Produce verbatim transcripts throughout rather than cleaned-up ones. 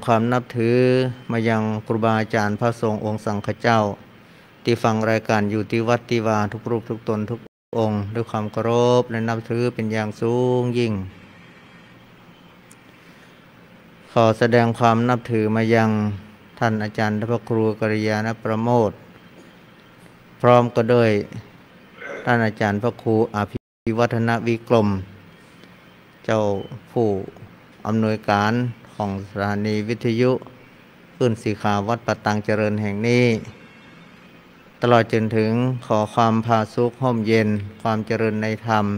ความนับถือมายังครูบาอาจารย์พระสงฆ์องค์สังฆเจ้าที่ฟังรายการอยู่ที่วัดที่วาทุกรูปทุกตนทุกองค์ด้วยความเคารพและนับถือเป็นอย่างสูงยิ่งขอแสดงความนับถือมายังท่านอาจารย์พระครูกัลยาณประโมทพร้อมก็ด้วยท่านอาจารย์พระครูอภิวัฒนวิกรมเจ้าผู้อำนวยการของสถานีวิทยุคลื่นสีขาววัดปะตังเจริญแห่งนี้ตลอดจนถึงขอความผาสุกห่มเย็นความเจริญในธรรม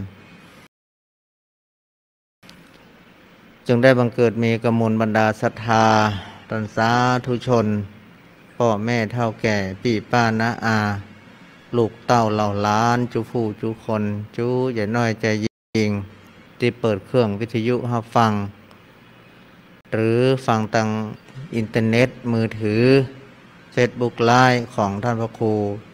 จึงได้บังเกิดมีกมลบรรดาศรัทธาตันสาธุชนพ่อแม่เฒ่าแก่พี่ป้าน้าอาลูกเต้าเหล่าล้านจูผู้จูคนจูใหญ่น้อยใจยิงที่เปิดเครื่องวิทยุรับฟังหรือฟังทางอินเทอร์เน็ตมือถือ Facebook Live ของท่านพระครู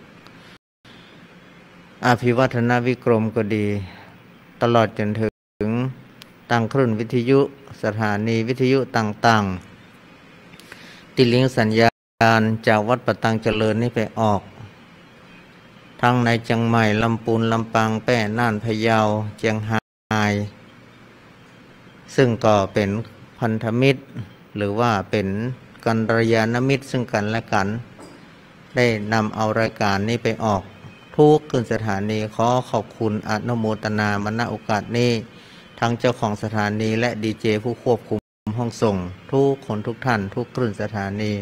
อภิวัฒนวิกรมก็ดีตลอดจนถึงตั้งคลื่นวิทยุสถานีวิทยุต่างๆติดลิงก์สัญญาณจากวัดปะตังเจริญนี้ไปออกทั้งในเชียงใหม่ลำพูนลำปางแป้น่านพะเยาเชียงรายซึ่งก็เป็นพันธมิตรหรือว่าเป็นกัลยาณมิตรซึ่งกันและกันได้นำเอารายการนี้ไปออกทุกขึ้นสถานีขอขอบคุณอนุโมทนามาณโอกาสนี้ทั้งเจ้าของสถานีและดีเจผู้ควบคุมห้องส่งทุกคนทุกท่านทุกคลื่นสถานี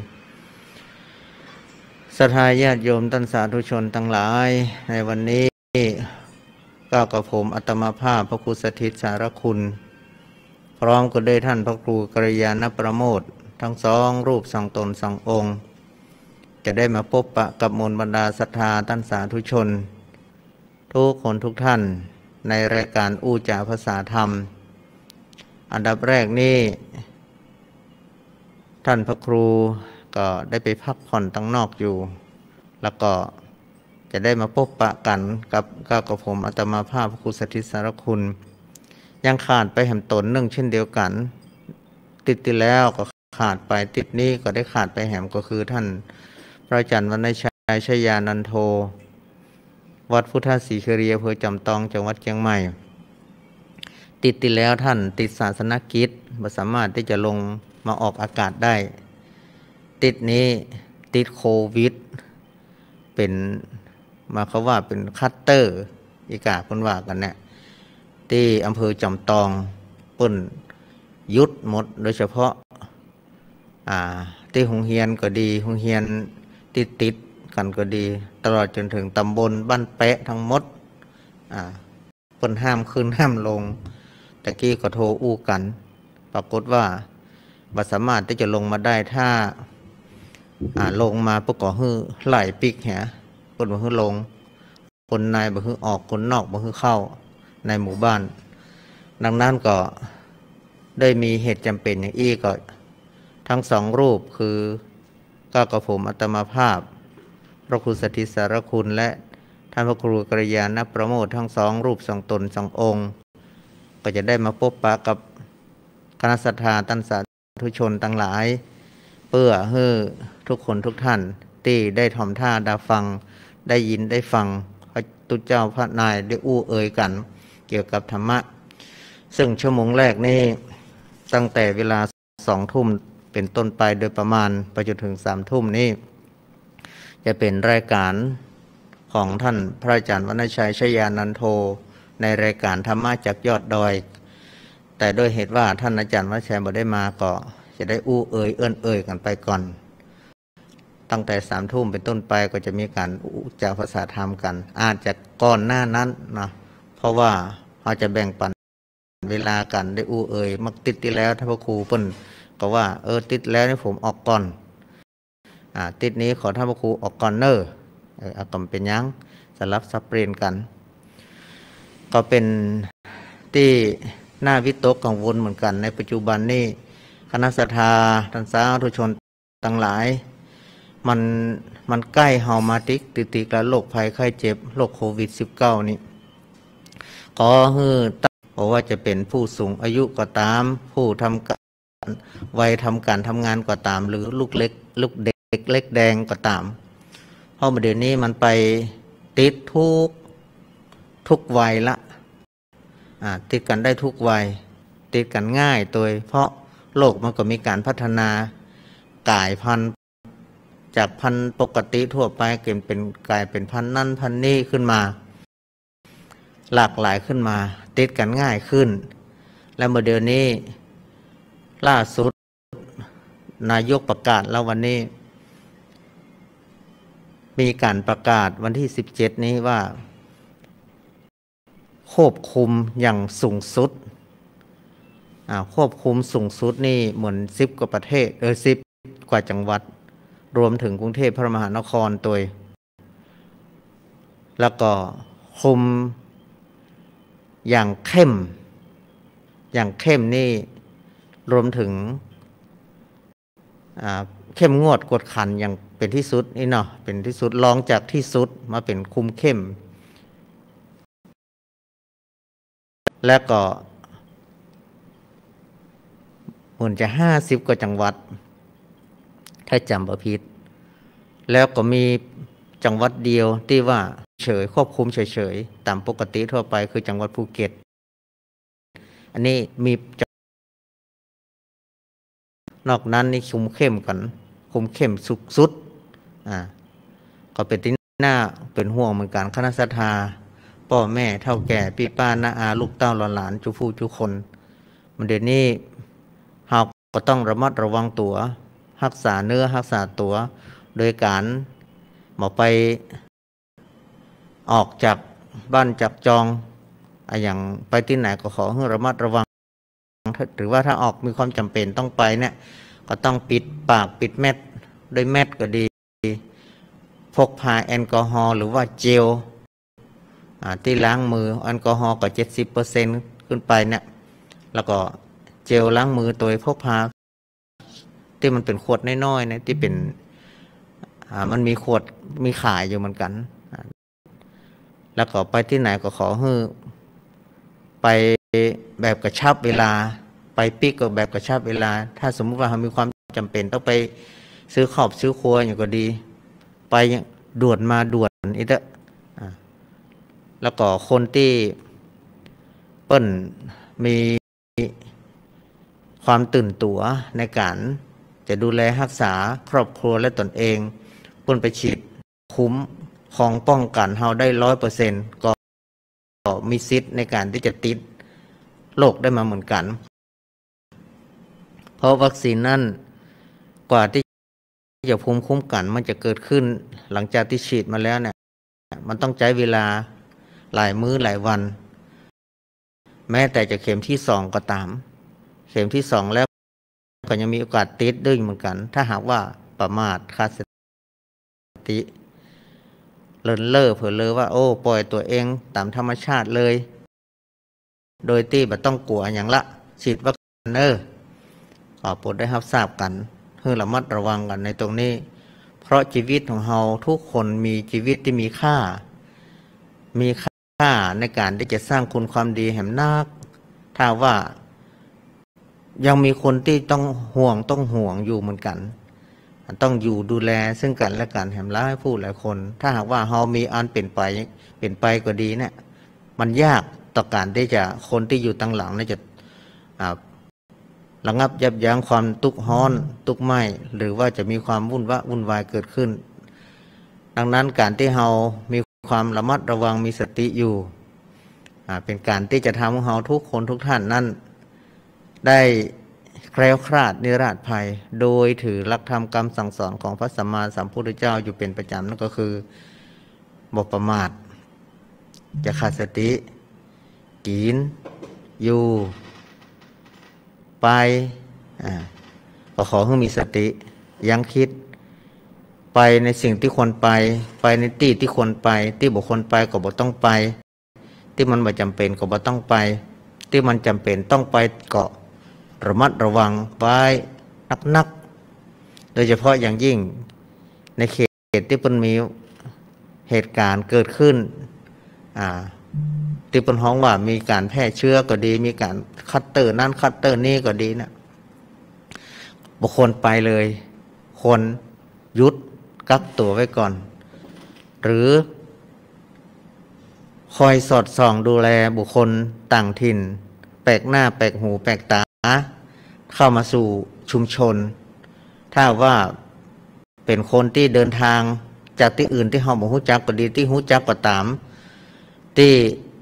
ศรัทธาญาติโยมท่านสาธุชนทั้งหลายในวันนี้ก็กับผมอัตมาภาพพระครูสถิตสารคุณพร้อมกับได้ท่านพระครูกัลยาณประโมททั้งสองรูปสองตนสององค์จะได้มาพบปะกับมวลบรรดาศรัทธาท่านสาธุชนทุกคนทุกท่านในรายการอู้จาภาษาธรรมอันดับแรกนี้ท่านพระครูก็ได้ไปพักผ่อนตั้งนอกอยู่แล้วก็จะได้มาพบปะกันกับก้าวกับผมอาตมาภาพพระครูสถิตสารคุณยังขาดไปแห่มตนหนึ่งเช่นเดียวกันติดที่แล้วก็ขาดไปติดนี้ก็ได้ขาดไปแห่มก็คือท่านพระอาจารย์วรรณชัยชยานันโทวัดพุทธศรีคีรีอำเภอจำตองจังหวัดเชียงใหม่ติดที่แล้วท่านติดศาสนกิจไม่สามารถที่จะลงมาออกอากาศได้ติดนี้ติดโควิดเป็นมาเขาว่าเป็นคัตเตอร์อีกาคนว่ากันเนี่ยที่อำเภอจำตองปุ่นยุดหมดโดยเฉพาะอ่าที่โรงเรียนก็ดีโรงเรียนติดติดกันก็ดีตลอดจนถึงตำบลบ้านแปะทั้งหมดอ่าปุ่นห้ามขึ้นห้ามลงตะกี้ก็โทรอู้กันปรากฏว่าบ่สามารถที่จะลงมาได้ถ้าอ่าลงมาปุ๊บก็ฮื้อไหลปิกแหปุ่นบ่ฮื้อลงคนในบ่ฮื้อออกคนนอกบ่ฮื้อเข้าในหมู่บ้านดังนั้นก็ได้มีเหตุจำเป็นอย่างอี้ก็ทั้งสองรูปคือก้าวกับผมอัตมาภาพพระครูสถิตสารคุณและท่านพระครูกัลยาณประโมททั้งสองรูปสองตนสององค์ก็จะได้มาพบปะกับคณะศรัทธาท่านสาธุชนทั้งหลายเพื่อให้ทุกคนทุกท่านที่ได้ทำท่าได้ฟังได้ยินได้ฟังพระตุเจ้าพระนายได้อู้เอ่ยกันเกี่ยวกับธรรมะซึ่งชั่วโมงแรกนี้ตั้งแต่เวลาสองทุ่มเป็นต้นไปโดยประมาณไปจนถึงสามทุ่มนี้จะเป็นรายการของท่านพระอาจารย์วรรณชัยชยานันโทในรายการธรรมะจากยอดดอยแต่ด้วยเหตุว่าท่านอาจารย์วรรณชัยบ่ได้มาก็จะได้อู้เอ่ยเอื้อนเอ่ยกันไปก่อนตั้งแต่สามทุ่มเป็นต้นไปก็จะมีการอู้จาภาษาธรรมกันอาจจะก่อนหน้านั้นนะเพราะว่าเราจะแบ่งปันเวลากันได้อู้เอ่ยมักติดที่แล้วท่านพระครูเพิ่นก็ว่าเออติดแล้วนี่ผมออกก่อนอ่าติดนี้ขอท่านพระครูออกก่อนเนอเออเอาต่อเป็นยังสลับซับเปลี่ยนกันก็เป็นที่น่าวิตกกังวลเหมือนกันในปัจจุบันนี้คณะศรัทธาท่านสาธุชนทั้งหลายมันมันใกล้เฮามาติกติติกับโรคภัยไข้เจ็บโรคโควิด สิบเก้า นี่ขอให้เพราะว่าจะเป็นผู้สูงอายุก็ตามผู้ทำวัยทำการทำงานก็ตามหรือลูกเล็กลูกเด็กเล็กแดงก็ตามเพราะเดี๋ยวนี้มันไปติดทุกทุกวัยละติดกันได้ทุกวัยติดกันง่ายโดยเพราะโลกมันก็มีการพัฒนากลายพันธุ์จากพันธุ์ปกติทั่วไปเกิดเป็นกลายเป็นพันธุ์นั่นพันธุ์นี้ขึ้นมาหลากหลายขึ้นมาติดกันง่ายขึ้นและเมื่อเดือนนี้ล่าสุดนายกประกาศแล้ววันนี้มีการประกาศวันที่สิบเจ็ดนี้ว่าควบคุมอย่างสูงสุดควบคุมสูงสุดนี่เหมือนสิบกว่าประเทศเออสิบกว่าจังหวัดรวมถึงกรุงเทพพระมหานครตัวแล้วก็คุมอย่างเข้มอย่างเข้มนี่รวมถึงเข้มงวดกวดขันอย่างเป็นที่สุดนี่เนาะเป็นที่สุดรองจากที่สุดมาเป็นคุมเข้มและก็เหมือนจะห้าสิบกว่าจังหวัดถ้าจำบ่ผิดแล้วก็มีจังหวัดเดียวที่ว่าเฉยควบคุมเฉยๆตามปกติทั่วไปคือจังหวัดภูเก็ตอันนี้มีนอกนั้นนี่คุมเข้มกันคุมเข้มสุดๆอ่าก็เป็นที่น่าเป็นห่วงเหมือนกันคณะศรัทธาพ่อแม่เฒ่าแก่พี่ป้าน้าอาลูกเต้าหลานจุฟูจุคนมันเดี๋ยวนี้เราก็ต้องระมัดระวังตัวรักษาเนื้อรักษาตัวโดยการหมอไปออกจากบ้านจากจองอย่างไปที่ไหนก็ขอให้ระมัดระวังหรือว่าถ้าออกมีความจำเป็นต้องไปเนี่ยก็ต้องปิดปากปิดแมสด้วยแมสก็ดีพกพาแอลกอฮอล์หรือว่าเจลที่ล้างมือแอลกอฮอล์ก็เจ็ดสิบเปอร์เซ็นต์ขึ้นไปเนี่ยแล้วก็เจลล้างมือตัวพกพาที่มันเป็นขวดน้อยๆเนี่ยที่เป็นมันมีขวดมีขายอยู่เหมือนกันแล้วก็ไปที่ไหนก็ขอให้ไปแบบกระชับเวลาไปปิกก็แบบกระชับเวลาถ้าสมมุติว่าเรามีความจำเป็นต้องไปซื้อขอบซื้อครัวอย่างก็ดีไปด่วนมาด่วนอีกแล้วแล้วก็คนที่เปิ้นมีความตื่นตัวในการจะดูแลรักษาครอบครัวและตนเองเปิ้นไปฉีดคุ้มของป้องกันเราได้ร้อยเปอร์เซ็นต์ก็มีสิทธิ์ในการที่จะติดโรคได้มาเหมือนกันเพราะวัคซีนนั่นกว่าที่จะภูมิคุ้มกันมันจะเกิดขึ้นหลังจากที่ฉีดมาแล้วเนี่ยมันต้องใช้เวลาหลายมื้อหลายวันแม้แต่จะเข็มที่สองก็ตามเข็มที่สองแล้วก็ยังมีโอกาสติดด้วยเหมือนกันถ้าหากว่าประมาทขาดสติเลินเล่อเผลอเลอว่าโอ้ปล่อยตัวเองตามธรรมชาติเลยโดยที่ไม่ต้องกลัวอย่างละฉีดวัคซีนเนอร์ขอโปรดได้รับทราบกันเพื่อระมัดระวังกันในตรงนี้เพราะชีวิตของเราทุกคนมีชีวิตที่มีค่ามีค่าในการที่จะสร้างคุณความดีแห่งนักถ้าว่ายังมีคนที่ต้องห่วงต้องห่วงอยู่เหมือนกันต้องอยู่ดูแลซึ่งกันและกันแห่งหลายผู้หลายคนถ้าหากว่าเรามีอันเป็นไปเป็นไปก็ดีเนี่ยมันยากต่อการที่จะคนที่อยู่ตั้งหลังเนี่ยจะระงับยับยั้งความทุกข์ร้อนทุกข์ไหม้หรือว่าจะมีความวุ่นวะวุ่นวายเกิดขึ้นดังนั้นการที่เรามีความระมัดระวังมีสติอยู่เป็นการที่จะทำให้เราทุกคนทุกท่านนั้นได้แคล้วคลาดนิราชภัยโดยถือหลักธรรมคำสั่งสอนของพระสัมมาสัมพุทธเจ้าอยู่เป็นประจำนั่นก็คือบ่ประมาทจะขาดสติกินอยู่ไปก็ขอให้มีสติยังคิดไปในสิ่งที่ควรไปไปในที่ที่ควรไปที่บุคคลไปก็บ่ต้องไปที่มันไม่จำเป็นก็บ่ต้องไปที่มันจำเป็นต้องไปก็ระมัดระวังไว้นักๆโดยเฉพาะอย่างยิ่งในเขตที่มันมีเหตุการณ์เกิดขึ้นที่เป็นห้องว่ามีการแพร่เชื้อก็ดีมีการคัตเตอร์นั่นคัตเตอร์นี่ก็ดีนะบุคคลไปเลยควรหยุดกักตัวไว้ก่อนหรือคอยสอดส่องดูแลบุคคลต่างถิ่นแปลกหน้าแปลกหูแปลกตาเข้ามาสู่ชุมชนถ้าว่าเป็นคนที่เดินทางจากที่อื่นที่เฮาบ่ฮู้จักก็ดีที่ฮู้จักก็ตามที่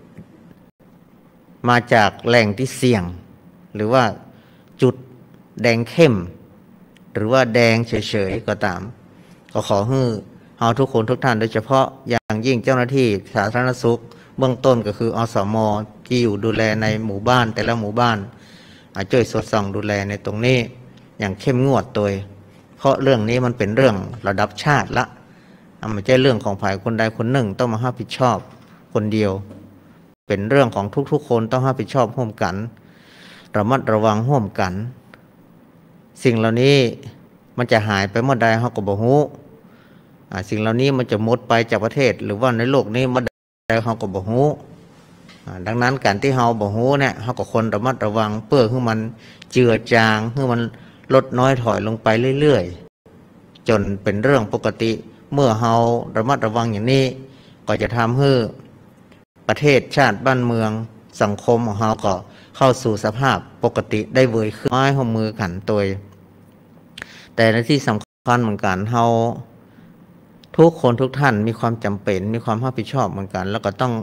มาจากแหล่งที่เสี่ยงหรือว่าจุดแดงเข้มหรือว่าแดงเฉยๆก็ตามก็ขอให้เฮาทุกคนทุกท่านโดยเฉพาะอย่างยิ่งเจ้าหน้าที่สาธารณสุขเบื้องต้นก็คืออสม.ที่อยู่ดูแลในหมู่บ้านแต่ละหมู่บ้านช่วยสอดส่องดูแลในตรงนี้อย่างเข้มงวดตัวเพราะเรื่องนี้มันเป็นเรื่องระดับชาติละไม่ใช่เรื่องของฝ่ายคนใดคนหนึ่งต้องมารับผิดชอบคนเดียวเป็นเรื่องของทุกๆคนต้องรับผิดชอบร่วมกันระมัดระวังร่วมกันสิ่งเหล่านี้มันจะหายไปเมื่อใดเฮาก็บ่ฮู้สิ่งเหล่านี้มันจะหมดไปจากประเทศหรือว่าในโลกนี้เมื่อใดเฮาก็บ่ฮู้ดังนั้นการที่เฮาบ่ฮู้เนี่ยเฮาก็ควรระมัดระวังเพื่อให้มันเจือจางให้มันลดน้อยถอยลงไปเรื่อยๆจนเป็นเรื่องปกติเมื่อเฮาระมัดระวังอย่างนี้ก็จะทำให้ประเทศชาติบ้านเมืองสังคมของเฮาก็เข้าสู่สภาพปกติได้เวยขึ้นไม้หัวมือกันตัวแต่ในที่สำคัญเหมือนกันเฮาทุกคนทุกท่านมีความจำเป็นมีความรับผิดชอบเหมือนกันแล้วก็ต้อง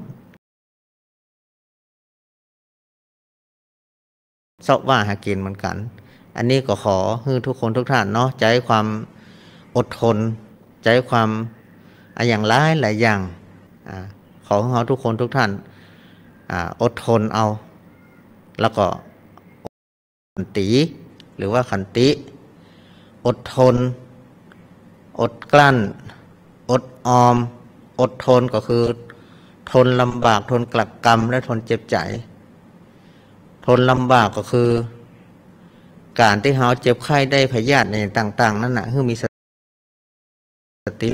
เสาะว่าหากินเหมือนกันอันนี้ก็ขอให้ทุกคนทุกท่านเนาะใจความอดทนใจความอย่างร้ายหลายอย่างอขอให้เราทุกคนทุกท่านอดทนเอาแล้วก็ขันติหรือว่าขันติอดทนอดกลั้นอดออมอดทนก็คือทนลำบากทนกลักกรรมและทนเจ็บใจทนลำบากก็คือการที่เราเจ็บไข้ได้พยาธิในต่างๆนั่นน่ะคือมีสติ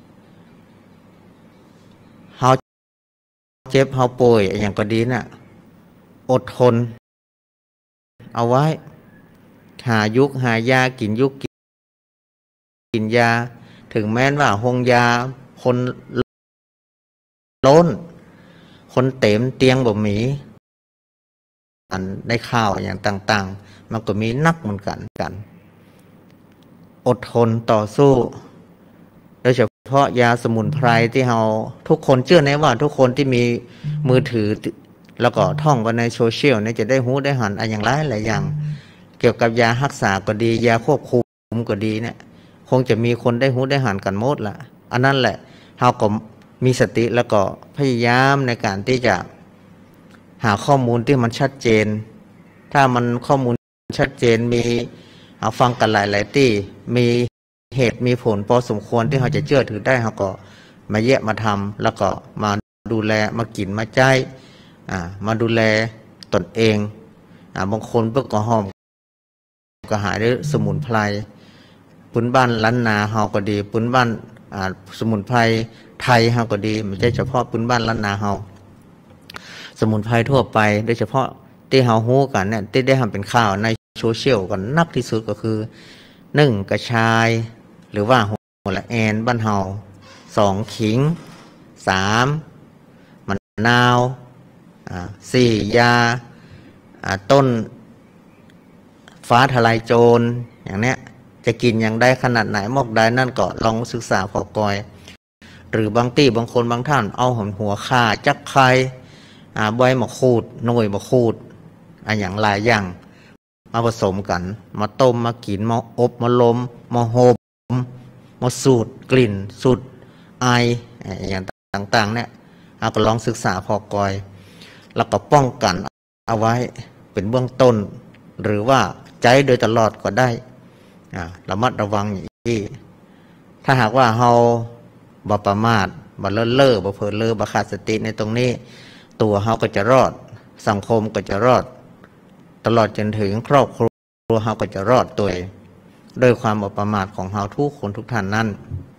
เราเจ็บเราป่วยอย่างก็ดีน่ะอดทนเอาไว้หายุกหายากินยุกกินยาถึงแม้ว่าหงยาคนล้นคนเต็มเตียงบ่มีอันได้ข้าวอย่างต่างๆมันก็มีนักเหมือนกันกันอดทนต่อสู้โดยเฉพาะยาสมุนไพรที่เราทุกคนเชื่อแน่ว่าทุกคนที่มีมือถือแล้วก็ท่องไปในโซเชียลเนี่ยจะได้หูได้หันอะไรอย่างไรหลายอย่างเกี่ยวกับยารักษาก็ดียาควบคุมก็ดีเนี่ยคงจะมีคนได้หูได้หันกันหมดละอันนั้นแหละเราก็มีสติแล้วก็พยายามในการที่จะหาข้อมูลที่มันชัดเจนถ้ามันข้อมูลชัดเจนมีเอาฟังกันหลายๆที่มีเหตุมีผลพอสมควรที่เราจะเชื่อถือได้เราก็มาแยกมาทำแล้วก็มาดูแลมากินมาใจอ่ามาดูแลตนเองอ่าบางคนเพื่อก็หอมก็หายด้วยสมุนไพรพื้นบ้านล้านนาเฮาก็ดีพื้นบ้านอ่าสมุนไพรไทยเฮาก็ดีไม่ใช่เฉพาะพื้นบ้านล้านนาเฮาสมุนไพรทั่วไปโดยเฉพาะที่เฮาฮู้กันเนี่ยที่ได้ทำเป็นข่าวในโซเชียลกันนักที่สุดก็คือหนึ่งกระชายหรือว่าโหระแอนบ้านเฮาสองขิงสามมะนาวอ่าสี่ยาอ่าต้นฟ้าทลายโจรอย่างเนี้ยจะกินอย่างได้ขนาดไหนมอกได้นั่นก็ลองศึกษาพอกอยหรือบางที่บางคนบางท่านเอาหอมหัวข่าจักไข่ใบมะขูดหน่วยมะขูดอะไรอย่างหลายอย่างมาผสมกันมาต้มมากินมาอบมาลมมาโฮมมาสูดกลิ่นสูดไออย่างต่างๆเนี่ยเราก็ลองศึกษาพอกอยแล้วก็ป้องกันเอาไว้เป็นเบื้องต้นหรือว่าใจโดยตลอดก็ได้ระมัดระวังอย่างนี้ถ้าหากว่าเราบ่ประมาทบ่เลิศเล่อบ่เผลอเลอบ่ขาดสติในตรงนี้ตัวเราก็จะรอดสังคมก็จะรอดตลอดจนถึงครอบครัวเราก็จะรอดตัวด้วยความบ่ประมาทของเราทุกคนทุกท่านนั้น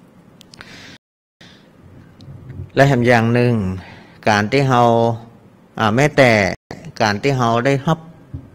และแถมอย่างหนึ่งการที่เราแม้แต่การที่เราได้รับ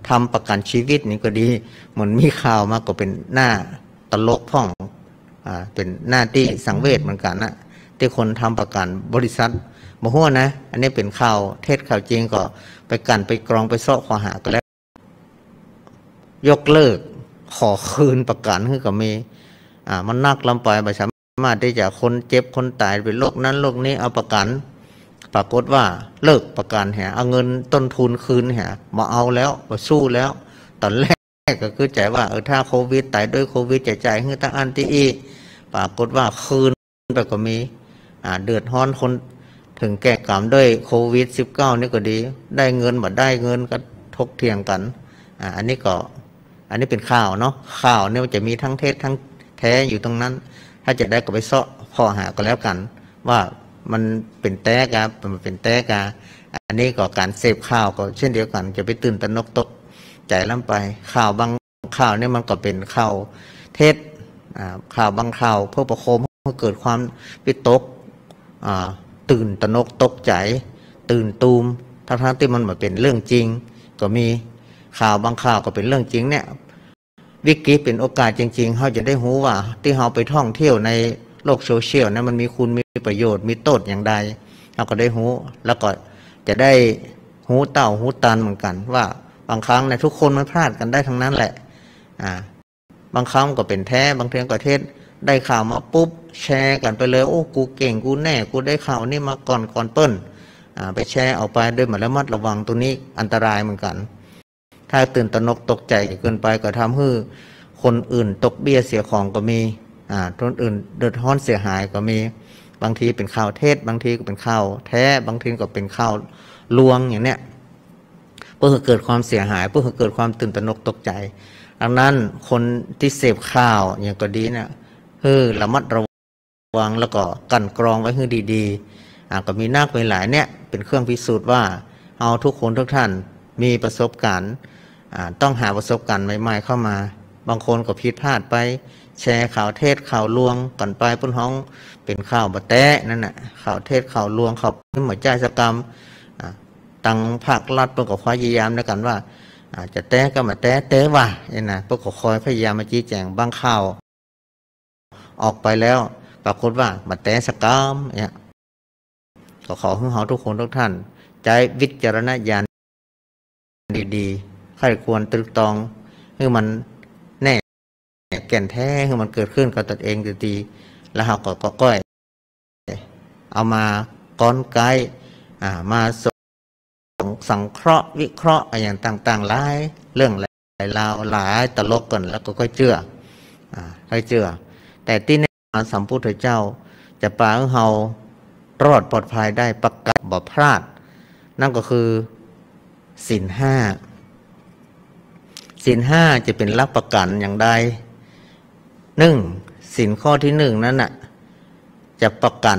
ทำประกันชีวิตนี่ก็ดีเหมือนมีข่าวมาก็เป็นหน้าตลกพ่องอ่าเป็นหน้าที่สังเวชเหมือนกันนะที่คนทำประกันบริษัทบ่ฮู้นะอันนี้เป็นข่าวเท็จข่าวจริงก็ไปกันไปกรองไปเสาะข้อหาก็แล้วยกเลิกขอคืนประกันคือก็มีอ่ามันนักลำไปบ่สามารถที่จะคนเจ็บคนตายเป็นโรคนั้นโรคนี้เอาประกันปรากฏว่าเลิกประกันแหเอาเงินต้นทุนคืนแหมาเอาแล้วมาสู้แล้วตอนแรกก็คือใจว่าเออถ้าโควิดตายด้วยโควิดจะจ่ายให้ตั้งอันที่อีปรากฏว่าคืนไปก็มีอ่าเดือดร้อนคนถึงแก่กรรมด้วยโควิดสิบเก้านี่ก็ดีได้เงินบ่ได้เงินก็ทกเถียงกันอ่าอันนี้ก็อันนี้เป็นข่าวเนาะข่าวเนี่ยจะมีทั้งเท็จทั้งแท้อยู่ตรงนั้นถ้าจะได้ก็ไปเสาะข้อหาก็แล้วกันว่ามันเป็นแต้กามันเป็นแต้กาอันนี้ก็การเสพข่าวก็เช่นเดียวกันจะไปตื่นตระหนกตกใจล้ำไปข่าวบางข่าวเนี่ยมันก็เป็นข่าวเท็จข่าวบางข่าวเพื่อประโคมให้เกิดความวิตกตื่นตระหนกตกใจตื่นตูมทั้งๆที่มันมาเป็นเรื่องจริงก็มีข่าวบางข่าวก็เป็นเรื่องจริงเนี่ยวิกฤตเป็นโอกาสจริงๆเขาจะได้รู้ว่าที่เขาไปท่องเที่ยวในโลกโซเชียลนะมันมีคุณมีประโยชน์มีโทษอย่างใดเราก็ได้รู้แล้วก็จะได้หูเต่าหูตันเหมือนกันว่าบางครั้งในทุกคนมันพลาดกันได้ทั้งนั้นแหละอ่าบางครั้งก็เป็นแท้บางเทีก็เท็จได้ข่าวมาปุ๊บแชร์กันไปเลยโอ้กูเก่งกูแน่กูได้ข่าวนี่มาก่อนก่อนเปิ้ลอ่าไปแชร์เอาไปด้วยมาแล้วมัดระวังตัวนี้อันตรายเหมือนกันถ้าตื่นตระหนกตกใจเกินไปก็ทำให้คนอื่นตกเบี้ยเสียของก็มีอ่าคนอื่นเดือดร้อนเสียหายก็มีบางทีเป็นข่าวเท็จบางทีก็เป็นข่าวแท้บางทีก็เป็นข่าวลวงอย่างเนี้ยเพื่อเกิดความเสียหายเพื่อเกิดความตื่นตระหนกตกใจดังนั้นคนที่เสพข่าวอย่างก็ดีเนี่ยเฮ้อระมัดระวังแล้วก็กันกรองไว้ให้ดีๆอ่าก็มีนักมีหลายเนี่ยเป็นเครื่องพิสูจน์ว่าเอาทุกคนทุกท่านมีประสบการณ์อ่าต้องหาประสบการณ์ใหม่ๆเข้ามาบางคนก็ผิดพลาดไปแชร์ข่าวเท็จข่าวลวงก่อนไปพุ่นห้องเป็นข่าวบะแตะนั่นน่ะข่าวเท็จข่าวลวงข่าวที่หมดใจสกรรมตั้งภาครัฐเพื่อก็พยายามในกันว่าจะแตะก็มาแตะแตะว่าเนี่ยนะเพื่อก็คอยพยายามมาชี้แจงบางข่าวออกไปแล้วปรากฏว่ามาแตะสกรรมเนี่ยก็ขอให้เราทุกคนทุกท่านใช้วิจารณญาณดีๆใครควรตรึกตรองให้มันแน่แก่นแท้ให้มันเกิดขึ้นกับตนเองดีๆแล้วเราก็ก้อยเอามาก้อนไกด์มาสังเคราะห์วิเคราะห์อย่างต่างๆหลายเรื่องหลายราวหลายตลกกันแล้วก็ค่อยเชื่อค่อยเชื่อแต่ที่ในสัมพุทธเจ้าจะปาให้เรารอดปลอดภัยได้ประกาศบ่พลาดนั่นก็คือศีลห้าศีลห้าจะเป็นหลักประกันอย่างใดหนึ่งศีลข้อที่หนึ่งนั้นน่ะจะประกัน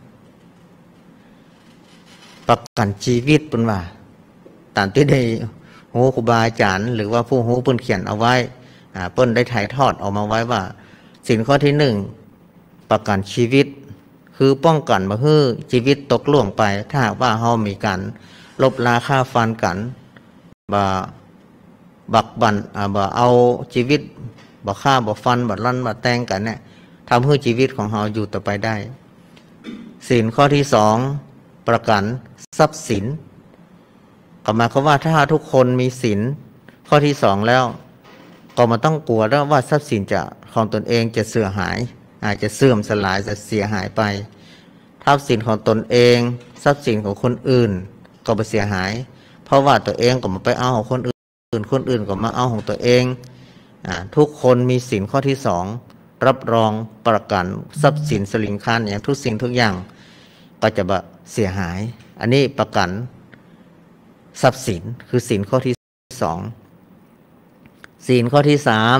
ประกันชีวิตเป็นว่าตามที่ได้หูครูบาอาจารย์หรือว่าผู้หูเปิ้นเขียนเอาไว้เปิ้นได้ถ่ายทอดออกมาไว้ว่าศีลข้อที่หนึ่งประกันชีวิตคือป้องกันมาให้ชีวิตตกล่วงไปถ้าหากว่าเรามีการลบลาฆ่าฟันกันบ่บักบันบ่เอาชีวิตบ่ฆ่าบ่ฟันบ่ลั่นบ่แทงกันเนี่ยทำให้ชีวิตของเราอยู่ต่อไปได้ศีลข้อที่สองประกันทรัพย์สินก็หมายความว่าถ้าทุกคนมีศีลข้อที่สองแล้วก็มาต้องกลัวแล้วว่าทรัพย์สินจะของตนเองจะเสื่อมหายอาจจะเสื่อมสลายจะเสียหายไปทรัพย์สินของตนเองทรัพย์สินของคนอื่นก็ไปเสียหายเพราะว่าตัวเองก็มาไปเอาของคนอื่นคนอื่นก็มาเอาของตัวเองทุกคนมีศีลข้อที่สองรับรองประกันทรัพย์สินสลิงคานอย่างทุกสิ่งทุกอย่างก็จะแบบเสียหายอันนี้ประกันทรัพย์สินคือศีลข้อที่สองศีลข้อที่สาม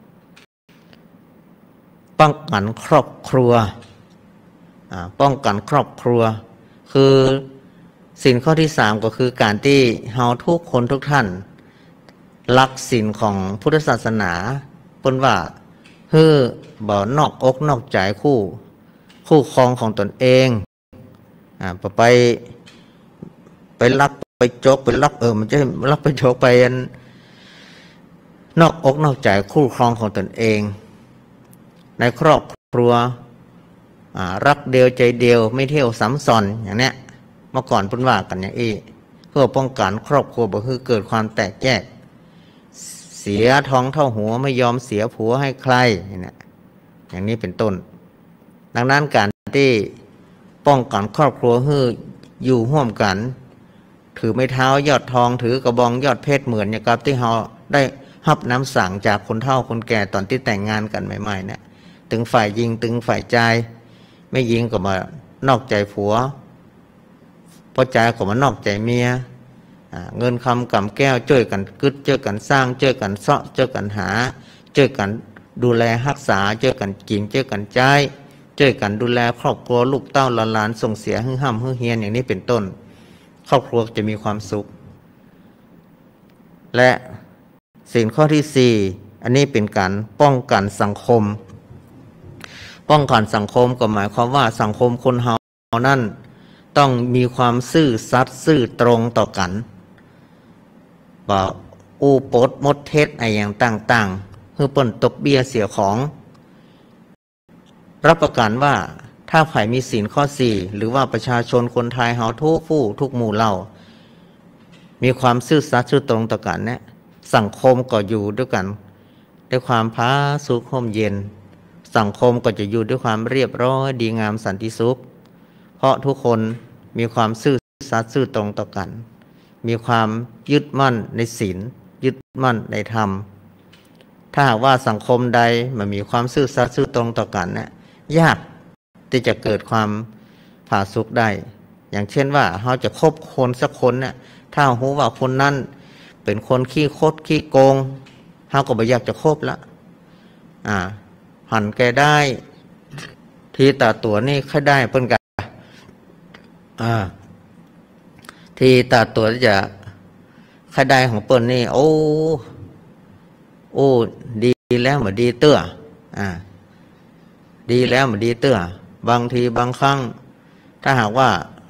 ป้องกันครอบครัวป้องกันครอบครัวคือศีลข้อที่สามก็คือการที่เฮาทุกคนทุกท่านรักศีลของพุทธศาสนาเพิ่นว่าเฮ้อบ่นอกอกนอกใจคู่คู่ครองของตนเองอ่าไปไปลักไปโจกไปลักเออมันจะลักไปโจกไปอันนอกอกนอกใจคู่ครองของตนเองในครอบครัวรักเดียวใจเดียวไม่เที่ยวซ้ำซ้อนอย่างเนี้ยเมื่อก่อนพูดว่ากันอย่างนี้เพื่อป้องกันครอบครัวบ่ให้เกิดความแตกแยกเสียท้องเท่าหัวไม่ยอมเสียผัวให้ใครเนี่ยอย่างนี้เป็นต้นดังนั้นการที่ป้องกันครอบครัวให้อยู่ร่วมกันถือไม้เท้ายอดทองถือกระบองยอดเพชรเหมือนอย่างกับที่เราได้รับน้ำสั่งจากคนเฒ่าคนแก่ตอนที่แต่งงานกันใหม่ๆเนี่ยถึงฝ่ายยิงถึงฝ่ายใจไม่ยิงก็มานอกใจผัวพอใจก็มานอกใจเมียเงินคำกำแก้วช่วยกันกึดช่วยกันสร้างช่วยกันเสาะช่วยกันหาช่วยกันดูแลรักษาช่วยกันกินช่วยกันใจช่วยกันดูแลครอบครัวลูกเต้าหลานส่งเสียหึ่งห้ำหึ่งเฮียนอย่างนี้เป็นต้นครอบครัวจะมีความสุขและสิ่งข้อที่สี่อันนี้เป็นการป้องกันสังคมป้องกันสังคมก็หมายความว่าสังคมคนเฮานั่นต้องมีความซื่อสัตย์ซื่อตรงต่อกันบ่อู้ปดมดเท็จอะไรอย่างต่างๆเพื่อปนตกเบี้ยเสียของรับประกันว่าถ้าใครมีศีลข้อสี่หรือว่าประชาชนคนไทยเฮาทุกผู้ทุกหมู่เหล่ามีความซื่อสัตย์ซื่อตรงต่อกันเนี่ยสังคมก็อยู่ด้วยกันด้วยความผาสุกร่มเย็นสังคมก็จะอยู่ด้วยความเรียบร้อยดีงามสันติสุขเพราะทุกคนมีความซื่อสัตย์ซื่อตรงต่อกันมีความยึดมั่นในศีลยึดมั่นในธรรมถ้าหากว่าสังคมใดมันมีความซื่อสัตย์ซื่อตรงต่อกันเนี่ยยากที่จะเกิดความผาสุกได้อย่างเช่นว่าเราจะคบคนสักคนเนี่ยถ้ารู้ว่าคนนั้นเป็นคนขี้คดขี้โกงเราก็ไม่อยากจะคบละอ่าหันแกได้ทีตาตัวนี่ค่อยได้เพิ่นกันอ่าทีตาตัวจะค่อยได้ของเปิ้นนี่โอ้โอ้ดีแล้วเหมือนดีเตื้ออ่าดีแล้วเหมือนดีเตื้อบางทีบางครั้งถ้าหากว่า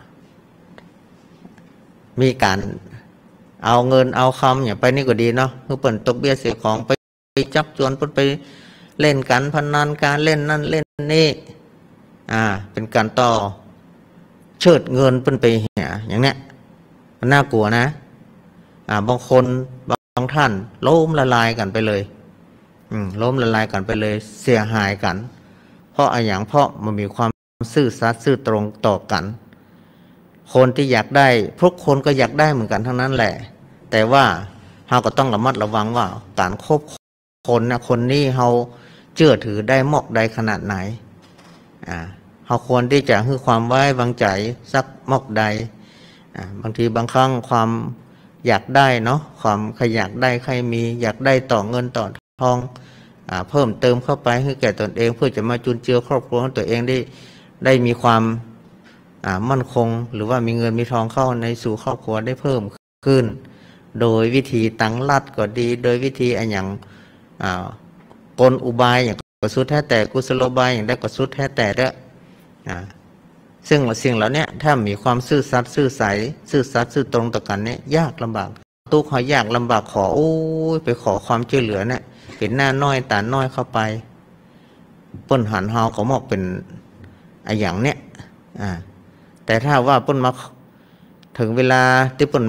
มีการเอาเงินเอาคำอย่างไปนี่ก็ดีเนาะคือเปิ่นตกเบี้ยเสียของไปจักชวนเปิ่นไปเล่นกันพนันการเล่นนั่นเล่นนี่อ่าเป็นการต่อเชิดเงินเปิ่นไปเหี่ยอย่างเนี้ยมันน่ากลัวนะอ่าบางคนบางท่านล้มละลายกันไปเลยอืมล้มละลายกันไปเลยเสียหายกันเพราะอะไรอย่างเพราะมันมีความซื่อสัตย์ซื่อตรงต่อกันคนที่อยากได้ทุกคนก็อยากได้เหมือนกันทั้งนั้นแหละแต่ว่าเราก็ต้องระมัดระวังว่าการคบคนนะคนนี้เราเชื่อถือได้มอกใดขนาดไหนอ่าเราควรที่จะให้ความไว้วางใจสักมอกใดอ่าบางทีบางครั้งความอยากได้เนาะความใครอยากได้ใครมีอยากได้ต่อเงินต่อทองอ่าเพิ่มเติมเข้าไปให้แก่ตนเองเพื่อจะมาจุนเจือครอบครัวของตัวเองได้ได้มีความมั่นคงหรือว่ามีเงินมีทองเข้าในสู่ครอบครัวได้เพิ่มขึ้นโดยวิธีตั้งรัดก็ดีโดยวิธีอันอย่างกลอุบายอย่างกสุดแท้แต่กุศโลบายอย่างได้กสุดแท้แต่เด้อซึ่งสิ่งเหล่านี้ถ้ามีความซื่อสัตย์ซื่อใสซื่อสัตย์ซื่อตรงต่อกันเนี่ยยากลำบากตู้ขอยากลำบากขอโอ้ยไปขอความช่วยเหลือเนี่ยเป็นหน้าน้อยตาน้อยเข้าไปป้นหันเฮาเขาบอกเป็นไอ้อย่างเนี้ยอ่าแต่ถ้าว่าป้นมาถึงเวลาที่ป้น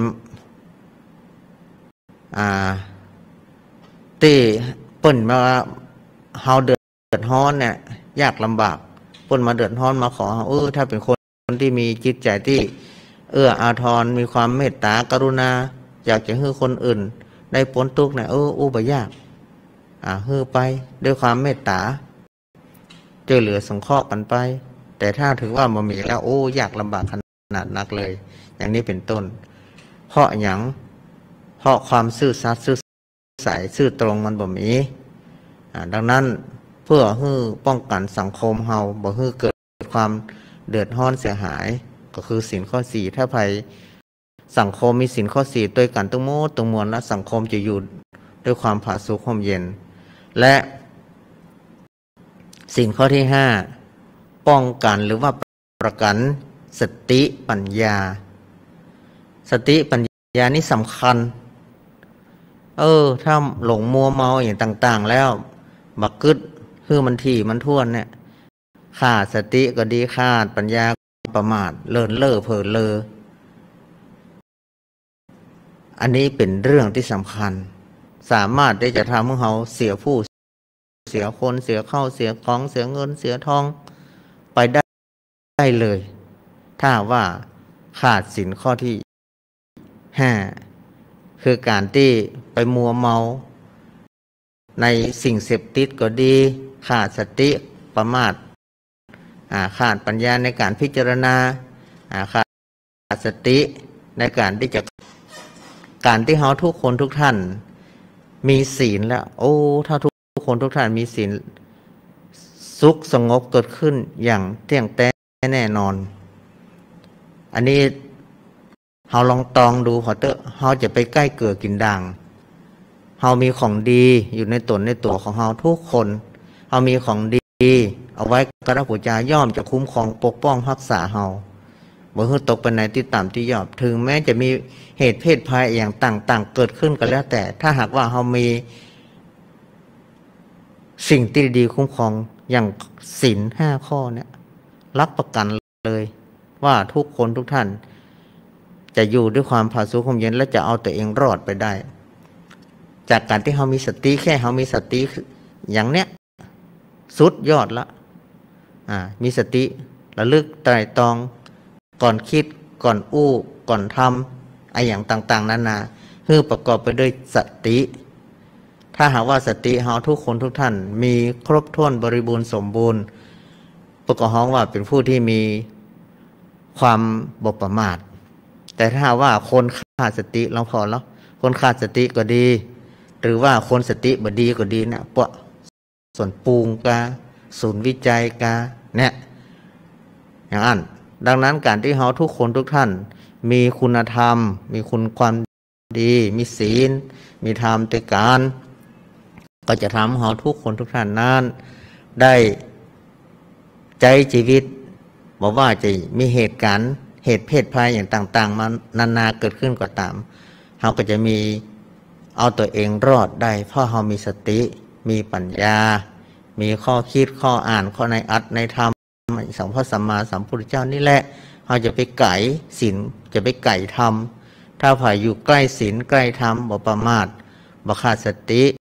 อ่าที่ป้นมาเฮาเดือดร้อนเนี่ยยากลำบากป้นมาเดือดร้อนมาขอเออถ้าเป็นคนที่มีจิตใจที่เอื้ออาทรมีความเมตตากรุณาอยากจะให้คนอื่นได้พ้นทุกข์เนี่ยเอออู้บ่ยากอ่าให้ไปด้วยความเมตตาช่วยเหลือสงเคราะห์กันไปแต่ถ้าถือว่ามันมีแล้วโอ้ยากลำบากขนาดนักเลยอย่างนี้เป็นต้นเพราะอย่างเพราะความซื่อสัตย์ซื่อใสซื่อตรงมันบ่มีดังนั้นเพื่อให้ป้องกันสังคมเฮาบ่ให้เกิดความเดือดร้อนเสียหายก็คือศีลข้อสี่ถ้าภัยสังคมมีศีลข้อสี่ด้วยกันทั้งหมดทั้งมวลและสังคมจะอยู่ด้วยความผาสุกร่มเย็นและศีลข้อที่ห้าป้องกันหรือว่าประกันสติปัญญาสติปัญญานี่สำคัญเออถ้าหลงมัวเมาอย่างต่างๆแล้วบักกึดคือมันถี่มันท่วนเนี่ยขาดสติก็ดีขาดปัญญาประมาทเลินเล่อเผลอเลออันนี้เป็นเรื่องที่สำคัญสามารถที่จะทำให้เขาเสียผู้เสียคนเสียเข้าเสียของเสียเงินเสียทองไปได้ได้เลยถ้าว่าขาดศีลข้อที่ห้าคือการที่ไปมัวเมาในสิ่งเสพติดก็ดีขาดสติประมาทขาดปัญญาในการพิจารณาขาดสติในการที่จะการที่เขาทุกคนทุกท่านมีศีลแล้วโอ้ถ้าทุกคนทุกท่านมีศีลสุขสงบเกิดขึ้นอย่างเที่ยงแท้แน่นอนอันนี้เราลองตองดูขอเตอะเราจะไปใกล้เกลือกินด่างเรามีของดีอยู่ในตนในตัวของเราทุกคนเรามีของดีเอาไว้กระพุจาย่อมจะคุ้มครองปกป้องรักษาเราเมื่อตกไปในที่ต่ำที่ยอบถึงแม้จะมีเหตุเพศภัยอย่างต่างๆเกิดขึ้นก็แล้วแต่ถ้าหากว่าเรามีสิ่งที่ดีคุ้มครองอย่างศีลห้าข้อเนี่ยรับประกันเลยว่าทุกคนทุกท่านจะอยู่ด้วยความผาสุกความเย็นและจะเอาตัวเองรอดไปได้จากการที่เรามีสติแค่เรามีสติอย่างเนี้ยสุดยอดละอ่ามีสติระลึกไตร่ตรองก่อนคิดก่อนอู้ก่อนทำไอ้อย่างต่างๆนานาคือประกอบไปด้วยสติถ้าหากว่าสติเราทุกคนทุกท่านมีครบถ้วนบริบูรณ์สมบูรณ์ประกอบว่าเป็นผู้ที่มีความบกประมาทแต่ถ้าว่าคนขาดสติเราพอแล้วคนขาดสติก็ดีหรือว่าคนสติบดีก็ดีนะพวกส่วนปูงกาศูนย์วิจัยกาเนี่ยอย่างนั้นดังนั้นการที่เราทุกคนทุกท่านมีคุณธรรมมีคุณความดีมีศีลมีธรรมในการก็จะทำให้เราทุกคนทุกท่านนั้นได้ใจชีวิตบอกว่าจะมีเหตุการณ์เหตุเพศภัยอย่างต่างๆมานานาเกิดขึ้นก็ตามเราก็จะมีเอาตัวเองรอดได้เพราะเรามีสติมีปัญญามีข้อคิดข้ออ่านข้อในอัตในธรรมสัมพสัมมาสัมพุทธเจ้านี่แหละเราจะไปไก่ศีลจะไปไก่ธรรมถ้าผ่ายอยู่ใกล้ศีลใกล้ธรรมบ่ประมาทบ่ขาดสติ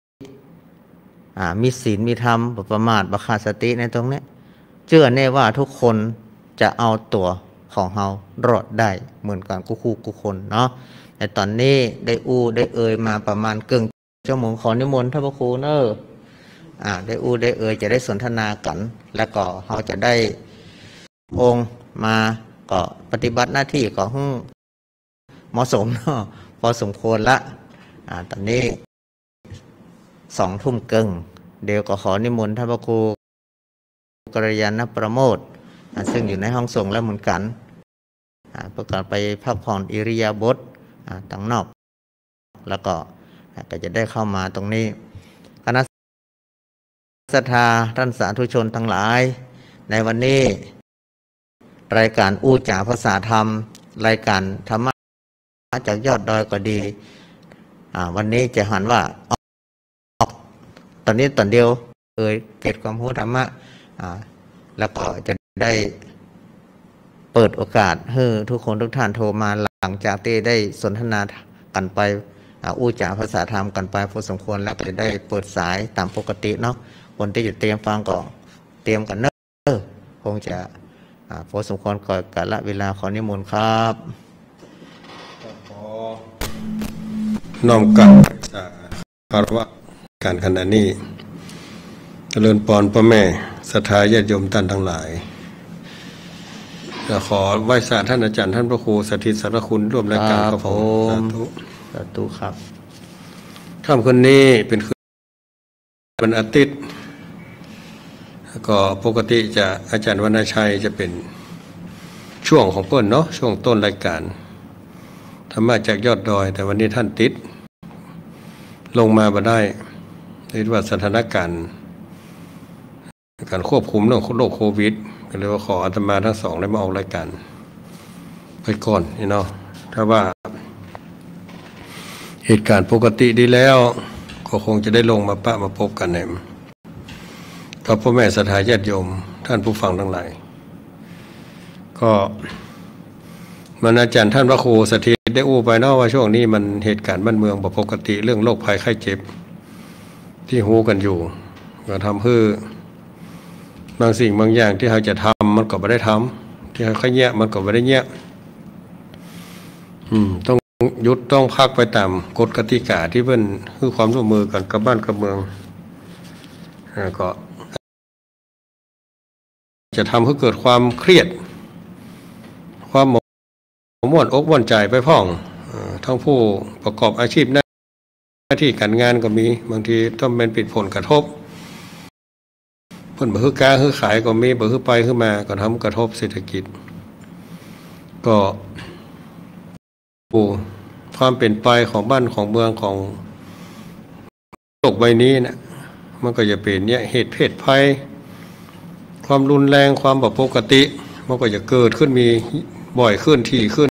มีศีลมีธรรมบ่ประมาทบ่ขาดสติในตรงนี้เชื่อแน่ว่าทุกคนจะเอาตัวของเรารอดได้เหมือนกันกูคู่กูคนเนาะแต่ตอนนี้ได้อู้ได้เอ่ยมาประมาณเกินชั่วโมงขอนิมนต์ท่านพระครูเนอะอ่าได้อู้ได้เอ่ยจะได้สนทนากันแล้วก็เราจะได้องค์มาก็ปฏิบัติหน้าที่ของเหมาะสมเนาะพอสมควรละอ่าตอนนี้สองทุ่มเกิงเดี๋ยวก็ขอนิมนต์ท่านพระครูกัลยาณประโมทซึ่งอยู่ในห้องส่งแล้วเหมือนกันประกอบไปพักผ่อนอิริยาบถต่างนอกแล้วก็ก็จะได้เข้ามาตรงนี้คณะศรัทธาท่านสาธุชนทั้งหลายในวันนี้รายการอู้จ๋าภาษาธรรมรายการธรรมะจากยอดดอยก็ดีวันนี้จะหันว่าออกตอนนี้ตอนเดียวเอ่ยเกิดความรู้ธรรมะแล้วก็จะได้เปิดโอกาสให้ทุกคนทุกท่านโทรมาหลังจากที่ได้สนทนากันไปอู้จ๋าภาษาธรรมกันไปพอสมควรแล้วจะได้เปิดสายตามปกติเนาะคนที่จะเตรียมฟังก็เตรียมกันเนอะคงจะพอสมควรก่อนกาลเวลาขอนิมนต์ครับขอน้อมกราบคารวะการขณะนี้เจริญพรพ่อแม่ศรัทธาญาติโยมท่านทั้งหลายขอไหว้สาท่านอาจารย์ท่านพระครูสถิตสารคุณร่วมรายการกับผมสาธุสาธุครับค่ำคนนี้เป็นคืนวันอาทิตย์ก็ปกติจะอาจารย์วรรณชัยจะเป็นช่วงของเพิ่นเนาะช่วงต้นรายการธรรมะจากยอดดอยแต่วันนี้ท่านติดลงมาบ่ได้เรียกว่าสถานการณ์การควบคุมเรื่องโรคโควิดก็เลยว่าขออาตมาทั้งสองได้มาออกรายการไปก่อนนี่เนาะถ้าว่าเหตุการณ์ปกติดีแล้วก็คงจะได้ลงมาปะมาพบกันเนี่ยกับพ่อแม่ศรัทธาญาติโยมท่านผู้ฟังทั้งหลายก็มันอาจารย์ท่านพระครูสถิตได้อู้ไปเนาะว่าช่วงนี้มันเหตุการณ์บ้านเมืองปกติเรื่องโรคภัยไข้เจ็บที่หูกันอยู่ก็ทำให้บางสิ่งบางอย่างที่เราจะทำมันก็ไม่ได้ทำที่เขาแยะมันก็ไม่ได้แยะอืมต้องหยุดต้องพักไปตามกฎกติกาที่เพิ่นคือความร่วมมือกันกับบ้านกับเมืองก็จะทำให้เกิดความเครียดความหมองม่วนอกม่วนใจไปพ้องทั้งผู้ประกอบอาชีพหน้าที่การงานก็มีบางทีต้องเป็นปิดผลกระทบเพิ่นบ่ฮื้อกล้าฮื้อขายก็มีบ่ฮื้อไปฮื้อมาก็ทำกระทบเศรษฐกิจก็ความเป็นไปของบ้านของเมืองของโลกใบนี้นะมันก็จะเป็นเนี่ยเหตุเพศภัยความรุนแรงความบ่ปกติมันก็จะเกิดขึ้นมีบ่อยขึ้นถี่ขึ้น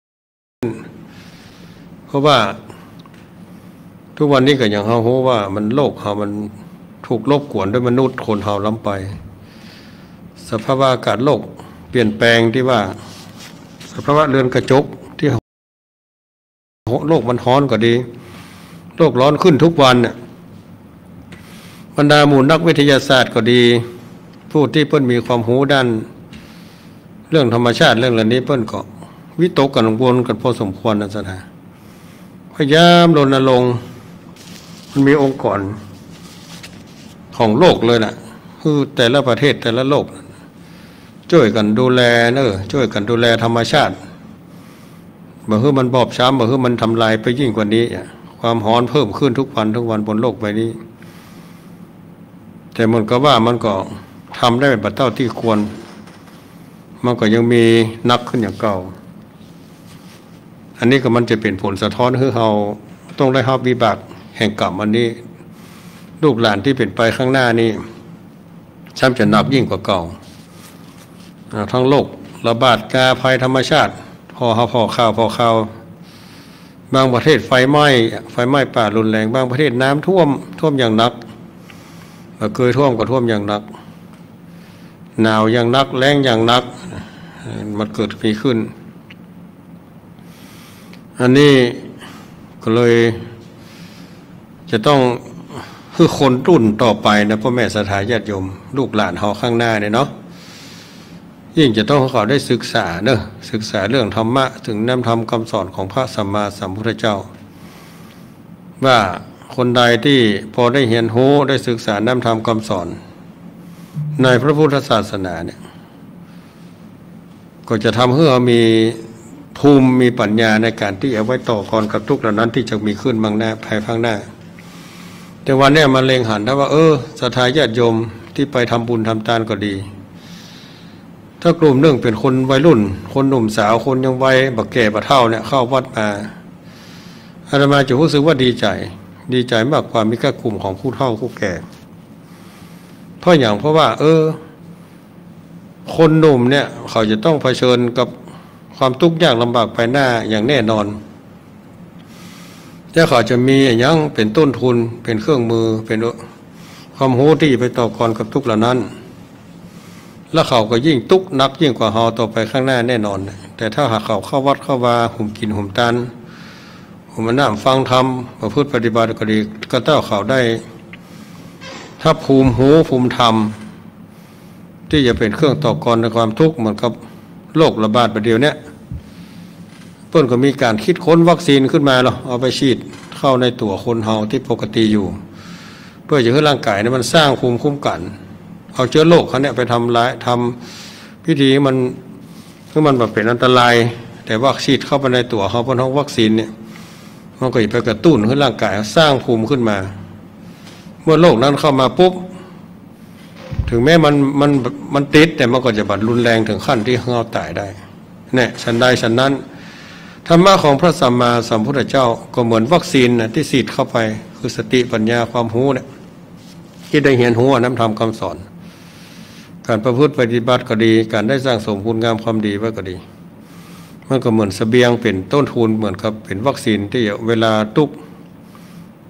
เพราะว่าทุกวันนี้ก็อย่างเฮาฮู้ว่ามันโลกเฮามันถูกรบกวนด้วยมนุษย์คนเฮาล้ำไปสภาวะอากาศโลกเปลี่ยนแปลงที่ว่าสภาวะเรือนกระจกที่โลกมันร้อนก็ดีโลกร้อนขึ้นทุกวันน่ะบรรดาหมู่นักวิทยาศาสตร์ก็ดีผู้ที่เพิ่นมีความรู้ด้านเรื่องธรรมชาติเรื่องเหล่านี้เพิ่นก็วิตกกังวลกันพอสมควรนะจ๊ะพยายามรณรงค์มันมีองค์กรของโลกเลยน่ะคือแต่ละประเทศแต่ละโลกช่วยกันดูแลเนอะช่วยกันดูแลธรรมชาติบ่ให้มันบอบช้ำบ่ให้มันทำลายไปยิ่งกว่านี้ความร้อนเพิ่มขึ้นทุกวันทุกวันบนโลกใบนี้แต่มันก็ว่ามันก็ทำได้แบบเท่าที่ควรมันก็ยังมีนักขึ้นอย่างเก่าอันนี้ก็มันจะเป็นผลสะท้อนให้เราต้องได้รับวิบากแห่งกรรมอันนี้ลูกหลานที่เป็นไปข้างหน้านี้ซ้ำจะหนักยิ่งกว่าเก่าทั้งโลกระบาดกาภัยธรรมชาติพอเฮาพอข่าวพอข่าวบางประเทศไฟไหม้ไฟไหม้ป่ารุนแรงบางประเทศน้ำท่วมท่วมอย่างหนักเคยท่วมก็ท่วมอย่างหนักหนาวอย่างหนักแล้งอย่างหนักมันเกิดมีขึ้นอันนี้ก็เลยจะต้องคือคนรุ่นต่อไปนะพ่อแม่ศรัทธาญาติโยมลูกหลานเฮาข้างหน้าเนี่ยเนาะยิ่งจะต้องเขาได้ศึกษาเนอะศึกษาเรื่องธรรมะถึงแนวธรรมคำสอนของพระสัมมาสัมพุทธเจ้าว่าคนใดที่พอได้เรียนรู้ได้ศึกษาแนวธรรมคำสอนในพระพุทธศาสนาเนี่ยก็จะทำให้เรามีภูมิมีปัญญาในการที่เอาไว้ต่อกรกับทุกเหล่านั้นที่จะมีขึ้นบางหน้าภายภาคหน้าแต่วันนี้มาเล็งหันนะว่าเออศรัทธาญาติโยมที่ไปทำบุญทำทานก็ดีถ้ากลุ่มหนึ่งเป็นคนวัยรุ่นคนหนุ่มสาวคนยังวัยบักแก่บักเฒ่าเนี่ยเข้าวัดมาอาตมาจะรู้สึกว่าดีใจดีใจมากกว่ามีแค่กลุ่มของผู้เฒ่าผู้แก่เพราะอย่างเพราะว่าเออคนหนุ่มเนี่ยเขาจะต้องเผชิญกับความทุกข์ยากลำบากภายหน้าอย่างแน่นอนแต่เขาจะมีอย่างเป็นต้นทุนเป็นเครื่องมือเป็นความรู้ที่ไปต่อกรกับทุกเหล่านั้นแล้วเขาก็ยิ่งทุกข์นักยิ่งกว่าเราต่อไปข้างหน้าแน่นอนแต่ถ้าหากเขาเข้าวัดเข้าวาหุ่มกินหุ่มตันหุ่มน้ำฟังธรรมประพฤติปฏิบัติก็ดีก็เต้าเขาได้ถ้าภูมิหูภูมิธรรมที่จะเป็นเครื่องต่อกรในความทุกข์เหมือนกับโรคระบาดประเดี๋ยวนี้เพิ่นก็มีการคิดค้นวัคซีนขึ้นมาหรอเอาไปฉีดเข้าในตัวคนเฮาที่ปกติอยู่เพื่อจะให้ร่างกายเนี่ยมันสร้างภูมิคุ้มกันเอาเชื้อโรคเขาเนี่ยไปทำร้ายทำพิธีมันเพื่อมันแบบเป็นอันตรายแต่ว่าฉีดเข้าไปในตัวเขาเพราะท้องวัคซีนเนี่ยมันก็จะไปกระตุ้นให้ร่างกายสร้างภูมิขึ้นมาเมื่อโรคนั้นเข้ามาปุ๊บถึงแม้มันมันมันติดแต่มันก็จะบรรลุรุนแรงถึงขั้นที่เราตายได้เนี่ยฉันใดฉันนั้นธรรมะของพระสัมมาสัมพุทธเจ้าก็เหมือนวัคซีนนะที่ฉีดเข้าไปคือสติปัญญาความรู้เนี่ยที่ได้เห็นรู้น้ำธรรมคำสอนการประพฤติปฏิบัติก็ดีการได้สร้างสมคุณงามความดีไว้ก็ดีมันก็เหมือนเสบียงเป็นต้นทุนเหมือนกับเป็นวัคซีนที่เวลาทุก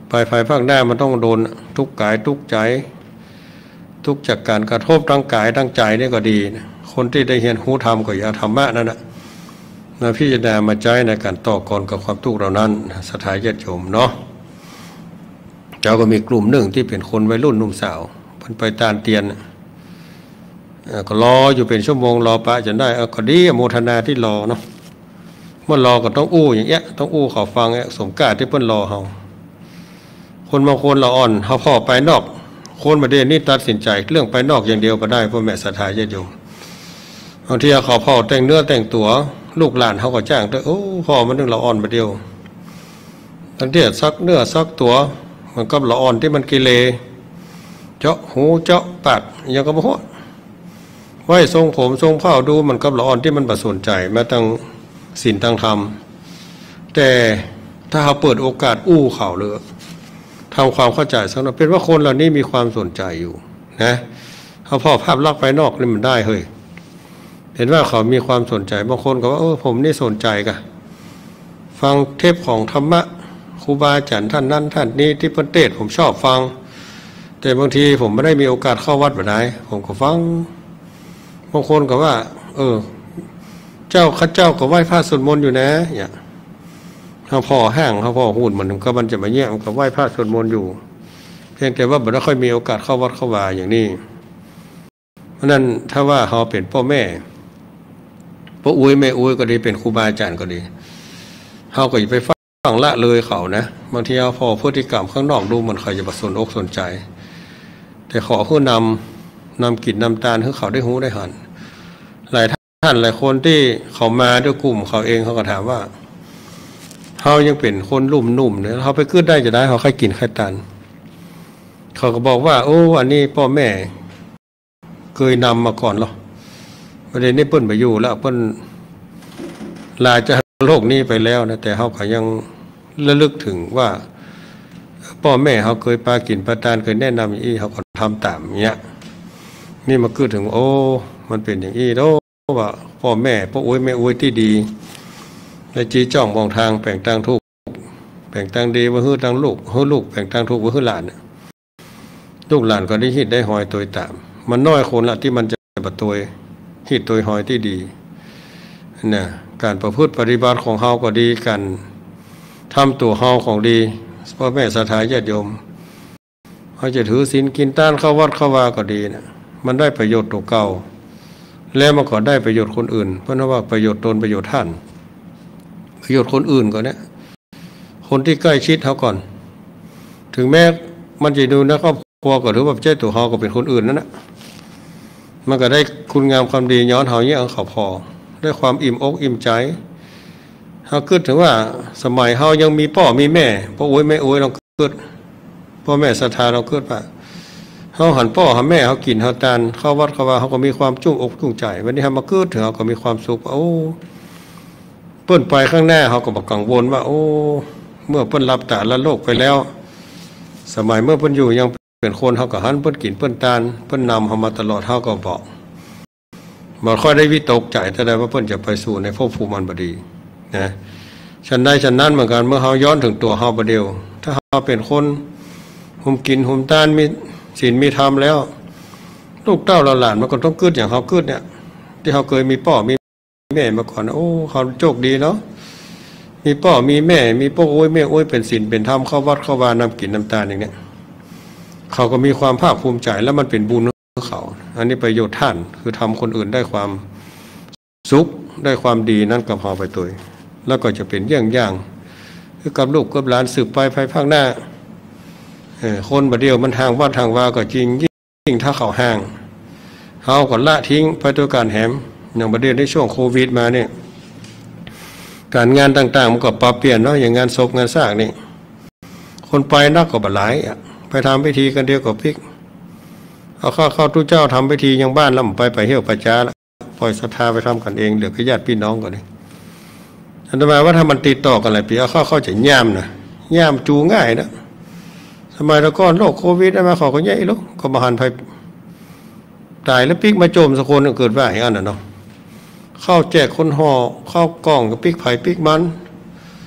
ภายภายภาคหน้ามันต้องโดนทุกกายทุกใจทุกจากการกระทบทั้งกายทั้งใจนี่ก็ดีนะคนที่ได้เรียนรู้ธรรมก็อย่าธรรมะนั่นนะมาพิจารณามาใจในการต่อกรกับความทุกข์เหล่านั้นสถานญาติโยมเนาะเจ้าก็มีกลุ่มหนึ่งที่เป็นคนวัยรุ่นหนุ่มสาวเพิ่นไปตานเตียนก็รออยู่เป็นชั่วโมงรอพระจนได้เอาก็ดีโมทนาที่รอเนาะเมื่อรอก็ต้องอู้อย่างเงี้ยต้องอู้เขาฟังเงี้ยสมกาที่เพิ่นรอเฮาคนบางคนละอ่อนเฮาพ่อไปนอกคนประเด็นนี้ตัดสินใจเรื่องไปนอกอย่างเดียวก็ได้พ่อแม่ศรัทธาญาติโยมบางทีเขาพ่อแต่งเนื้อแต่งตัวลูกหลานเขาก็จ้างด้วยโอ้พ่อมันนึงละอ่อนประเดียวตั้งแต่ซักเนื้อซักตัวมันก็ละอ่อนที่มันกิเลเจาะหูเจาะปากยังก็บ่ฮู้ไว้ทรงผมทรงเผ้าดูมันก็ละอ่อนที่มันบ่สนใจแม้ตั้งศีลตั้งธรรมแต่ถ้าเขาเปิดโอกาสอู้เขาเลยทำความเข้าใจสักหน่อยเป็นว่าคนเหล่านี้มีความสนใจอยู่นะเขาพอภาพลักษณ์ภายนอกนี่มันได้เฮ้ยเห็นว่าเขามีความสนใจบางคนก็ว่าเออผมนี่สนใจกะฟังเทปของธรรมะครูบาอาจารย์ท่านนั้นท่านนี้ที่เพิ่นเทศผมชอบฟังแต่บางทีผมไม่ได้มีโอกาสเข้าวัดแบบไหนผมก็ฟังบางคนก็ว่าเออเจ้าข้าเจ้าก็ไหว้พระสวดมนต์อยู่นะเนี่ยเขาพอแห้งเขาพอหุ่นมันก็มันจะมาแย่มันก็ไหว้พระสวดมนต์อยู่เพียงแต่ว่าไม่ได้ค่อยมีโอกาสเข้าวัดเข้าวาอย่างนี้เพราะนั้นถ้าว่าเขาเป็นพ่อแม่พ่ออุ้ยแม่อุ้ยก็ดีเป็นครูบาอาจารย์ก็ดีเขาก็อย่าไปฟังละเลยเขานะบางทีเขาพอพฤติกรรมข้างนอกดูมันใครจะสนอกสนใจแต่ขอเพื่อนำนำกิจนำตาลให้เขาได้หูได้หันหลายท่านหลายคนที่เขามาด้วยกลุ่มเขาเองเขาก็ถามว่าเขายังเป็นคนลุ่มนุ่มเนี่ยเขาไปขึ้นได้จะได้เขาค่อยกินค่อยตันเขาก็บอกว่าโอ้อันนี้พ่อแม่เคยนำมาก่อนหรอประเด็นนี้เปิ้นไปอยู่แล้วเปิ้นลาจะโลกนี้ไปแล้วนะแต่เขาก็ยังระลึกถึงว่าพ่อแม่เขาเคยปากินปาตานเคยแนะนำอย่างนี้เขาก็ทำตามเนี้ยนี่มาคือถึงโอ้มันเป็นอย่างนี้แล้วว่าพ่อแม่พ่ออุ้ยแม่อุ้ยที่ดีและจีจ้องมองทางแป่งตังทุกแป่งตังดีว่าฮื้อตังลูกฮื้อลูกแป่งตังทุกว่าฮื้อหลานลูกหลานก็ได้หิดได้หอยตัวตามมันน้อยคนละที่มันจะบัดตัวหิดตัวหอยที่ดีเนี่ยการประพฤติปฏิบัติของเฮาก็ดีกันทำตัวเฮาของดีพ่อแม่ศรัทธาญาติโยมเขาจะถือศีลกินต้านเข้าวัดเข้าวาก็ดีนะมันได้ประโยชน์ตัวเก่าแล้วมันก็ได้ประโยชน์คนอื่นเพราะนั่นว่าประโยชน์ตนประโยชน์ท่านประโยชน์คนอื่นก่อนเนี่ยคนที่ใกล้ชิดเขาก่อนถึงแม้มันจะดูนะครอบครัวก็ถือว่าเจ้าตัวเฮาก็เป็นคนอื่นนั่นแหละมันก็ได้คุณงามความดีย้อนเฮาเนี่ยเอาเขาพอได้ความอิ่มอกอิ่มใจเขาคิดถึงว่าสมัยเฮายังมีพ่อมีแม่พ่อโอ้ยแม่โอ้ยเราเกิดพ่อแม่ศรัทธาเราเกิดป่ะเฮาหันพ่อหันแม่เขากินเฮาตานเข้าวัดเข้าว่าเขาก็มีความจุ้งอกจุ้งใจวันนี้เฮามาเกิดถึงเขาก็มีความสุขโอ้เปิ้นไปข้างหน้าเขาก็บอกกังวลว่าโอ้เมื่อเปิ้นรับตาละโลกไปแล้วสมัยเมื่อเปิ้นอยู่ยังเป็นคนเขาก็หันเปิ้นกินเปิ้นตานเปิ้นนำเขามาตลอดเขาก็บอกบ่ค่อยได้วิตกใจแต่ได้ว่าเปิ้นจะไปสู่ในภพภูมิมันบดีนะฉันได้ฉันนั้นเหมือนกันเมื่อเขาย้อนถึงตัวเขาประเดียวถ้าเขาเป็นคนหุมกินหุมตานมีศีลมีธรรมแล้วลูกเต้าหลานมันก็ต้องเกิดอย่างเขาเกิดเนี่ยที่เขาเคยมีพ่อมีแม่มาก่อนโอ้เขาโชคดีเนาะมีพ่อมีแม่มีพ่อโอ้ยแม่โอ้ยเป็นศีลเป็นธรรมเข้าวัดเข้าวานำกินน้ำตาลอย่างเนี้ยเขาก็มีความภาคภูมิใจแล้วมันเป็นบุญของเขาอันนี้ประโยชน์ท่านคือทำคนอื่นได้ความสุขได้ความดีนั่นกับเขาไปตัวแล้วก็จะเป็นเยี่ยงอย่างคือกับลูกกับหลานสืบไปภายภาคหน้าคนประเดียวมันทางวัดทางวาก็จริงยิ่งถ้าเขาห่างเขาก็ละทิ้งไปตัวการแหมอย่างประเดียวในช่วงโควิดมาเนี่ยการงานต่างๆมันก็ปรับเปลี่ยนเนาะอย่างงานศพงานสร้างนี่คนไปนักก็บหลายไปทำพิธีกันเดียวกับพิกเอาข้าเข้าตู้เจ้าทำพิธียังบ้านแล้วไปไปเที่ยวไปจ้าแล้วปล่อยศรัทธาไปทำกันเองเดี๋ยวก็ญาติพี่น้องก่อนเลยอันตรายว่าถ้ามันติดต่อกันหลายปีเอาเข้าเข้าจะย่ำนะย่ำจูง่ายนะสมัยตะก้อนโรคโควิดได้มาเขาก็แย่ลูกก็มาหันไปตายแล้วปิกมาโจมสักคนเกิดว่าอย่างนั้นนะเนาะเข้าแจกคนห่อเข้ากล่องกับปิกไผ่ปิกมันไป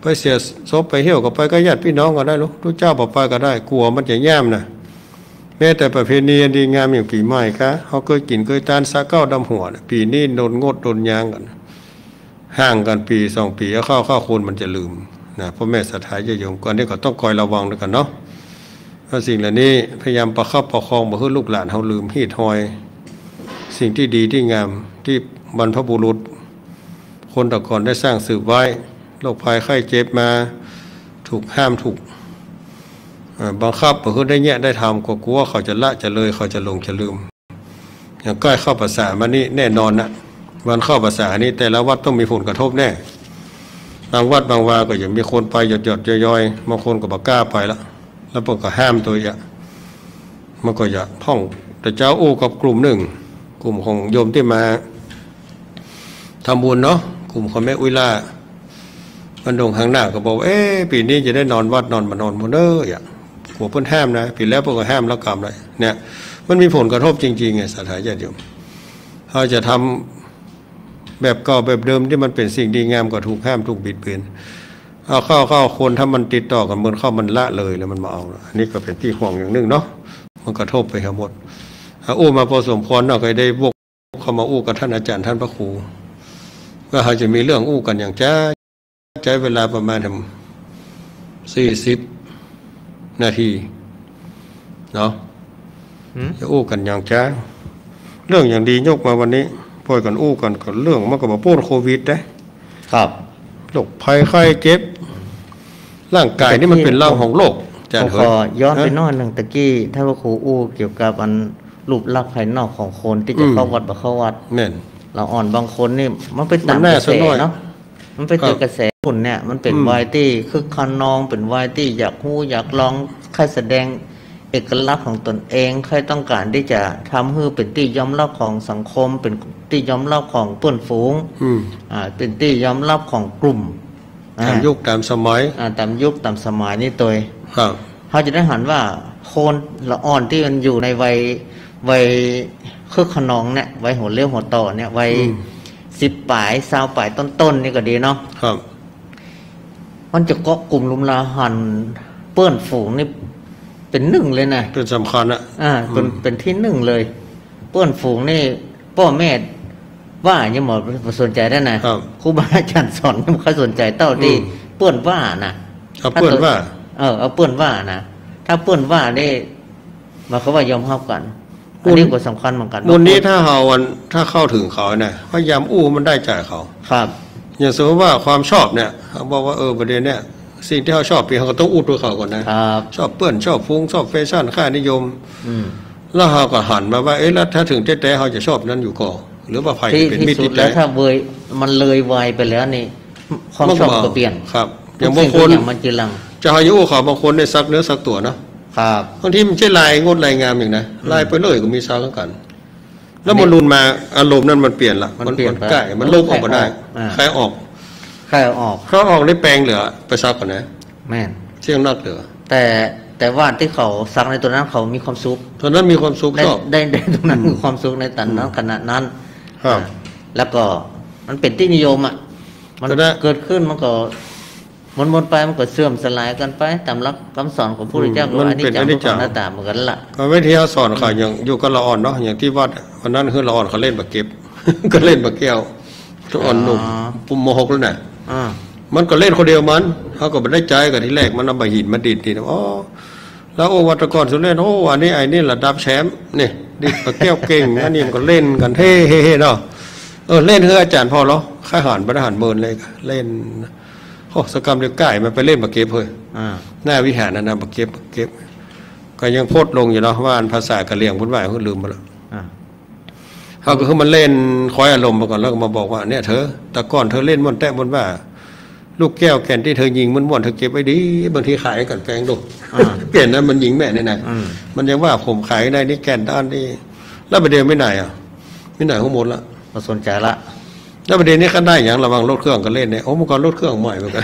เสียศพไปเหี่ยวก็ไปก็ญาติพี่น้องก็ได้ลูกทุกเจ้าบอกไปก็ได้กลัวมันจะแย่มนะแม้แต่ประเพณีดีงามอย่างปีใหม่คะเขาเคยกินเคยทานซาเก้าดำหัวปีนี้โดนงดโดนยางกันห่างกันปีสองปีแล้วเข้าเข้าคนมันจะลืมนะพ่อแม่ศรัทธาญาติโยมก่อนนี้ก็ต้องคอยระวังด้วยกันเนาะเพราะสิ่งเหล่านี้พยายามประคับประคองบ่ให้ลูกหลานเขาลืมฮีดหอยสิ่งที่ดีที่งามที่บรรพบุรุษคนแต่ก่อนได้สร้างสืบไว้โรคภัยไข้เจ็บมาถูกห้ามถูกบังคับเพื่อได้แยะได้ทำก็กลัวเขาจะละจะเลยเขาจะลงจะลืมอย่างใกล้เข้าภาษามานี่แน่นอนนะวันเข้าภาษานี้แต่ละวัดต้องมีผลกระทบแน่บางวัดบางวาก็ยังมีคนไปหยดหยดย่อยๆบางคนก็บักกล้าไปละแล้วพวกก็ห้ามตัวอย่ามันก็อย่าท่องแต่เจ้าอู้กับกลุ่มหนึ่งกลุ่มของโยมที่มาทำบุญเนาะกลุ่มของแม่อุยล่ามันดงข้างหน้าก็บอกเอ๊ปีนี้จะได้นอนวัดนอนมานอนบนเด้ออย่าหัวเพิ่นห้ามนะปีแล้วพวกก็ห้ามแล้วกรรมเลยเนี่ยมันมีผลกระทบจริงๆไงศรัทธาญาติโยมเขาจะทำแบบเก่าแบบเดิมที่มันเป็นสิ่งดีงามก็ถูกห้ามถูกบิดเบือนเอาเข้าเข้าคนถ้ามันติดต่อกันเหมือนเข้ามันละเลยแล้วมันมาเอาอันนี้ก็เป็นที่ห่วงอย่างหนึ่งเนาะมันกระทบไปทั้งหมดอู้มาพอสมควรเนาะเคยได้วกเข้ามาอู้กับท่านอาจารย์ท่านพระครูก็เขาจะมีเรื่องอู้กันอย่างจ้าใช้เวลาประมาณสี่สิบนาทีเนาะจะอู้กันอย่างจ้าเรื่องอย่างดียกมาวันนี้พอยกันอู้กันกับเรื่องมันก็มาพูดโควิดได้ครับโรคภัยไข้เจ็บร่างกายนี่มันเป็นเล่าของโลกอาจารย์ขอย้อนไปนอนหนึ่งตะกี้ถ้าว่าครูอู้เกี่ยวกับอันรูปลักษณ์ภายนอกของคนที่จะเข้าวัดบ่เข้าวัดแม่นเราอ่อนบางคนนี่มันเป็นตามกระแสเนาะมันเป็นกระแสคนเนี่ยมันเป็นวายที่คึกคันนองเป็นวายที่อยากฮู้อยากลองใครแสดงเอกลักษณ์ของตนเองใครต้องการที่จะทำให้เป็นที่ยอมรับของสังคมเป็นที่ยอมรับของเพื่อนฝูงอ่าเป็นที่ยอมรับของกลุ่มตามยุคตามสมัยอ่าตามยุคตามสมัยนี่ตัวครับเขาจะได้หันว่าคนละอ่อนที่มันอยู่ในวัยวัยคึกขนองเนี่ยวัยหัวเลี้ยวหัวต่อเนี่ยวัยสิบปลายสาวปลายต้นๆนี่ก็ดีเนาะครับมันจะเกาะกลุ่มลุมลาหันเปื้อนฝูงนี่เป็นหนึ่งเลยนะเป็นสำคัญอะอ่าเป็นเป็นที่หนึ่งเลยเปื้อนฝูงนี่พ่อแม่ว่ายังหมดสนใจได้นะครูบาอาจารย์สอนยังไม่สนใจเต้าที่เปื้อนว่านะเอาเปื้อนว่าเออเอาเปื้อนว่านะถ้าเปื้อนว่าได้มาเขาว่ายอมรับกันอันนี้ก็สำคัญเหมือนกันบุญนี้ถ้าเขาวันถ้าเข้าถึงเขาเนี่ยพยายามอู้มันได้ใจเขาครับอย่างสมมติว่าความชอบเนี่ยเขาบอกว่าเออประเด็นเนี่ยสิ่งที่เขาชอบปีเขาก็ต้องอู้ตัวเขาก่อนนะครับชอบเปื้อนชอบฟุ้งชอบแฟชั่นค่านิยมแล้วเขาก็หันมาว่าเอ๊ะแล้วถ้าถึงแต่เขาจะชอบนั้นอยู่ก่อหรือว่าใครเป็นมิตรที่แล้วถ้าเบยมันเลยวัยไปแล้วนี่ความชอบก็เปลี่ยนครับอย่างบางคนมันจีรังจะให้อู้เขาบางคนได้ซักเนื้อซักตัวนะครับบางทีมันใช่ลายงดลายงามอย่างนะลายไปเลยก็มีซักกันแล้วมันรุนมาอารมณ์นั้นมันเปลี่ยนละมันเปลี่ยนใกล้มันลบออกมาได้ใครออกใครออกเขาออกได้แปลงเหลือไปซักก่อนนะแม่นเชี่ยงนอกเหลือแต่แต่ว่าที่เขาซักในตัวนั้นเขามีความสุขตอนนั้นมีความสุขชอบได้ได้ตรงนั้นมีความสุขในตอนนั้นขณะนั้นครับแล้วก็มันเป็นที่นิยมอ่ะมันเกิดขึ้นมันก็มันหมดไปมันก็เสื่อมสลายกันไปตามหลักคำสอนของพระพุทธเจ้าว่าอันนี้จังทุกขังอนัตตาเหมือนกันละก็วิธีสอนเขาอย่างอยู่กับละอ่อนเนาะอย่างที่วัดวันนั้นคือละอ่อนเขาเล่นบักเก็บก็เล่นบักแก้วละอ่อนหนุ่มปุ่มโมหกแล้วน่ะมันก็เล่นคนเดียวมันเขาก็ไม่ได้ใจกับที่แรกมันเอาใบหินมาดิดดิอ๋อแล้วโอวัตกรสุเล่นโอ้อันนี้ไอ้นี่ระดับแชมป์นี่ดิบักแก้วเก่งอันนี้มันก็เล่นกันเท่ๆเนาะเออเล่นเพื่ออาจารย์พอแล้วข้าหารบริหารเมินเลยเล่นโอ้สกรรมเดียวก่มันไปเล่นบักเก็บเลยหน้าวิหารนั่นนะบักเก็บบักเก็บก็ยังโพดลงอยู่เนาะว่าภาษากะเหรี่ยงพุ่นไหวเขาลืมไปแล้วเขาก็คือมันเล่นคอยอารมณ์มาก่อนแล้วก็มาบอกว่าเนี่ยเธอแต่ก่อนเธอเล่นมันแตะบนว่าลูกแก้วแก่นที่เธอยิงมันม่วนเธอเก็บไว้ดีบางทีขายกันแพงดูเปลี่ยนนั้นมันยิงแม่เนี่ยนะมันยังว่าผมขายได้นี่แก่นด้านนี่แล้วประเดี๋ยวไม่ไหนอ่ะไม่ไหนข้างบนละมาสนใจละแล้วประเด็นนี้ก็ได้อย่างระวังรถเครื่องกันเล่นเนี่ยโอ้เมื่อก่อนรถเครื่องใหม่เหมือนกัน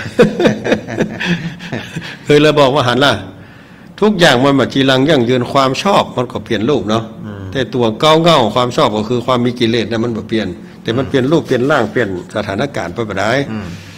เคยเลยบอกว่าหันล่ะทุกอย่างมันมาจีรังยั่งยืนความชอบมันก็เปลี่ยนรูปเนาะแต่ตัวเก้าเก้าความชอบก็คือความมีกิเลสนะมันแบบเปลี่ยนแต่มันเปลี่ยนรูปเปลี่ยนร่างเปลี่ยนสถานการณ์ไปแบบใด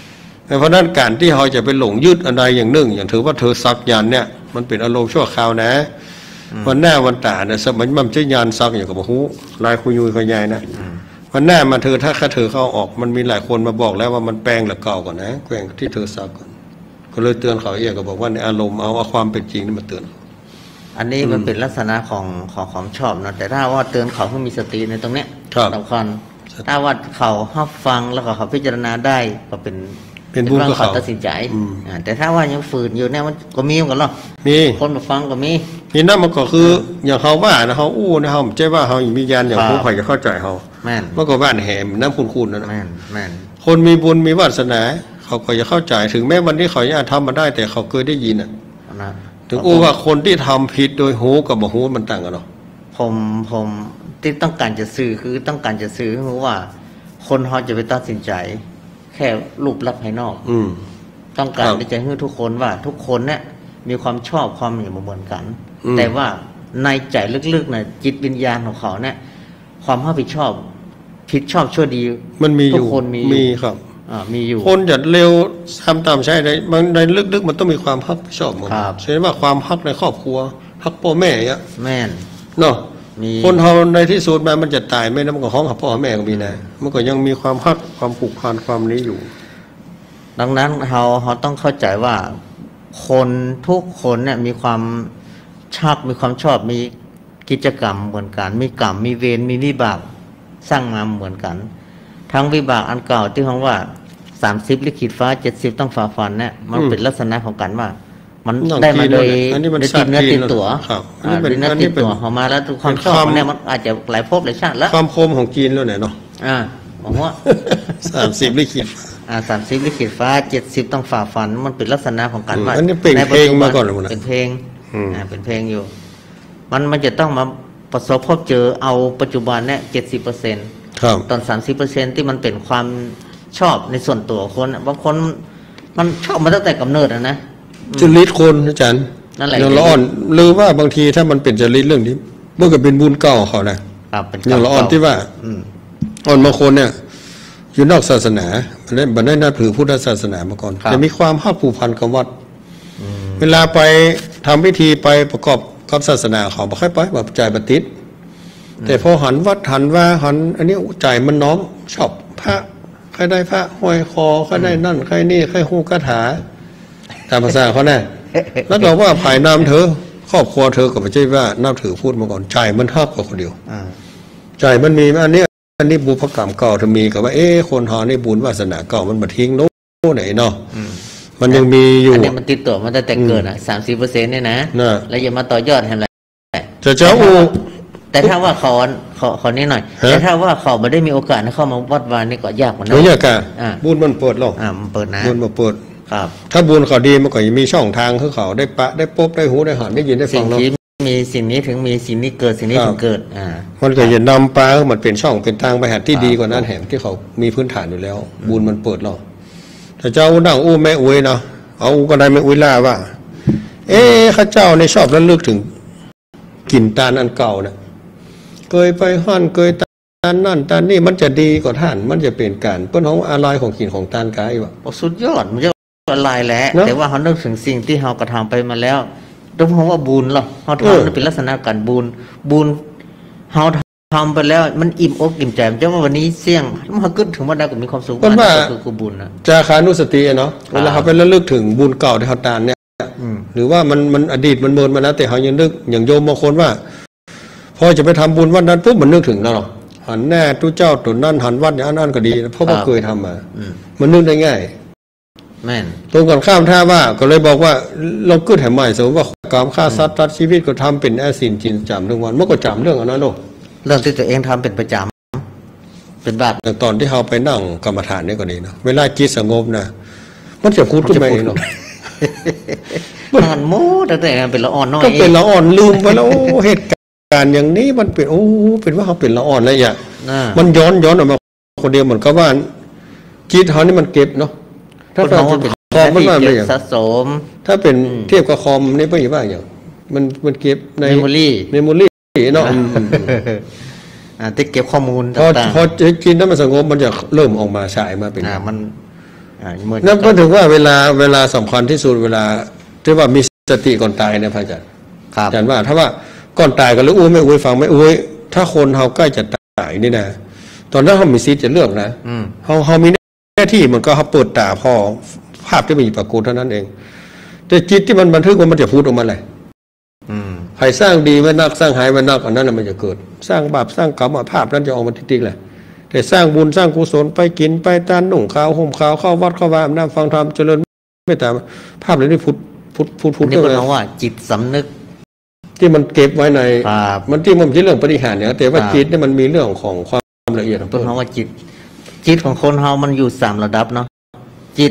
เพราะนั้นการที่เขาจะไปหลงยึดอะไรอย่างหนึ่งอย่างถือว่าเธอซักยันเนี่ยมันเป็นอารมณ์ชั่วคราวนะวันหน้าวันตาเนี่ยสมัยมันจะยานซักอย่างกับหูลายคุยยุยคุยใหญ่นะวันหน้ามาเธอถ้าข้าเธอเข้าออกมันมีหลายคนมาบอกแล้วว่ามันแปลงหรือเก่าก่อนนะแปลงที่เธอซักก่อนก็เลยเตือนเขาเองก็บอกว่าในอารมณ์เอาเอาความเป็นจริงนี่มาเตือนอันนี้มันเป็นลักษณะของของความชอบนะแต่ถ้าว่าเตือนเขาให้มีสติในตรงเนี้ยสำคัญถ้าว่าเขารับฟังแล้วก็เขาพิจารณาได้ก็เป็นเป็นบุญกับเขาตัดสินใจแต่ถ้าว่ายังฝืนอยู่เนี่ยมันก็มีกันหรอมีคนมาฟังก็มีมีนั่นมันก็คืออย่างเขาว่านะเขาอู้นะเขาไม่ใช่ว่าเขามีญาณอย่างผู้ใครจะเข้าใจเขาแม่นเมื่อก่อนบ้านแหมน้ำคุณๆนั่นแม่นแม่นคนมีบุญมีวาสนาเขาก็จะเข้าใจถึงแม้วันนี้เขาจะทำมาได้แต่เขาเคยได้ยินอ่ะถึงอู้ว่าคนที่ทำผิดโดยหูกับบ่หูมันต่างกันเนาะผมผมที่ต้องการจะสื่อคือต้องการจะสื่อเพราะว่าคนเขาจะไปตัดสินใจแค่รูปลักษณ์ภายนอกอืต้องการที่จะให้ทุกคนว่าทุกคนเนี่ยมีความชอบความเหมือนกันแต่ว่าในใจลึกๆนะจิตวิญญาณของเขาเนี่ยความรับผิดชอบผิดชอบชั่วดีมันมีอยู่ทุกคนมีมีครับอ่ามีอยู่คนจะเร็วทำตามใช่ในมันในลึกๆมันต้องมีความรับผิดชอบหมดใช่ไหมความฮักในครอบครัวฮักพ่อแม่เนี่ยแม่นเนาะคนเราในที่สุดมามันจะตายไม่นะมันก็ห้องกับพ่อแม่ก็มีนะมันก็ยังมีความฮักความผูกพันความนี้อยู่ดังนั้นเราเราต้องเข้าใจว่าคนทุกคนเนี่ยมีความชักมีความชอบมีกิจกรรมเหมือนกันมีกรรมมีเวรมีวิบากสร้างมาเหมือนกันทั้งวิบากอันเก่าที่เขาว่าสามสิบลิขิตฟ้าเจ็ดสิบต้องฝ่าฟันเนี่ยมันเป็นลักษณะของกันว่ามันได้มาโดยได้ติดเนื้อติดตัวติดเนื้อติดตัวเขามาแล้วทุกความชอบเนี่ยมันอาจจะหลายภพหลายชาติแล้วความคมของจีนแล้วเนี่ยเนาะอ่าบอกว่าสามสิบลิขิตอ่าสามสิบลิขิตฟ้าเจ็ดสิบต้องฝ่าฟันมันเป็นลักษณะของการว่าอันนี้เป็นเพลงมาก่อนเลยนะเป็นเพลงอ่าเป็นเพลงอยู่มันมันจะต้องมาประสบพบเจอเอาปัจจุบันเนี่ยเจ็ดสิบเปอร์เซ็นต์ตอนสามสิบเปอร์เซ็นต์ที่มันเป็นความชอบในส่วนตัวคนบางคนมันชอบมาตั้งแต่กำเนิดนะนะจริตคนอาจารย์อย่างละอ่อนหรือว่าบางทีถ้ามันเป็นจริตเรื่องนี้เมื่อกี้เป็นบุญเก่าเขานะอย่างละอ่อนที่ว่าอ่อนบางคนเนี่ยอยู่นอกศาสนามันได้บันได้นับถือพุทธศาสนามาก่อนจะมีความภาคผูกพันกับวัดเวลาไปทำพิธีไปประกอบกับศาสนาเขาบอกให้ไปแบบใจบัติดแต่พอหันวัดหันว่าหันอันนี้ใจมันน้อมชอบพระใครได้พระห้อยคอใครได้นั่นใครนี่ใครฮู้คาถาตามภาษาเขาแน่แล้วเราว่าภายนามเธอครอบครัวเธอก็ไม่ใช่ว่านับถือพูดมาก่อนใจมันทับกับคนเดียวใจมันมีอันนี้อันนี้บุพกรรมเก่าเธอมีกับว่าเอ๊ะคนหอนี่บุญวาสนาเก่ามันมาทิ้งโน้ไหนเนาะมันยังมีอยู่อันนี้มันติดตัวมันตั้งแต่เกิดอ่ะสามสิบเปอร์เซ็นต์เนี่ยนะแล้วอย่ามาต่อยอดเห็นไหมจะเจ้าอูแต่ถ้าว่าเขาเขาเขานี่หน่อยแต่ถ้าว่าเขาไม่ได้มีโอกาสเข้ามาวัดวานนี่ก็ยากเหมือนกันยากอ่ะบุญมันเปิดหรอกอ่ามันเปิดนะบุญมันเปิดครับถ้าบุญเขาดีมันก็มีช่องทางคือเขาได้ปะได้พบได้หูได้หันได้ยินได้ฟังเนาะมีสิ่งนี้ถึงมีสิ่งนี้เกิดสิ่งนี้ถึงเกิดอ่ามันก็จะนำปลามันเป็นช่องเป็นทางไปหาที่ดีกว่านั้นแห่งที่เขามีพื้นฐานอยู่แล้วบุญมันเปิดหรอกถ้าเจ้าดังอู้แม่อุ้ยเนาะเอาอู้ก็ได้แม่อุ้ยล่าว่าเอ๊ะข้าเจ้าในชอบระลึกถึงกลิ่นตาลอันเก่าเนี่ยเคยไปหั่นเคยตาลนั่นตาลนี่มันจะดีกว่าท่านมันจะเป็นการเปิ้นของอะไรของกลิ่นของตาลกายวะสุดยอดมันจะอะไรแหละแต่ว่าเขาเลิกถึงสิ่งที่เขากระทำไปมาแล้วต้องพูดว่าบุญหรอเขาทำเป็นลักษณะการบุญบุญเขาทำไปแล้วมันอิ่มอกอิ่มใจมันจะว่าวันนี้เสี่ยงมันขึ้นถึงว่าได้ก็มีความสุขมันคือคือบุญนะจาคานุสติเนาะเวลาเขาไประลึกถึงบุญเก่าที่เขาตาลเนี่ยหรือว่ามันมันอดีตมันเมินมาแล้วแต่เขายังนึกอย่างโยมบางคนว่าพอจะไปทำบุญวันนั้นปุ๊บมันนึกถึงแล้วหรอหันแน่ทุเจ้าตุนนั่นหันวัดอย่างนั้นก็ดีเพราะว่าเคยทำมามันนึกได้ง่ายแม่นตรงกันข้ามท่าว่าก็เลยบอกว่าเราเกิดแห่งใหม่สมมติว่าการฆ่าสัตว์ตัดชีวิตก็ทำเป็นแอสินจินจำเรื่องวันเมื่อก็จำเรื่องอันนั้นโลกเรื่องที่ตัวเองทำเป็นประจำเป็นบาปตอนที่เขาไปนั่งกรรมฐานนี่ก็ดีนะเวลาจิตสงบนะมันจะพูดขึ้นมาเองเนาะมันโม้แต่แต่เป็นละอ่อนน้อยก็เป็นละอ่อนลืมไปแล้วเหตุการณ์อย่างนี้มันเป็นโอ้เป็นว่าเขาเป็นละอ่อนอะไรอย่างมันย้อนย้อนออกมาคนเดียวเหมือนกับว่าจิตเขานี่มันเก็บเนาะถ้าเป็นคอมมันมาเป็นสะสมถ้าเป็นเทียบกับคอมนี่เป็นอย่างอย่างมันมันเก็บในเมมโมรี่เมมโมรี่เนาะอ่าที่เก็บข้อมูลต่างๆพอพอจิตนั้นมันสงบมันจะเริ่มออกมาฉายมาเป็นอ่ามันนั่นก็ถึงว่าเวลาเวลาสำคัญที่สุดเวลาที่ว่ามีสติก่อนตายเนี่ยพระอาจารย์อาจารย์ว่าถ้าว่าก่อนตายก็เลยอุ้ยไม่อุ้ยฟังไม่อุ้ยถ้าคนเขาใกล้จะตายนี่นะตอนนั้นเขามีสิทธิ์จะเลือกนะเขาเขามีหน้าที่มันก็เขาเปิดตาพอภาพที่มีปรากฏเท่านั้นเองแต่จิตที่มันบันทึกว่ามันจะพูดออกมาเลยใครสร้างดีไว้นักสร้างหายไว้นักอันนั้นมันจะเกิดสร้างบาปสร้างกรรมภาพนั้นจะออกมาติ๊กๆเลยแต่สร้างบุญสร้างกุศลไปกินไปตานหนุ่งขาวห่มขาวเข้าวัดเข้าวาน้ำฟังธรรมเจริญไม่ตามภาพเหล่านี้พุทธพุทธพุทธพุทธนี่เป็นว่าจิตสำนึกที่มันเก็บไว้ในมันที่มันที่เรื่องปฏิหารเนี่ยแต่ว่าจิตเนี่ยมันมีเรื่องของความละเอียดของตัวเขาว่าจิตจิตของคนเรามันอยู่สามระดับเนาะจิต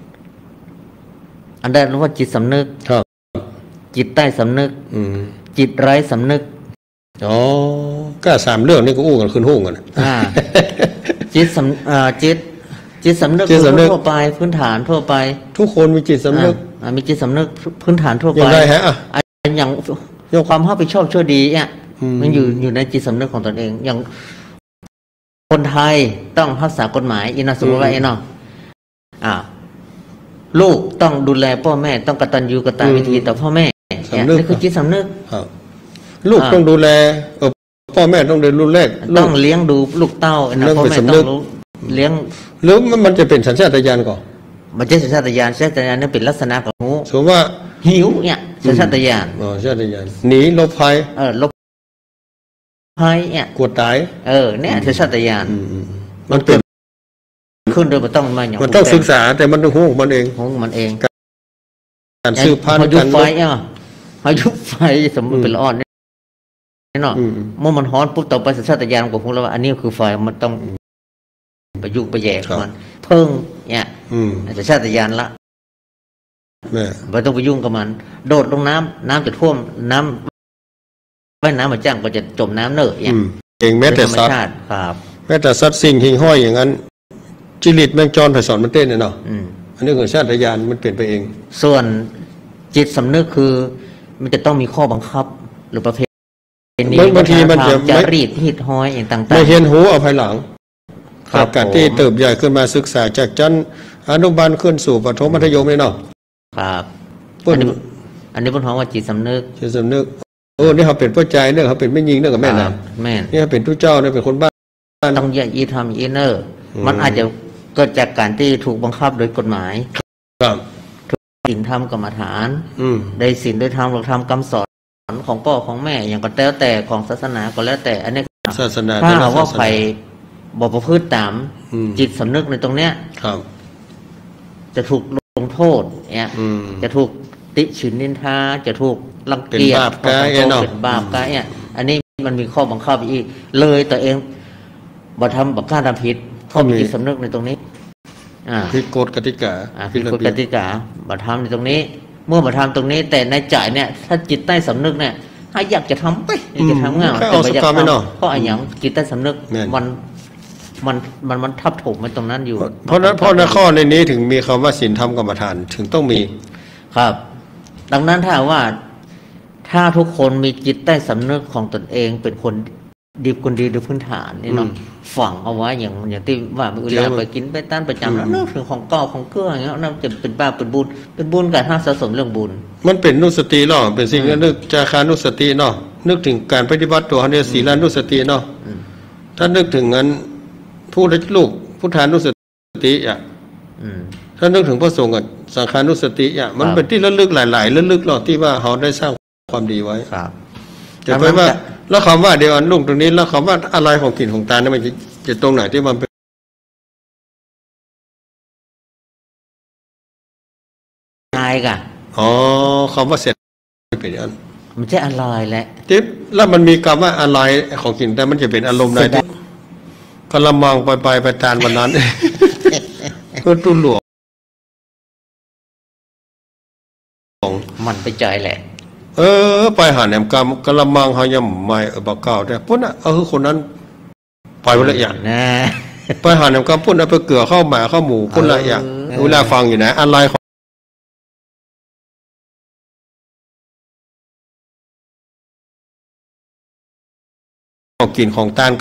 อันแรกเรียกว่าจิตสำนึกจิตใต้สำนึกจิตไร้สำนึกอ๋อก็สามเรื่องนี้ก็อู้กันขึ้นห้องกันจิตสำอ่าจิตจิตสำนึกทั่วไปพื้นฐานทั่วไปทุกคนมีจิตสำนึกมีจิตสำนึกพื้นฐานทั่วไปอย่างไรฮะอย่างความรับผิดชอบชั่วดีเนี่ยมันอยู่อยู่ในจิตสำนึกของตนเองอย่างคนไทยต้องรักษากฎหมายอินาสมมติว่าเนาะอ่าลูกต้องดูแลพ่อแม่ต้องกตัญญูกตวิธีต่อพ่อแม่นี่คือจิตสำนึกลูกต้องดูแลพ่อแม่ต้องดูแลลูกต้องเลี้ยงดูลูกเต้านะพ่อแม่ต้องเลี้ยงหรือมันจะเป็นสัญชาตญาณก่อนมันจะสัญชาตญาณสัญชาตญาณนี่เป็นลักษณะของหูสมมติว่าหิวเนี่ยสัญชาตญาณอ๋อสัญชาตญาณหนีหลบภัยเออหลบภัยเนี่ยกลัวตายเออเนี่ยสัญชาตญาณมันเป็นขึ้นโดยมันต้องมาอย่างมันต้องศึกษาแต่มันต้องหูมันเองหูมันเองการสืบพันธุ์การยุบไฟอ่ะพายุไฟสมมติเป็นอ่อนนี่เนาะเมื่อมันฮ้อนปุ๊บต่อไปสัญชาตญาณของพวกเราอันนี้คือไฟมันต้องไปยุบไปแย่มันเพิ่งเนี่ยสัญชาตญาณละไม่ต้องไปยุ่งกับมันโดดลงน้ำน้ำจะท่วมน้ำว่ายน้ำมาจ้างก็จะจมน้ำเนอะเนี่ยเองแม้แต่สัตว์ครับแม้แต่สัตว์สิ่งหิ่งห้อยอย่างนั้นจิริตแมงจรไผ่สอนมันเต้นเนาะอันนี้คือสัญชาตญาณมันเปลี่ยนไปเองส่วนจิตสำนึกคือมันจะต้องมีข้อบังคับหรือประเภทนี้บางทีมันจะจะรีดหิดห้อยอย่างต่างๆไม่เห็นหูเอาภายหลังครับการที่เติบใหญ่ขึ้นมาศึกษาจากชั้นอนุบาลขึ้นสู่ประถมมัธยมเลยเนาะครับอันนี้อันนี้เป็นของว่าจิตสำนึกจิตสำนึกโอ้นี่เขาเป็นพ่อใจเนี่ยเขาเป็นไม่ยิงเนี่ยกับแม่นะแม่นี่เขาเป็นทุกเจ้าเนี่ยเป็นคนบ้านต้องแยกยีทำยีเนอร์มันอาจจะเกิดจากการที่ถูกบังคับโดยกฎหมายครับศีลธรรมกรรมฐานได้ศีลได้ธรรมหลักธรรมคำสอนของพ่อของแม่อย่างก็แล้วแต่ของศาสนาก็แล้วแต่อันนี้ศาสนาถ้าเราว่าใครบอกประพฤติตามจิตสำนึกในตรงเนี้ยจะถูกลงโทษเนี่ยจะถูกติฉินนินทาจะถูกรังเกียจเป็นบาปกายเนี่ยอันนี้มันมีข้อบังคับอีกเลยตัวเองบ่ทำบ่กล้าทำผิดเพราะมีจิตสำนึกในตรงนี้ผิดกฎกติกาผิดกฎกติกาบ่ทำในตรงนี้เมื่อบ่ทำตรงนี้แต่ในใจเนี่ยถ้าจิตใต้สำนึกเนี่ยถ้าอยากจะทำไปอยากจะทำงานแต่ไม่อยากทำเพราะอย่างจิตใต้สำนึกมันมันมันมันทับถมมันตรงนั้นอยู่เพราะนั้นเพราะในข้อในนี้ถึงมีคำว่าศีลธรรมกรรมฐานถึงต้องมีครับ ดังนั้นถ้าว่าถ้าทุกคนมีจิตใต้สำนึกของตนเองเป็นคนดีคนดีโดยพื้นฐานนี่เนาะฝังเอาไว้อย่างอย่างที่ว่าเวลาไปกินไปต้านประจำแล้วนึกถึงของเก่าของเกลืออย่างเงี้ยนั่นจะเป็นบาปเป็นบุญเป็นบุญกับห้าสะสมเรื่องบุญมันเป็นนุสติเนาะเป็นสิ่งนึกจาคานุสติเนาะนึกถึงการปฏิบัติตัวเนี่ยศีลานุสติเนาะถ้านึกถึงงั้นผู้ได้ลูกพุทธานุสติอ่ะถ้านึกถึงพระสงฆ์สังฆานุสติอ่ะมันเป็นที่ระลึกหลายๆระลึกหรอกที่ว่าเขาได้สร้างความดีไว้จะไปว่าแล้วคำว่าเดี๋ยวอันลุงตรงนี้แล้วคำว่าอะไรของกลิ่นของตาเนี่ยมันจะตรงไหนที่มันเป็นอะไรกันอ๋อคำว่าเสร็จเป็นอันมันใช่อะไรแหละจิ๊บแล้วมันมีคำว่าอะไรของกลิ่นแต่มันจะเป็นอารมณ์ใดที่กระมังไปไปไปทานวันนั้นก็ตุ้นหลวงมันไปใจแหละเออไปหาแหนมกำกระมังเขาย่ำไม่เออบักเก่าแต่พุ่นอ่ะเออคนนั้นไปวันละอย่างนะไปหาแหนมกำพุ่นเอาไปเกลือข้าวหมาข้าวหมูพุ่นละอย่างเวลาฟังอยู่นะอะไรของกินของต้าน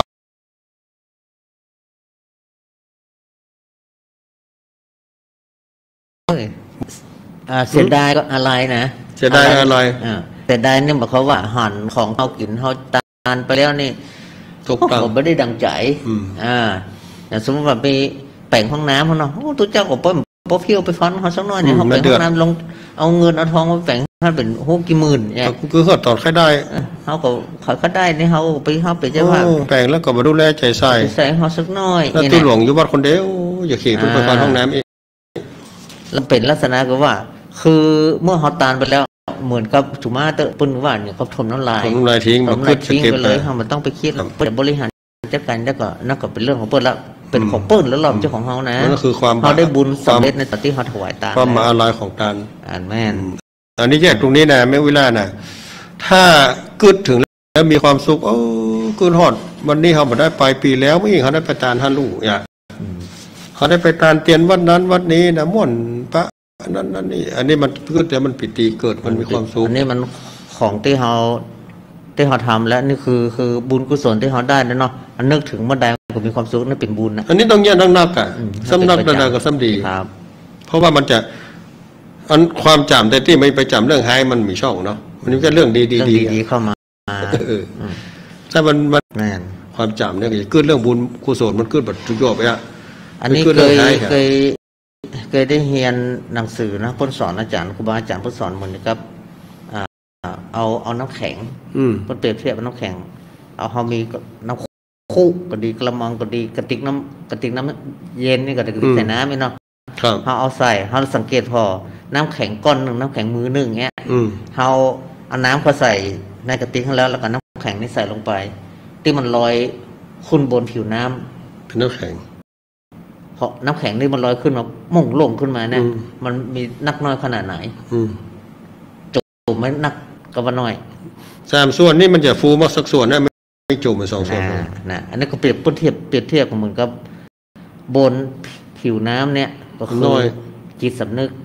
อ่าเสียดายก็อะไรนะเสียดายอะไรอ่าเสียดายเนี่ยบอกเขาว่าหั่นของเขากินเขาตานไปแล้วนี่ถูกต้องผมไม่ได้ดังใจอ่าอย่างสมมติว่าไปแปลงห้องน้ำเขาเนาะโอ้ตัวเจ้าก็ป้อมป้อเพี้ยวไปฟันเขาสักน้อยเนี่ยเขาแปลงห้องน้ำลงเอาเงินเอาทองมาแปลงถ้าเป็นหกกี่หมื่นเนี่ยคือเขาตอดใครได้เขาก็เขาก็ได้เนี่ยเขาไปเขาไปเจ้าว่าแปลงแล้วก็มาดูแลใจใส่ใส่เขาสักน้อยแล้วตู้หลวงอยู่บ้านคนเดียวอย่าขี่ไปฟันห้องน้ำอีกแล้วเป็นลักษณะก็ว่าคือเมื่อเขาตานไปแล้วเหมือนกับถุมาเตอปุ่นว่าเนี่ยเขาทมน้ำลายทมน้ำลายทิ้งทมน้ำลายทิ้งไปเลยเขามันต้องไปคิดเปิดบริหารจัดการแล้วก็นั่นก็เป็นเรื่องของเปิดแล้วเป็นของเปิดแล้วเราเจ้าของเขานะนั่นคือความเขาได้บุญสำเร็จในตอนที่เขาถวายตาความมาอะไรของตาอ่านแม่นอันนี้แยกตรงนี้นะแม่วิลานะถ้ากึดถึงแล้วมีความสุขโอ้กึดหอดวันนี้เขาได้ไปปีแล้วไม่ยิ่งเขาได้ไปตานฮันลูอย่างเขาได้ไปตานเตียนวัดนั้นวัดนี้นะม่วนพระนั่นนั่นนี่อันนี้มันกึดแล้วมันปิติเกิดมันมีความสุขอันนี้มันของที่เขาที่เขาทำแล้วนี่คือคือบุญกุศลที่เขาได้นะเนาะอันนึกถึงเมื่อใดก็มีความสุขนั่นเป็นบุญนะอันนี้ต้องแยกนักๆอ่ะสำนักนากับซ้ำดีเพราะว่ามันจะอันความจำแต่ที่ไม่ไปจำเรื่องไฮมันมีช่องเนาะมันมีแค่เรื่องดีๆดีๆเข้ามาถ้ามันมันความจำเนี่ยเกิดเรื่องบุญกุศลมันเกิดแบบทุกยอดไปอ่ะอันนี้เคยเคยเคยได้เรียนหนังสือนะพ้นสอนอาจารย์ครูบาอาจารย์พ้นสอนเหมือนกับเอาเอาน้ำแข็งพ้นเปรียบเทียบกับน้ำแข็งเอาเขามีน้ำคุกก็ดีกระมังก็ดีกระติกน้ำกระติกน้ำเย็นนี่ก็กระติกใส่น้ำนี่เนาะเขาเอาใส่เขาสังเกตพอน้ำแข็งก้อนหนึ่งน้ำแข็งมือหนึ่งเงี้ยเขาเอาน้ำเขาใส่ในกระติกแล้วแล้วก็น้ำแข็งนี่ใส่ลงไปที่มันลอยขึ้นบนผิวน้ำเป็นน้ำแข็งเพราะน้ำแข็งนี่มันลอยขึ้นมามุ่งลงขึ้นมาเนี่ยมันมีนักน้อยขนาดไหนจุ่มไม่นักก็ว่าน้อยสามส่วนนี่มันจะฟูมากสักส่วนนะไม่จุ่มเป็นสองส่วนนะอันนี้ก็เปรียบเทียบเปรียบเทียบเหมือนกับบนผิวน้ำเนี่ยก็คือจิตสำนึก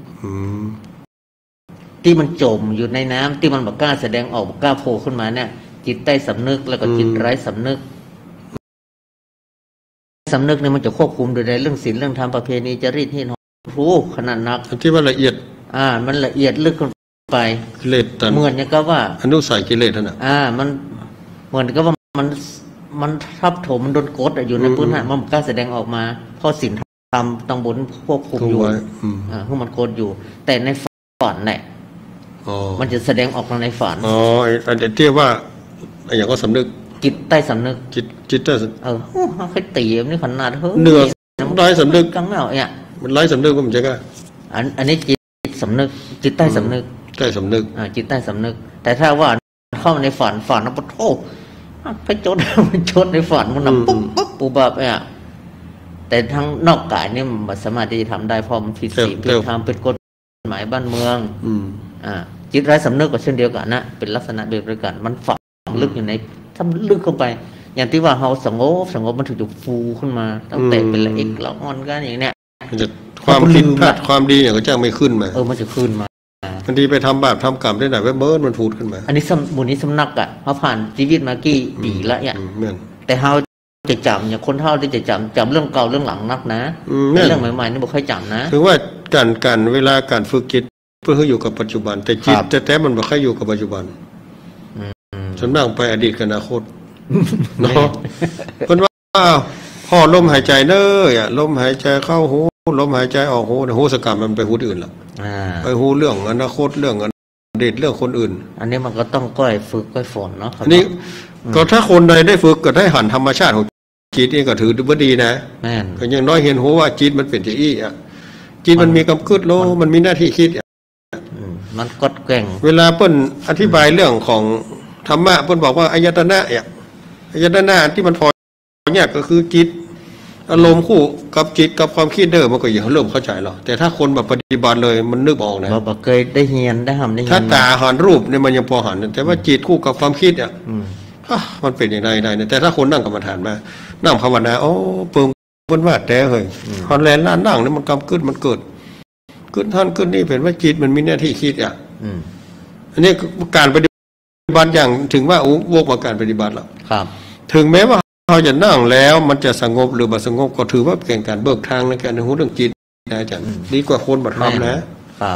ที่มันจมอยู่ในน้ำที่มันบอกกล้าแสดงออกบอกกล้าโผล่ขึ้นมาเนี่ยจิตใต้สำนึกแล้วก็จิตไร้สำนึกสำนึกเนี่ยมันจะควบคุมโดยในเรื่องศีลเรื่องธรรมประเพณีจริตที่น้องรู้ขนาดนักที่ว่าละเอียดอ่ามันละเอียดลึกขึ้นไปกิเลสตันเหมือนอย่างก็ว่าอนุสัยกิเลสนั่นน่ะอ่ามันเหมือนกับว่ามันมันทับถมมันโดนกดอยู่ในพื้นฐานมันกล้าแสดงออกมาเพราะศีลธรรมต้องบนควบคุมอยู่อ่าเพราะมันกดอยู่แต่ในฝันเนี่ยมันจะแสดงออกในฝันอ๋ออันเทียบว่าอย่างก็สำนึกจิตใต้สำนึกจิตจิตใต้เออเขาเคยตีมันนี่ขนาดเฮ้ยเนื้อไร้สำนึกกังเอาเนี่ยมันไร้สำนึกก็มันจะก็อันอันนี้จิตสำนึกจิตใต้สำนึกใต้สำนึกอ่าจิตใต้สำนึกแต่ถ้าว่าเข้าในฝันฝันนะปะโถไปจดมันจดในฝันมันนำปุ๊บปุ๊บปุ๊บแบบเนี่ยแต่ทั้งนอกกายนี่มันสามารถที่จะทำได้เพราะมันผิดศีลผิดธรรมเป็นกฎหมายบ้านเมืองอ่าจิตไร้สำนึกก็เช่นเดียวกันนะเป็นลักษณะเดียวกันมันฝังลึกอยู่ในถ้าลึกเข้าไปอย่างที่ว่าเขาสงบสงบมันถึงจะฟูขึ้นมาตั้งแต่เป็นละเอียดละอ่อนกันอย่างเนี้ยมันจะความคิดพลาดความดีเนี่ยก็จะไม่ขึ้นมาเออมันจะขึ้นมาบางทีไปทำบาปทำกรรมได้ไหนเว้ยเบิร์ดมันพูดขึ้นมาอันนี้สมุนนี้สำนักอ่ะเขาผ่านชีวิตมากี่ปีละเนี่ยแต่เขาจะจำอย่างคนเท่าที่จะจำจำเรื่องเก่าเรื่องหลังนักนะเรื่องใหม่ๆนี่บอกใครจำนะถึงว่าการการเวลาการฝึกจิตเพื่อให้อยู่กับปัจจุบันแต่จิตแต่แต่มันบอกให้อยู่กับปัจจุบันส่วนมากไปอดีตกับอนาคตเนาะคนว่าพ่อลมหายใจเนอะลมหายใจเข้าหูลมหายใจออกหูหูสกัดมันไปหูอื่นละไปหูเรื่องอนาคตเรื่องอดีตเรื่องคนอื่นอันนี้มันก็ต้องก้อยฝึกก้อยฝนเนาะอันนี้ก็ถ้าคนใดได้ฝึกก็ได้หันธรรมชาติของจิตนี่ก็ถือว่าดีนะก็ยังน้อยเห็นหูว่าจิตมันเป็นที่อี้อ่ะจิตมันมีกำคืดโลมันมีหน้าที่คิดมันกดแก่งเวลาเปิ้นอธิบายเรื่องของธรรมะเปิ้นบอกว่าอายตนะเนี่ยอายตนะที่มันพอเนี่ยก็คือจิตอารมณ์คู่กับจิตกับความคิดเด้อมันก็อย่างเริ่มเข้าใจแล้วแต่ถ้าคนแบบปฏิบัติเลยมันนึกออกนะบ่เคยได้เรียนได้ทำได้ถ้าตาหันรูปเนี่ยมันยังพอหันแต่ว่าจิตคู่กับความคิดอ่ะมันเป็นอย่างไรได้แต่ถ้าคนนั่งกรรมฐานมานั่งภาวนาโอ้เปิงเปิ้นว่าแต่เฮ้ยฮอนแลนด์นั่งเนี่ยมันกำกึดมันเกิดกึดท่านกึดนี่เป็นว่าจิตมันมีหน้าที่คิดอ่ะอันนี้การปฏิบัติอย่างถึงว่าโอ้โวกว่าการปฏิบัติแล้วถึงแม้ว่าเราจะนั่งแล้วมันจะสงบหรือบ่สงบก็ถือว่าเป็นการเบิกทางในการรู้เรื่องจิตนะอาจารย์ดีกว่าคนบัดทำนะครับ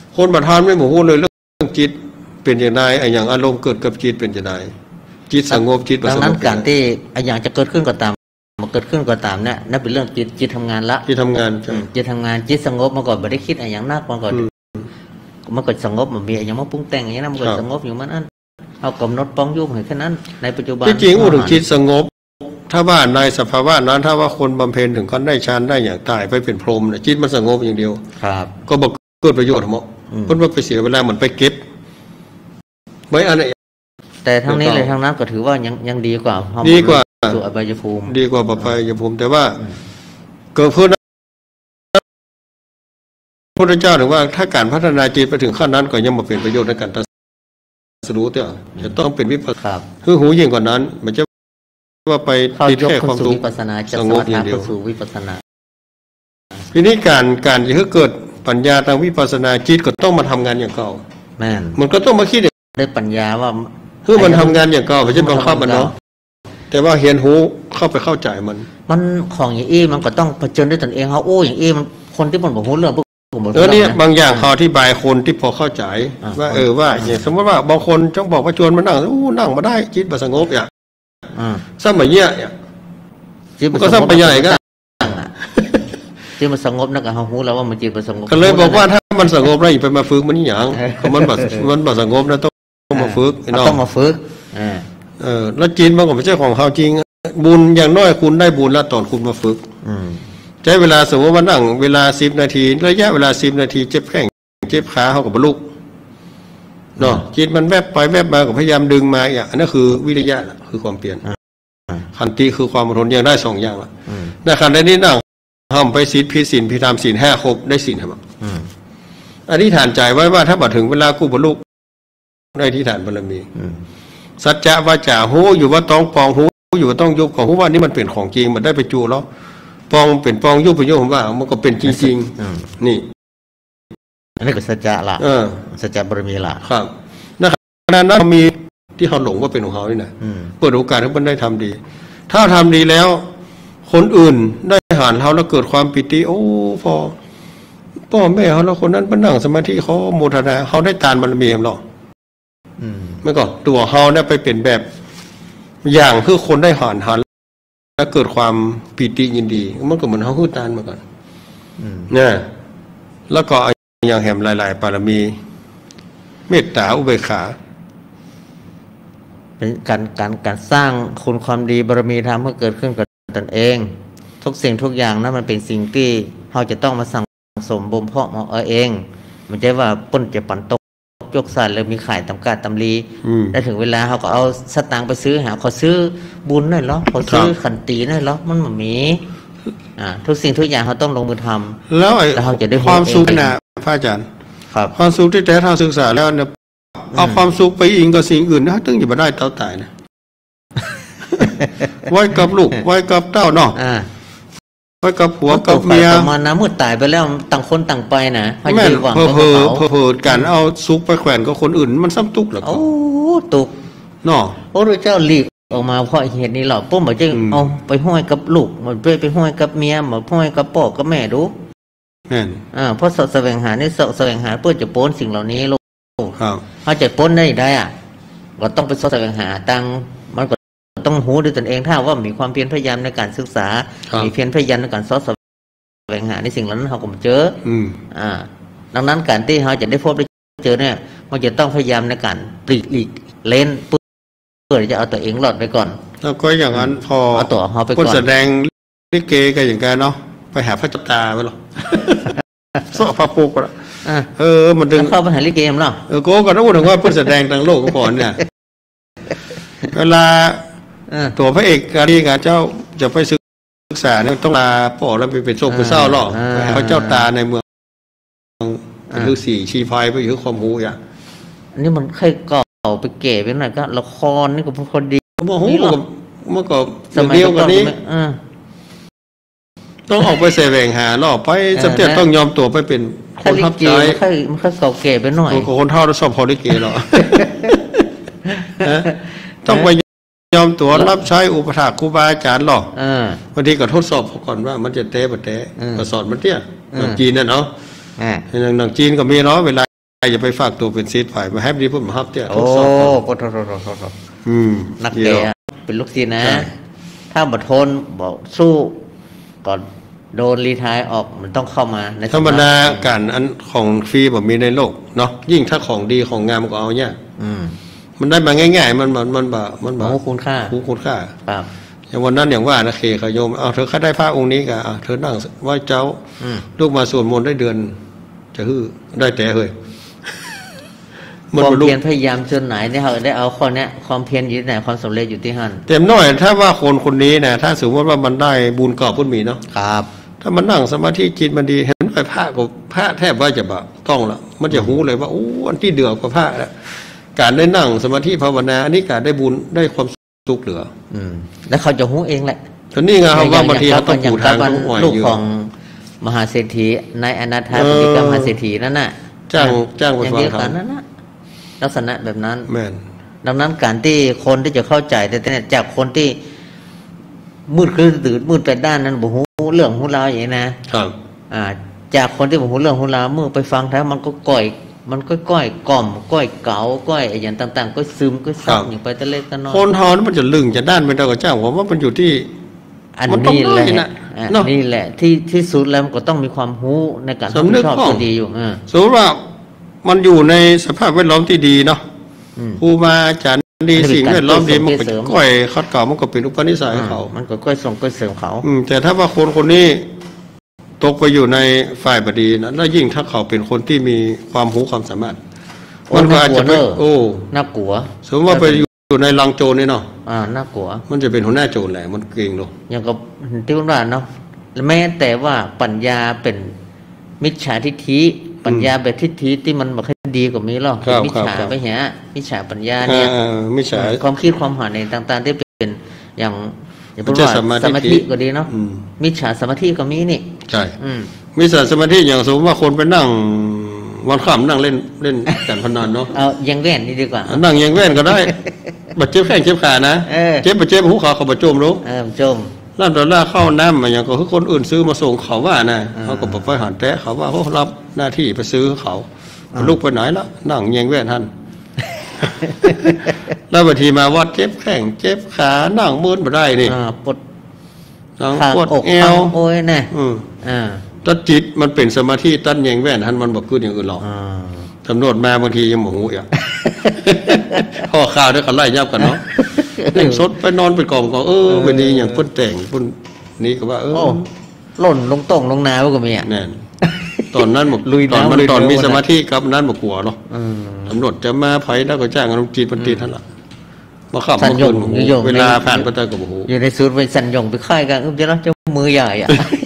คนประทานไม่หมู่เลยเรื่องจิตเป็นอย่างไรไอ้อย่างอารมณ์เกิดกับจิตเป็นอย่างไรจิตสงบจิตบ่สงบดังนั้นการที่ไอ้อย่างจะเกิดขึ้นก็ตามมันเกิดขึ้นก็ตามเนี่ยนั่นเป็นเรื่องจิตจิตทำงานละจิตทำงานจิตทำงานจิตสงบมาก่อนไม่ได้คิดไอ้อย่างนักมาก่อนมันก็สงบมันมีไอ้อย่างมันปรุงแต่งอย่างนั้นมันก็สงบอยู่มันนั่นเอากำหนดป้องยุ่งให้แค่นั้นในปัจจุบันที่จริงอุดมจิตสงบถ้าว่าในสภาวะนั้นถ้าว่าคนบำเพ็ญถึงขั้นได้ฌานได้อย่างตายไปเป็นพรหมเนี่ยจิตมันสงบอย่างเดียวครับก็บอกเกิดประโยชน์ทั้งหมดเพราะว่าไปเสียเวลาเหมือนไปเก็บไม่อะไรแต่ทั้งนี้เลยทั้งนั้นก็ถือว่ายังยังดีกว่าดีกว่าสู่อบายภูมิดีกว่าอบายภูมิแต่ว่าเกิดขึ้นพระพุทธเจ้าถึงว่าถ้าการพัฒนาจิตไปถึงขั้นนั้นก็ยังมาเป็นประโยชน์ในการตรัสรู้เนี่ยจะต้องเป็นวิปัสสนาคือหูยิ่งกว่านั้นมันจะว่าไปติดแค่ความสุขสงบอย่างเดียวสู่วิปัสสนาทีนี้การการจะให้เกิดปัญญาทางวิปัสสนาจิตก็ต้องมาทำงานอย่างเก่าแม่นมันก็ต้องมาคิดได้ปัญญาว่าคือมันทำงานอย่างเก่าไม่ใช่บังคับมันเนาะแต่ว่าเห็นหูเข้าไปเข้าใจมันมันของอย่างอี้มันก็ต้องเผชิญด้วยตนเองเขาโอ้อย่างอี้มันคนที่มันบอกหูเรื่องพวกเออเนี่ยบางอย่างเขาอธิบายคนที่พอเข้าใจว่าเออว่าอย่างสมมติว่าบางคนจ้องบอกว่าชวนมันนั่งอู้นั่งมาได้จิตมันสงบอย่างสมัยเนี้ยก็สมัยใหญ่ก็จิตมันสงบนักเขาหูแล้วว่ามันจิตมันสงบก็เลยบอกว่าถ้ามันสงบแล้วอย่าไปมาฝึกมันอย่างมันแบบมันแบบสงบนะต้องมาฝึกต้องมาฝึกเออแล้วจิตมันก็ไม่ใช่ของเขาจริงบุญอย่างน้อยคุณได้บุญแล้วตอนคุณมาฝึกใช้เวลาสมมติว่านั่งเวลาสิบนาทีระยะเวลาสิบนาทีเจ็บแข้งเจ็บขาเขากับบรรลุเนาะจิตมันแวบไปแวบมาก็พยายามดึงมาอย่างอันนั้นคือวิริยะคือความเปลี่ยนขันติคือความอดทนยังได้สองอย่างละในขันในนี้นั่งทำไปศีลพิศีลพิธามศีลห้าครบได้ศีลครับอธิษฐานใจไว้ว่าถ้าบัดถึงเวลากูบรรลุได้อธิษฐานบารมีสัจจะวาจาหูอยู่ว่าต้องปองหูอยู่ว่าต้องยุบของหูว่านี่มันเป็นของจริงมันได้ไปจูแล้วปองเป็นปองยุบเป็นยุบผมว่ามันก็เป็นจริงๆนี่อันนี้ก็สัจจะละสัจจะบารมีละครับนะครับขณะนั้นมีที่เขาหลงว่าเป็นของเขานี่นะเปิดโอกาสให้มันได้ทำดี ถ้าทำดีแล้วคนอื่นได้หานเขาแล้วเกิดความปิติโอ้พอพ่อแม่เขาแล้วคนนั้นมันนั่งสมาธิเขาโมทนาเขาได้ทานบารมีหรอกเมื่อก่อนตัวเขาเนี่ยไปเป็นแบบอย่างคือคนได้หานหานแล้วเกิดความปิติยินดีมันก็เหมือนเขาคือทานมาก่อนเนี่ยแล้วก็อย่างแห่มหลายๆบารมีเมตตาอุเบกขาเป็นการการการสร้างคุณความดีบารมีธรรมให้เกิดขึ้นกับตนเองทุกสิ่งทุกอย่างนั้นมันเป็นสิ่งที่เราจะต้องมาสั่งสมบ่มเพาะมาเอาเองมันใช่ว่าป้นจะปั่นตกยกสารเลยมีขายตำกาตำลีได้ถึงเวลาเขาก็เอาสตางค์ไปซื้อหาเขาซื้อบุญหน่อยหรอเขาซื้อขันตีหน่อยหรอมันมันมีอ่าทุกสิ่งทุกอย่างเขาต้องลงมือทำแล้วเขาจะได้ความสุขนะพระอาจารย์ครับความสุขที่แท้ทางศึกษาแล้วเนี่ยเอาความสุขไปอิงกับสิ่งอื่นนะตึงอย่ามาได้เต้าตายนะไว้กับลูกไว้กับเต้าเนาะไว้กับผัวกับเมียมานะเมื่อตายไปแล้วต่างคนต่างไปนะแม่เผลอเผลอเผลอการเอาซุกไปแขวนกับคนอื่นมันซ้ำตุกหรอโอ้ตุกเนาะพระเจ้าหลีกออกมาเพราะเหตุนี้หรอปุ๊บเหมือนจะเอาไปห้อยกับลูกเหมือนไปไปห้อยกับเมียเหมือนห้อยกับพ่อกับแม่ดูแม่นอ่าเพราะแสวงหาเนี่ยแสวงหาเพื่อจะโป้นสิ่งเหล่านี้ลูกเขาจะป้นได้ได้อ่ะก็ต้องไปแสวงหาตังมันก็ต้องหูด้วยตนเองถ้าว่ามีความเพียรพยายามในการศึกษามีเพียรพยายามในการสอดแสวงหาในสิ่งเหล่านั้นเขาก็เจออ่าดังนั้นการที่เขาจะได้พบได้เจอเนี่ยมันจะต้องพยายามในการปลีกหลีกเล่นเพื่อจะเอาตัวเองหลอดไปก่อนแล้วก็อย่างนั้นพอเอาตัวเขาไปก่อนคนแสดงลิเกกันอย่างกันเนาะไปหาพระจัตตาไปหรอสอบพระปุกอะเออมันดึงเข้าไปหาลิเกมหรอเออโก้ก็ต้องพูดถึงว่าเพื่อแสดงทางโลกก่อนเนี่ยเวลาตัวพระเอกการที่งานเจ้าจะไปศึกษาเนี่ยต้องลาป่อแล้วไปเป็นโศกเป็นเศร้าหรอกพระเจ้าตาในเมืองเป็นฤาษีชีพายไปอยู่ความหูอย่างอันนี้มันเคยก่อไปเก๋ไปหน่อยก็ละครนี่ก็พอดีเมื่อหูเมื่อก่อนเดียวกันนี้ต้องออกไปเสวงหาล่อไปจำเป็นต้องยอมตัวไปเป็นคนทับใจมันแค่เก่าเก๋ไปหน่อยคนเท่าเราชอบพอได้เก๋หรอต้องไปยอมตัวรับใช้อุปถากครูบาอาจารย์หรอกบางทีก็ทดสอบก่อนว่ามันจะเตะปะเตะก็สอนมันเตี้ยหนังจีนน่ะเนาะหนังจีนก็มีเนาะเวลาอย่าไปฝากตัวเป็นซีดฝ่ายมาแฮปปี้พุ่มฮับเตี้ยโอ้โหโทษโทษโทษโทษโทษอืมนักเตะเป็นลูกศิษย์นะ ถ้าบัดทนบอกสู้ก่อนโดนรีไทร์ออกมันต้องเข้ามาในธรรมดาการอันของฟรีแบบมีในโลกเนาะยิ่งถ้าของดีของงามก็เอาเนี่ยมันได้มาง่ายๆมันมันมันแบบมันแบบคุณค่าคุณค่าครับอย่างวันนั้นอย่างว่านะเคขยมเอาเธอข้าได้พระองค์นี้กะเธอนั่งไหว้เจ้าลูกมาสวดมนต์ได้เดือนจะฮือได้แต่เฮ้ยความเพียรพยายามจนไหนเนี่ยเขาได้เอาข้อนี้ความเพียรอยู่ที่ไหนความสำเร็จอยู่ที่หันเต็มน้อยถ้าว่าคนคนนี้นะถ้าสมมติว่ามันได้บุญกอบพุทธมีเนาะครับถ้ามันนั่งสมาธิจิตมันดีเห็นไปพระกับพระแทบว่าจะแบบต้องละมันจะหูเลยว่าโอ้อันที่เดือดกว่าพระแล้วการได้นั่งสมาธิภาวนาอันนี้การได้บุญได้ความสุขเหลืออืมแล้วเขาจะหูเองแหละตอนนี้ไงครับว่าบางทีเขาต้องปูทางต้องอ่อยอยู่ลูกของมหาเศรษฐีนายอนาถาปิกมหาเศรษฐีนั่นน่ะจ้างจ้างไปฟังเขานั่นน่ะลักษณะแบบนั้นแม่นดังนั้นการที่คนที่จะเข้าใจแต่เนี่ยจากคนที่มืดคือตื่นมืดไปด้านนั้นบ่ฮู้เรื่องฮู้ราวอย่างนี้นะครับอ่าจากคนที่บ่ฮู้เรื่องฮู้ราวเมื่อไปฟังแล้วมันก็ก่อยมันก็ก้อยกล่อมก้อยเก๋าก้อยอย่างต่างๆก็ซึมก็ซับอย่างไปตะเล็กตะน้อยคนเฮามันจะลึงจะด้านไปตะกับเจ้าผมว่ามันอยู่ที่อันนี้แหละนี่แหละที่ที่สุดแล้วมันก็ต้องมีความรู้ในการสำนึกที่ดีอยู่อ่าสมมติว่ามันอยู่ในสภาพแวดล้อมที่ดีเนาะครูบาอาจารย์ดีสิ่งแวดล้อมดีมันก็ก้อยคัดเก่ามันก็เป็นอุปนิสัยเขามันก็ก้อยส่งก้อยเสริมเขาอืมแต่ถ้าว่าคนคนนี้ตกไปอยู่ในฝ่ายบดีนะแล้วยิ่งถ้าเขาเป็นคนที่มีความรู้ความสามารถมันก็อาจจะเป็นโอ้น่ากลัวสมมติว่าไปอยู่ในลังโจรนี่เนาะอ่าน่ากลัวมันจะเป็นหัวหน้าโจรแหละมันเก่งลงอย่างกับที่ว่าเนาะแม้แต่ว่าปัญญาเป็นมิจฉาทิฏฐิปัญญาแบบทิฏฐิที่มันบ่ค่อยดีกว่ามีหรอกมิจฉาไปหามิจฉาปัญญาเนี่ยมิจฉาความคิดความหาในต่างๆที่เป็นอย่างอย่างพูดว่าสมาธิก็ดีเนาะมิจฉาสมาธิก็มีนี่ใช่มิจฉาสมาธิอย่างสมมติว่าคนไปนั่งวันค่ำนั่งเล่นเล่นการพนันเนาะเอายังแว่นนี่ดีกว่านั่งยังแว่นก็ได้บาดเจ็บแข้งเจ็บขานะเจ็บบาดเจ็บหูขาเขาบาดจมรู้เออจมร้านดอลลาร์เข้าน้ำมาอย่างก็คือคนอื่นซื้อมาส่งเขาว่านะเขาก็บอกไปหันแตะเขาว่าเขารับหน้าที่ไปซื้อเขาลูกไปไหนแล้วนั่งยังแว่นท่านแล้วบางทีมาวัดเจ็บแข้งเจ็บขานั่งมืดมาได้นี่ปวดนั่งปวดเอวโอ้ยแน่ตัดจิตมันเป็นสมาธิตั้นยังแว่นท่านมันบอกขึ้นอย่างอื่นหรอกตำรวจมาบางทียังหมูอ่ะพ่อข่าวด้วยกันไล่ยับกันเนาะนั่งซดไปนอนไปกองก็เออวันนี้อย่างพุ่นแต่งพุ่นนี้ก็ว่าเออหล่นลงตรงลงนาก็มีอ่ะแน่นตอนนั้นบอกตอนมันตอนมีสมาธิครับนั้นบอกกลัวเนาะตำรวจจะมาไผ่แล้วก็จ้างกันจีนมันตีท่านละมาขับมาคืนเวลาผ่านไปแต่กับโอ้โหอยู่ในศูนย์ไปสัญญงไปค่ายกันอุ้มจะรับเจ้ามือใหญ่อ่ะ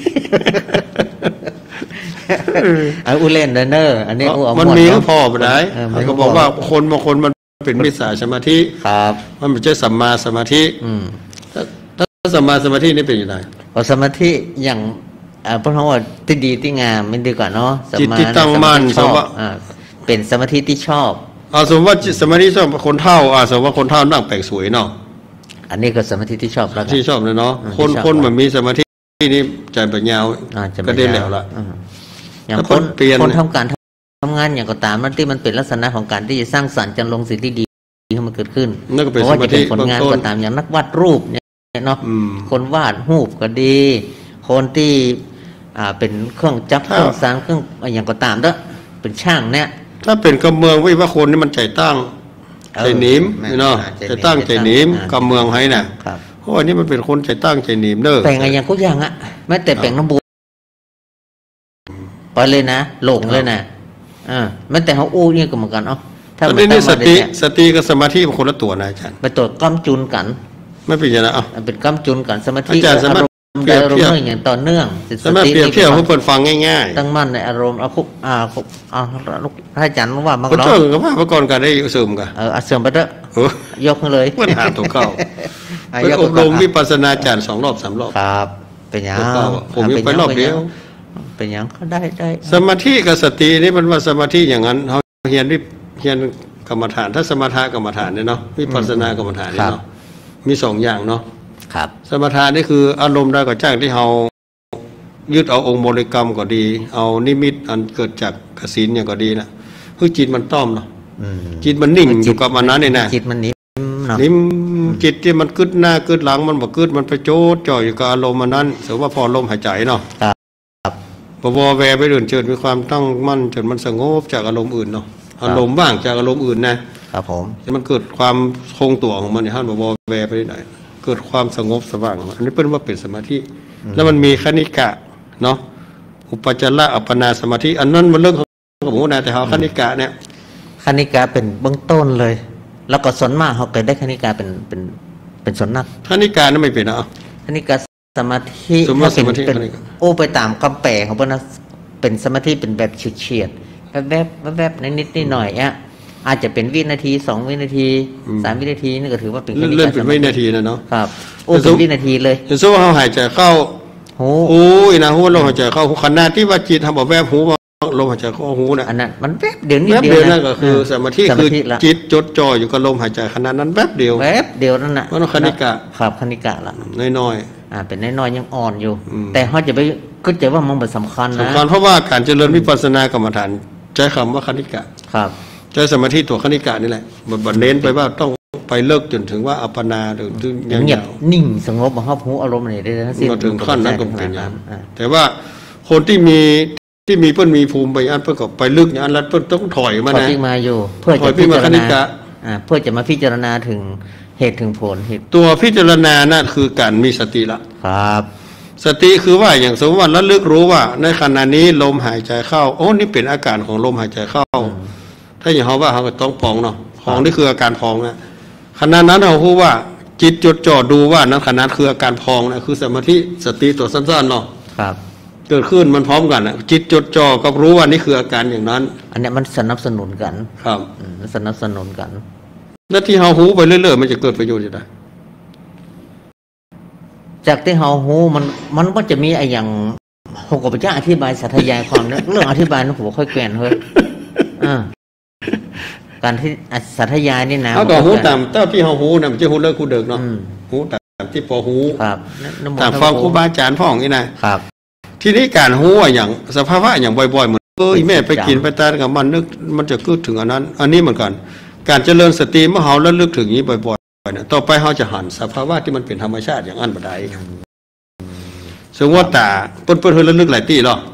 เอาอุเล่นเนอร์อันนี้มันมีก็พอไปได้ก็บอกว่าคนบางคนมันเป็นมิจฉาสมาธิครับมันเป็นเจ้าสัมมาสมาธิถ้าสัมมาสมาธินี่เป็นยังไงพอสมาธิอย่างพระธรรมว่าที่ดีที่งามมันดีกว่าเนาะจิตที่ตั้งมั่นสมว่าเป็นสมาธิที่ชอบอ่าสมมติว่าสมาธิชอบคนเท่าอ่าสมมติว่าคนเท่านั่งแปลกสวยเนาะอันนี้ก็สมาธิที่ชอบแล้วที่ชอบเลยเนาะคนคนเหมือนมีสมาธินี่ใจแบบยาวก็ได้แล้วล่ะอย่างคนคนทำการทำงานอย่างก็ตามนั่นที่มันเป็นลักษณะของการที่จะสร้างสรรค์จันลงสิ่งที่ดีให้มันเกิดขึ้นเพราะว่าจะเป็นผลงานก็ตามอย่างนักวาดรูปเนี่ยเนาะคนวาดรูปก็ดีคนที่อ่าเป็นเครื่องจักรเครื่องสร้างเครื่องอย่างก็ตามเด้อเป็นช่างเนี่ยถ้าเป็นกำเมืองวิว่าคนนี่มันใจตั้งใจหนิมเนาะใจตั้งใจหนิมกำเมืองให้น่ะเพราะว่านี่มันเป็นคนใจตั้งใจหนิมเด้อแปลงอะไรอย่างก็อย่างอ่ะแม้แต่แปลงน้ำบูไปเลยนะหลงเลยนะอ่าแม้แต่เขาอู้นี่ก็เหมือนกันเนาะถ้าไม่ได้สติสติกับสมาธิเป็นคนละตัวนะอาจารย์ไปตัวก้มจุนกันไม่เป็นอย่างนั้นอ่ะเป็นก้มจุนกันสมาธิอาจารย์สามารถเปรียบเทียบอย่างต่อเนื่องสามารถเปรียบเทียบให้คนฟังง่ายๆตั้งมั่นในอารมณ์เอาคุกอ่าคุกอ่าพระอาจารย์ว่ามันก็เจอกับว่าเมื่อก่อนก็ได้เสริมกันเออเสริมไปเถอะยกเลยปัญหาตัวเข้าไปอบรมวิปัสสนาจารย์สองรอบสามรอบครับเป็นอย่างผมยังไปรอบเดียวเป็นอย่างก็ได้ได้สมาธิกับสตินี่มันว่าสมาธิอย่างนั้นเขาเรียนวิเรียนกรรมฐานถ้าสมถะกรรมฐานเนี่ยเนาะวิปัสสนากรรมฐานเนี่ยเนาะมีสองอย่างเนาะครับสมถะนี่คืออารมณ์ได้ก็จ้างที่เรายึดเอาองค์บริกรรมก็ดีเอานิมิตอันเกิดจากกสิณอย่างก็ดีนะคืคือจิตมันต้อมเนาะอืมจิตมันนิ่งอยู่กับมันนั้นนี่นะจิตมันนิ่มเนาะนิ่มจิตที่มันกึดหน้ากึดหลังมันบ่กึดมันไปโจดจ่อยอยู่กับอารมณ์มันนั้นสมมติว่าพอลมหายใจเนาะครับบ่วอแวไปเดินเจิดมีความตั้งมั่นจนมันสงบจากอารมณ์อื่นเนาะอารมณ์บ้างจากอารมณ์อื่นนะครับผมมันเกิดความคงตัวของมันเนี่ยท่านบ่วอแวไปได้เกิดความสงบสว่างอันนี้เปิ้นว่าเป็นสมาธิแล้วมันมีคณิกะเนาะอุปจาระอัปปนาสมาธิอันนั้นมันเรื่องของผมนะแต่เฮาคณิกะเนี่ยคณิกาเป็นเบื้องต้นเลย แล้วก็ส่วนมากเขาเกิดได้คณิกาเป็นเป็นเป็นส่วนนักคณิกะนั้นไม่เป็นอ่ะคณิกาสมาธิสมมติสมาธิเป็นคณิกะโอ้ไปตามคำแปลของพวกนั้นเป็นสมาธิเป็นแบบเฉียดๆแวบๆแวบๆนิดๆหน่อยๆอ่ะอาจจะเป็นวินาทีสองวินาทีสามวินาทีนี่ก็ถือว่าเป็นคณิเลื่อนกาเป็นวินาทีนะเนาะครับโอ้เป็นวินาทีเลยอย่างเช่นว่าเราหายใจเข้าโอ้หูยนะหูลมหายใจเข้าขณะที่ว่าจิตทำแบบแวบหูลมหายใจเข้าหูนะอันนั้นมันแวบเดียวนิดแวบเดีเดียยว วนะนั่นก็คือสมาธิสคือละจิตจดจ่ออยู่กับลมหายใจขณะนั้นแวบเดียวแวบเดียวนั่นน่ะเพราะนั่นคณิกะครับคณิกะละน้อยอ่าเป็นน้อยๆยังอ่อนอยู่อืมแต่เขาจะไปก็จะว่ามันเป็นสำคัญๆนะสำคัญเพราะว่าการเจริญวิปัสสนากรรมฐานใช้คำว่าคณิกะครับใช้สมาธิตัวคณิกะนี่แหละบัดเน้นไปว่าต้องไปเลิกจนถึงว่าอัปปนาหรือถึงยเงียบาวนิ่งสงบบังคับหูอารมณ์อะไรได้ทั้งสิ้นมาถึงขั้นนั้นก็เป็นอย่างอ่าแต่ว่าคนที่มีที่มีเพิ่นมีภูมิไปอันเพิ่นก็ไปลึกอย่างนั้นแล้วเพิ่นต้องถอยมาพอนะพิกมาอยู่ เพื่อถอจะยพิพิกมาจารคณิณากะอ่าเพื่อจะมาพิจารณาถึงเหตุถึงผลเหตุตัวพิจารณานั่นคือการมีสติละครับสติคือว่าอย่างสมมติว่าระลึกรู้ว่าในขณะนี้ลมหายใจเข้าโอ้นี่เป็นอาการของลมหายใจเข้า ถ้าอย่างเขาว่าเขาก็ต้องพองเนาะพองนี่คืออาการพองนะขณะนั้นเราพูดว่าจิตจดจ่อดูว่านั้นขณะคืออาการพองนะคือสมาธิสติตัวสั้นๆเนาะครับเกิดขึ้นมันพร้อมกันนะจิตจดจ่อกับรู้ว่านี่คืออาการอย่างนั้นอันเนี้ยมันสนับสนุนกันครับอืมมันสนับสนุนกันแล้วที่เราหูไปเรื่อยๆมันจะเกิดประโยชน์อยู่ได้จากที่เฮาหูมันมันก็จะมีไอ้อย่างผมก็จะอธิบายสัทยายความเนี่ยเรื่องอธิบายนะผมค่อยแกว่นเฮ้ยอ่าการที่สัทยายนี่นะเขาก็หูตามเจ้าที่เขาหูนะมันจะหูเลิกหูเดิกเนาะอืมหูตามที่พอหูครับน้ำนต์ตามฟังครูบาอาจารย์พ่อของนี่นะครับทีนี้การหูอะอย่างสภาวะอย่างบ่อยๆเหมือนเอ้ยแม่ไปกินไปตานกับมันนึกมันจะกึดถึงอันนั้น อันนี้เหมือนกัน การเจริญสติเมื่อเฮาแล้วลึกถึงอย่างนี้บ่อยๆเนี่ยต่อไปเฮาจะหันสภาวะที่มันเป็นธรรมชาติอย่างอันบ่ได้สมมติว่าตาเปิ้นๆเฮาระลึกหลายตีหรอ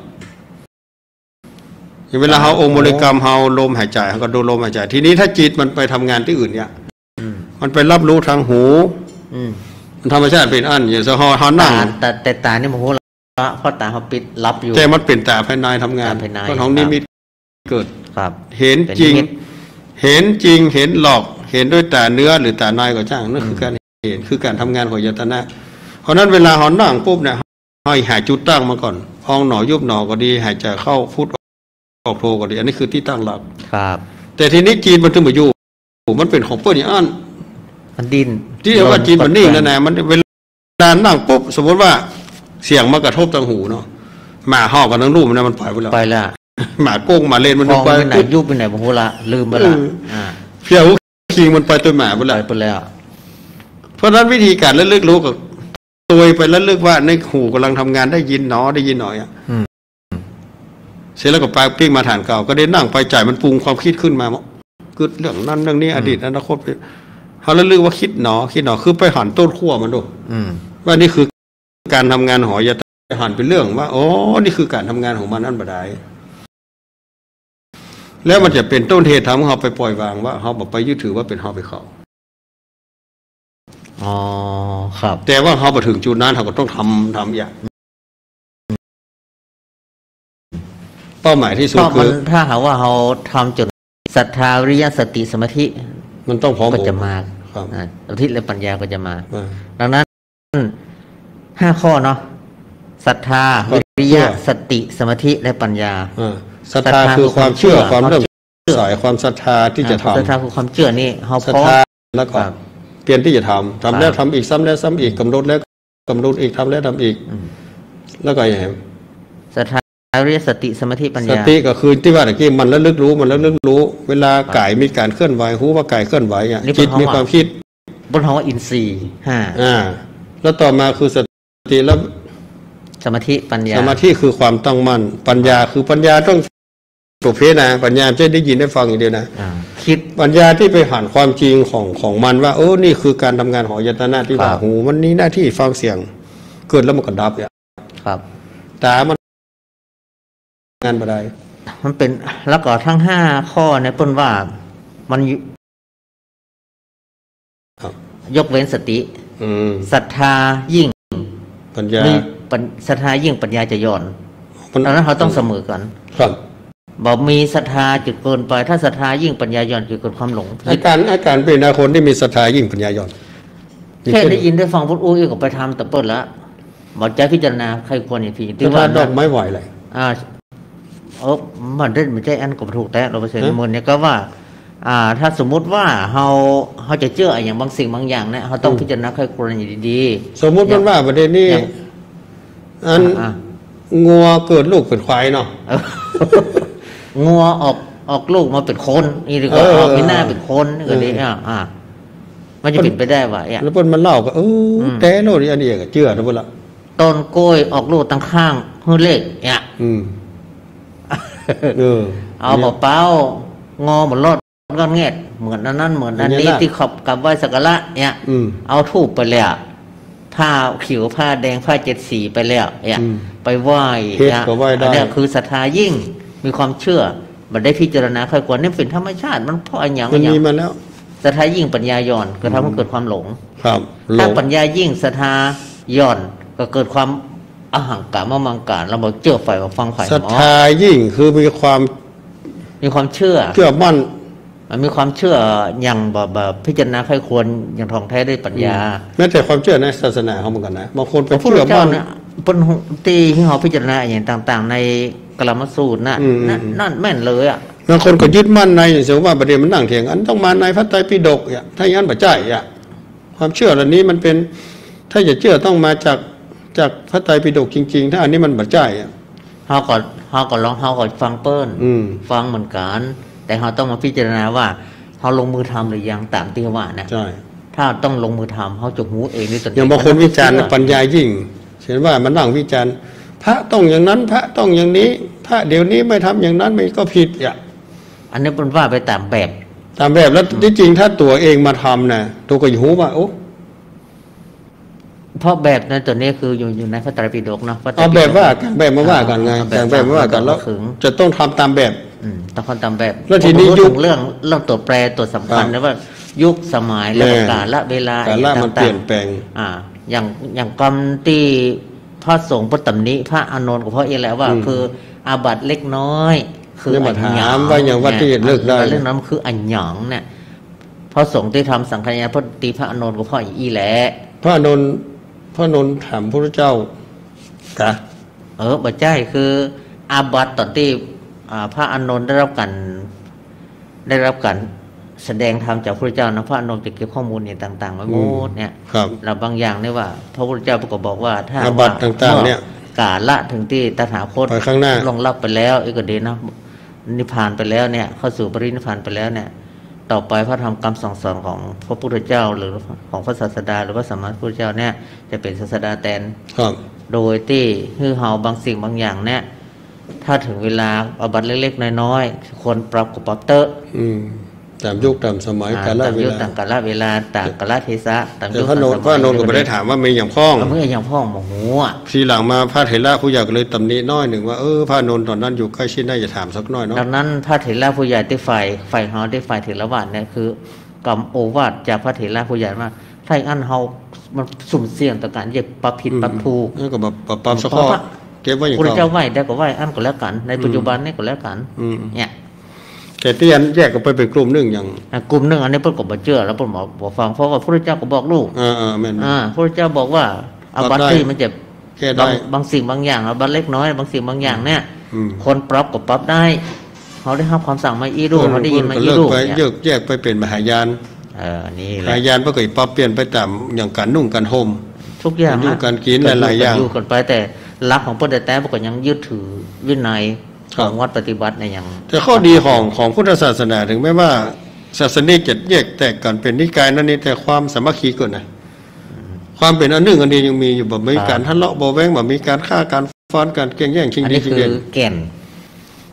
อย่างเวลาเฮาองค์บริกรรมเฮาลมหายใจเฮาก็ดูลมหายใจ ทีนี้ถ้าจิตมันไปทำงานที่อื่นเนี่ยอืมมันไปรับรู้ทางหูอืมธรรมชาติเป็นอันอย่างสฮอเฮานั่ตาง แต่แต่ตาเนี่ยโมโหละเพราะตาเขาปิดรับอยู่แต่มันเป็นตาภายในทำงานตาภายในเพราะของนิมิตเกิดครับเห็นเป็นจริงนิมิตเห็นจริงเห็นหลอกเห็นด้วยตาเนื้อหรือตาในก็ช่างนั่นคือการเห็นคือการทำงานของยตนะ เพราะนั้นเวลาหอนนั่งปุ๊บเนี่ยให้หายจุดตั้งมาก่อนพองหนอยุบหนอก็ดีหายใจเข้าพุทออกโทก็ดีอันนี้คือที่ตั้งหลักครับแต่ทีนี้จีนมันถึงมาอยู่มันเป็นของเปิ้ลอย่างอันมันดินที่เรียกว่าจีนมันนิ่งนั่นแหละมันเวลานั่งปุ๊บสมมติว่าเสียงมากระทบทางหูเนาะหมาหอกกับทั้งรูปมันนะมันปล่อยไปแล้วไปละหมาโก้งหมาเลนมันพองไปไปไหนยุบไปไหนโมโหละลืมไปละอ่าเพี้ยวคิงมันไปตัวหมาไปไปแล้วไปแล้วเพราะฉะนั้นวิธีการระลึกรู้กับตัวไประลึกว่าในหูกำลังทำงานได้ยินหนอได้ยินหน่อยอ่ะอืมเสร็จแล้วก็ไปปิ้งมาฐานเก่าก็ได้นั่งไปจ่ายมันปรุงความคิดขึ้นมาคือเรื่องนั้นเรื่องนี้อดีตอนาคตเขาระลึกว่าคิดหนอคิดหนอคือไปหันต้นขั้วมันดูอืมว่านี่คือการทำงานหอยาตะหันเป็นเรื่องว่าอ๋อนี่คือการทำงานของมันนั่นบ่ได้แล้วมันจะเป็นต้นเหตุทำให้เขาไปปล่อยวางว่าเขาบอกไปยึดถือว่าเป็นเขาไปเขาอ๋อครับแต่ว่าเขาไปถึงจุดนั้นเขาก็ต้องทำทำอย่างเป้าหมายที่สุดเพราะคืมันอถ้าหากว่าเราทำจนศรัทธาวิริยะสติสมาธิมันต้องพร้อมก็จะมาครับอ่าสมาธิและปัญญาก็จะมาอ่าดังนั้นห้าข้อเนาะศรัทธาครับวิริยะสติสมาธิและปัญญาอ่าศรัทธาคือความเชื่อความเริ่มใส่ความศรัทธาที่จะทำศรัทธาคือความเชื่อนี่เราศรัพทร้อมธาแล้วก็ครับเปลี่ยนที่จะทำทำแล้วครับทำอีกซ้ำแล้วซ้ำอีกกำหนดแล้วกำหนดอีกทำแล้วทำอีกอืมแล้วก็อย่างไรศรัทธาวิริยะสติสมาธิปัญสญาติก็คือที่ว่าตะกี้มันระลึกรู้มันระลึกรู้ เวลากายมีการเคลื่อนไหวหูว่ากายเคลื่อนไหวอ่ะนี่จิตเป็นมีภาวะความคิดบนคำว่าอินทรีย์ห้าอ่าแล้วต่อมาคือสติแล้วสมาธิปัญญาสมาธิคือความตั้งมั่นปัญญาคือปัญญาต้องประเภทนะปัญญาจะได้ยินได้ฟังอย่างเดียวนะคิดปัญญาที่ไปผ่านความจริงของของมันว่าโอ้นี่คือการทำงานของอายตนะที่ว่าหูมันนี่หน้าที่ฟังเสียงเกิดแล้วมันก็ดับอ่ะครับตามันงานอะไรมันเป็นแล้วก็ทั้งห้าข้อในต้นว่ามันยกเว้นสติศรัทธายิ่งปัญญาศรัทธายิ่งปัญญาจะย่อนดังนั้นเขาต้องเสมอกันครับบอกมีศรัทธาจุดเกินไปถ้าศรัทธายิ่งปัญญาย่อนจุดเกินความหลงอาการอาการเป็นอาคนที่มีศรัทธายิ่งปัญญาย่อนแค่ได้ยินได้ฟังพุทธอู้ก็ไปทำแต่เปิดแล้วบอกใจพิจารณาใครควรอย่างที่ที่ว่าดอกไม้ไหวเลยอ่าเออมันได้มันใจอันกับถูกแต่เราไปเสนอมือเนี่ยก็ว่าอ่าถ้าสมมุติว่าเขาเขาจะเชื่ออย่างบางสิ่งบางอย่างเนี่ยเขาต้องพิจารณาใครควรอย่างดีๆสมมุติมันว่าประเด็นนี้อันงัวเกิดลูกเป็นควายเนาะงัวออกออกลูกมาเป็นคนนี่หรือก็ออกมีหน้าเป็นคนนี่ก็ดีอ่าอ่ามันจะปิดไปได้ว่าแล้วเพิ่นมันเล่าก็เออแต่โน่นอันนี้ก็เชื่อนะเพิ่นละต้นกล้วยออกลูกตั้งข้างหื้อเลขเนี่ยอืมเออเอาบ่เป้างอหมดรอดก็เงียดเหมือนอันนั้นเหมือนอันนี้ที่ขอบกับไหว้สักการะเนี่ยเอาทูบไปแล้วผ้าขิวผ้าแดงผ้าเจ็ดสีไปแล้วเนี่ยไปไหว้เนี่ยอันนี้คือศรัทธายิ่งมีความเชื่อมันได้พิจารณาค่อยควรนี่เป็นธรรมชาติมันเพราะอย่างมันมีมาแล้วศรัทธายิ่งปัญญาย่อนก็ทำให้เกิดความหลงครับถ้าปัญญายิ่งศรัทธาย่อนก็เกิดความอหังการมมังการเราบอกเชื่อฝ่ายฟังฝ่ายศรัทธายิ่งคือมีความมีความเชื่อเชื่อมั่นมันมีความเชื่ออย่างแบบพิจารณาค่อยควรอย่างทองแท้ได้ปัญญาแม้แต่ความเชื่อในศาสนาเขาเหมือนกันนะบางคนไปเชื่อมั่นเป็นตีที่เขาพิจารณาอย่างต่างๆในกลามสูตรนะนั่นแม่นเลยอ่ะบางคนก็ยึดมั่นในอย่างเช่นว่าประเด็นมันนั่งเถียงอันต้องมาในพระไตรปิฎกอ่ะถ้าอย่างนั้นปัจจัยอ่ะความเชื่อเหล่านี้มันเป็นถ้าจะเชื่อต้องมาจากจากพระไตรปิฎกจริงๆถ้าอันนี้มันปัจจัยอ่ะเขาก็เขาก็ร้องเขาก็ฟังเปิ้ลฟังเหมือนกันแต่เขาต้องมาพิจารณาว่าเขาลงมือทำหรือยังตามที่ว่านะใช่ถ้าต้องลงมือทำเขาจกหูเองด้วยตนเองอย่างบางคนวิจารณ์ปัญญายิ่งเห็นว่ามันนั่งวิจารณ์พระต้องอย่างนั้นพระต้องอย่างนี้พระเดี๋ยวนี้ไม่ทำอย่างนั้นมันก็ผิดอ่ะอันนี้เป็นว่าไปตามแบบตามแบบแล้วที่จริงถ้าตัวเองมาทำนะตัวก็อยู่หูว่าโอ้เพราะแบบนั้นตัวนี้คืออยู่อยู่ในพระไตรปิฎกเนาะเอาแบบว่าแบบมาว่ากันไงแต่แบบมาว่ากันแล้วจะต้องทำตามแบบต้องทำตามแบบแล้วทีนี้ยุคเรื่องเรื่องตัวแปรตัวสำคัญนะว่ายุคสมัยและกาลเวลาต่างๆมันเปลี่ยนแปลงอ่าอย่างอย่างกรรมที่พระสงฆ์พระตำหนิพระอานนท์กับพระเอแล้วว่าคืออาบัติเล็กน้อยคืออัญญามว่าอย่างวัดที่เลิกได้เรื่องนั้นคืออัญญองเนี่ยพระสงฆ์ที่ทำสังฆทานพระตีพระอานนท์กับพระอีแหละพระอานนท์พระอานนท์ถามพระเจ้ากะเออบัจจัยคืออาบัติตอนที่พระอานนท์ได้รับการได้รับการแสดงธรรมจากพระเจ้านะพระอานนท์จะเก็บข้อมูลเนี่ยต่างๆไว้หมดเนี่ยเราบางอย่างเนี่ยว่าพระพุทธเจ้าก็บอกว่าถ้าอาบัติต่างๆเนี่ยกาละถึงที่ตถาคตลงรับไปแล้วอีกก็ดีนะนิพพานไปแล้วเนี่ยเข้าสู่ปรินิพพานไปแล้วเนี่ยต่อไปพระธรรมคำสั่งสอนของพระพุทธเจ้าหรือของพระศาสดาหรือพระสัมมาสัมพุทธเจ้าเนี่ยจะเป็นศาสดาแทนโดยที่ฮือเฮาบางสิ่งบางอย่างเนี่ยถ้าถึงเวลาอาบัติเล็กๆน้อยๆคนปรับกับปรับเตอะตามยุคตามสมัยกาลเวลาต่างกาลเวลาต่างกาลเทศะตามยุคพระโนนพระโนนก็ไม่ได้ถามว่ามีอย่างพ้องไม่อย่างพ้องโมโหทีหลังมาพระเถระผู้ใหญ่ก็เลยตำหนิน้อยหนึ่งว่าเออพระโนนตอนนั้นอยู่ใกล้ชิดน่าจะถามสักน้อยเนาะดังนั้นพระเถระผู้ใหญ่ที่ฝ่ายฝ่ายเฮาได้ฝ่ายเถรวาทเนี่ยคือกรรมโอวาทจากพระเถระผู้ใหญ่ว่าถ้าอันเฮามันสุ่มเสี่ยงต่อการเหยียบปรับผิดปรับถูกนี่ก็แบบปรับสักข้อเก็บไว้อย่างพระเจ้าไหวได้ก็ไหวอันก็แล้วกันในปัจจุบันนี่ก็แล้วกันเนี่ยแต่ที่อันแยกกันไปเป็นกลุ่มหนึ่งอย่างกลุ่มหนึ่งอันนี้เพิ่นก็บ่เชื่อแล้วเพิ่นบอกบ่ฟังเพราะว่าพระเจ้าก็บอกลูกอ่าๆแม่นอ่าพระเจ้าบอกว่าอาบัติที่มันจะบางบางสิ่งบางอย่างอาบัติเล็กน้อยบางสิ่งบางอย่างเนี่ยคนปรับก็ปรับได้เขาได้รับความสั่งมาอีดูเขาได้ยินมาอีดูเนี่ยแยกแยกไปเป็นมหายานเออนี่แหละมหายานเพิ่นก็ปรับเปลี่ยนไปตามอย่างการนุ่งการห่มทุกอย่างอยู่การกินหลายๆอย่างอยู่กันไปแต่หลักของพระแต่ๆก็ยังยึดถือวินัยของวัดปฏิบัติในอย่างแต่ข้อดีของของพุทธศาสนาถึงแม้ว่าศาสนาจะแยกแตกกันเป็นนิกายนั่นนี่แต่ความสามัคคีก่อนนะความเป็นอันหนึ่งอันนี้ยังมีอยู่แบบมีการทะเลาะเบาแวงแบบมีการฆ่าการฟ้อนการแข่งแย่งชิงดีชิงเด่นแก่น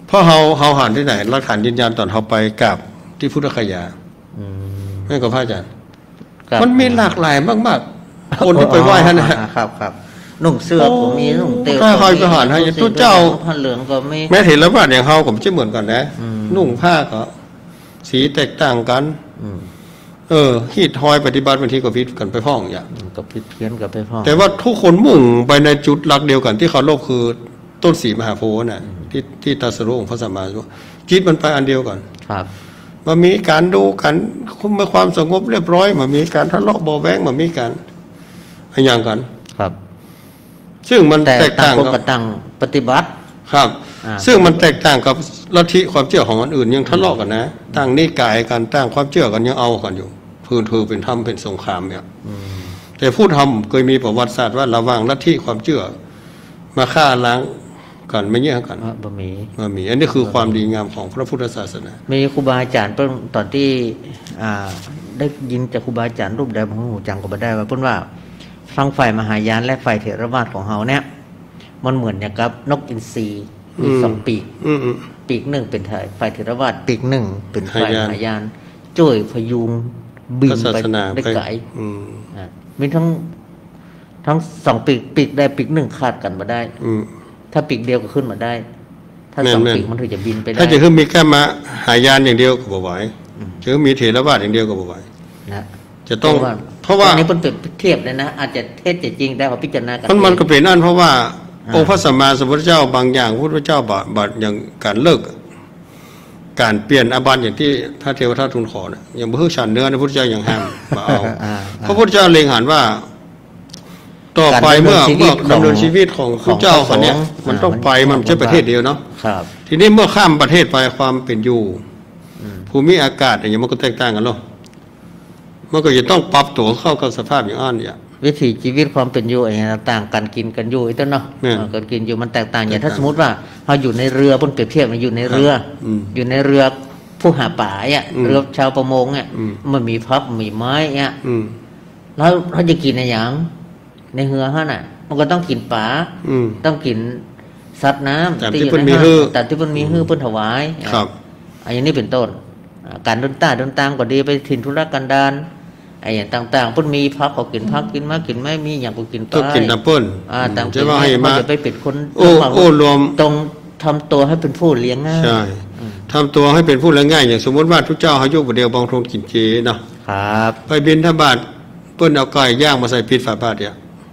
เพราะเขาเขาหันที่ไหนหลักฐานยืนยันตอนเขาไปกับที่พุทธคยาแม่กับพระอาจารย์มันมีหลากหลายมากๆคนที่ไปไหว้ท่านนะครับครับนุ่งเสื้อผมมีนุ่งเตียวถ้าคอยไปหันให้ทุกเจ้าผ้าเหลืองก็ไม่แม้เห็นแล้วว่าอย่างเขาผมจะเหมือนกันนะนุ่งผ้าก็สีแตกต่างกันเออฮีดทอยปฏิบัติบางทีก็พิดกันไปพ้องอย่างก็พิดเพี้ยนกับไปพ้องแต่ว่าทุกคนมุ่งไปในจุดหลักเดียวกันที่เขาโลภคือต้นสีมหาโพธิ์น่ะที่ที่ตรัสรู้ของพระสัมมาสัมพุทธเจ้าจิตมันไปอันเดียวกันครับมันมีการดูกันคุมความสงบเรียบร้อยมันมีการทะเลาะเบาแวงมันมีการอะไรอย่างกันครับซึ่งมันแตกต่างกับต่างปฏิบัติครับซึ่งมันแตกต่างกับลัทธิความเชื่อของอันอื่นยังทะเลาะกันนะต่างนิกายกันต่างความเชื่อกันยังเอากันอยู่พื้นถือเป็นธรรมเป็นสงครามเนี่ยแต่ผู้ทำเคยมีประวัติศาสตร์ว่าระหว่างลัทธิความเชื่อมาฆ่าล้างกันไม่แย่งกันบะหมี่บะหมี่อันนี้คือความดีงามของพระพุทธศาสนามีครูบาอาจารย์เพิ่งตอนที่ได้ยินจากครูบาอาจารย์รูปใดของหูจังก็บ่ได้ว่าเพิ่นว่าฟังฝ่ายมหายานและฝ่ายเถรวาทของเฮาเนี่ยมันเหมือนอย่างกับนกอินทรีมีสองปีกปีกหนึ่งเป็นฝ่ายเถรวาทปีกหนึ่งเป็นฝ่ายมหายานช่วยพยุงบินไปได้ไกลมีทั้งทั้งสองปีกปีกได้ปีกหนึ่งขาดกันมาได้ถ้าปีกเดียวก็ขึ้นมาได้ถ้าสองปีกมันถึงจะบินไปได้ถ้าจะขึ้นมีแค่มาหายานอย่างเดียวก็บ่ไหวจะขึ้นมีเถรวาทอย่างเดียวก็บ่ไหวนะจะต้องเพราะว่าอันนี้เป็นเปรียบเทียบเลยนะอาจจะเทศจริงได้พอพิจารณากันมันมันก็เป็นนั่นเพราะว่าองค์พระสัมมาสัมพุทธเจ้าบางอย่างพระพุทธเจ้าบาบาอย่างการเลิกการเปลี่ยนอาบัติอย่างที่พระเทวทัตทูลขอเนี่ยอย่างเพื่อฉันเนื้อพระพุทธเจ้าอย่างห้ามมาเอาพระพุทธเจ้าเล็งหันว่าต่อไปเมื่อเมื่อดำเนินชีวิตของพระเจ้าคนนี้มันต้องไปมันจะประเทศเดียวเนาะทีนี้เมื่อข้ามประเทศไปความเป็นอยู่ภูมิอากาศอย่างมันก็แตกต่างกันเนาะมันก็จะต้องปรับตัวเข้ากับสภาพอย่างอ่อนเนี่ยวิถีชีวิตความเป็นอยู่อะไรต่างกันกินกันอยู่ไอ้ต้นเนาะกันกินอยู่มันแตกต่างอย่างถ้าสมมติว่าเราอยู่ในเรือบนเปรียบเทียบมันอยู่ในเรืออยู่ในเรือผู้หาป่าเนี่ยเรือชาวประมงเนี่ยมันมีพับมีไม้เนี่ยแล้วเขาจะกินอะไรอย่างในเรือฮะน่ะมันก็ต้องกินปลาต้องกินสัตว์น้ำที่มันมีฮื้อแต่ที่มันมีฮื้อเพิ่นถวายอันนี้เป็นต้นการเดินตาเดินตามก็ดีไปถิ่นธุรกันดารไอ้อย่างต่างๆเพิ่นมีพักก็กินพักกินมากินไม่มีอย่างก็กินไปต้องกินน้ำเปิ้ลอ่าต่างๆมันจะไปปิดคนโอ้โอ้รวมตรงทำตัวให้เป็นผู้เลี้ยงง่ายใช่ทำตัวให้เป็นผู้เลี้ยงง่ายอย่างสมมติว่าทุกเจ้าเขายุบเดียวบางทงกินเจเนาะครับไปบินทบาทเปิ้ลเอาไก่ย่างมาใส่พิษฝาบาทเนี่ย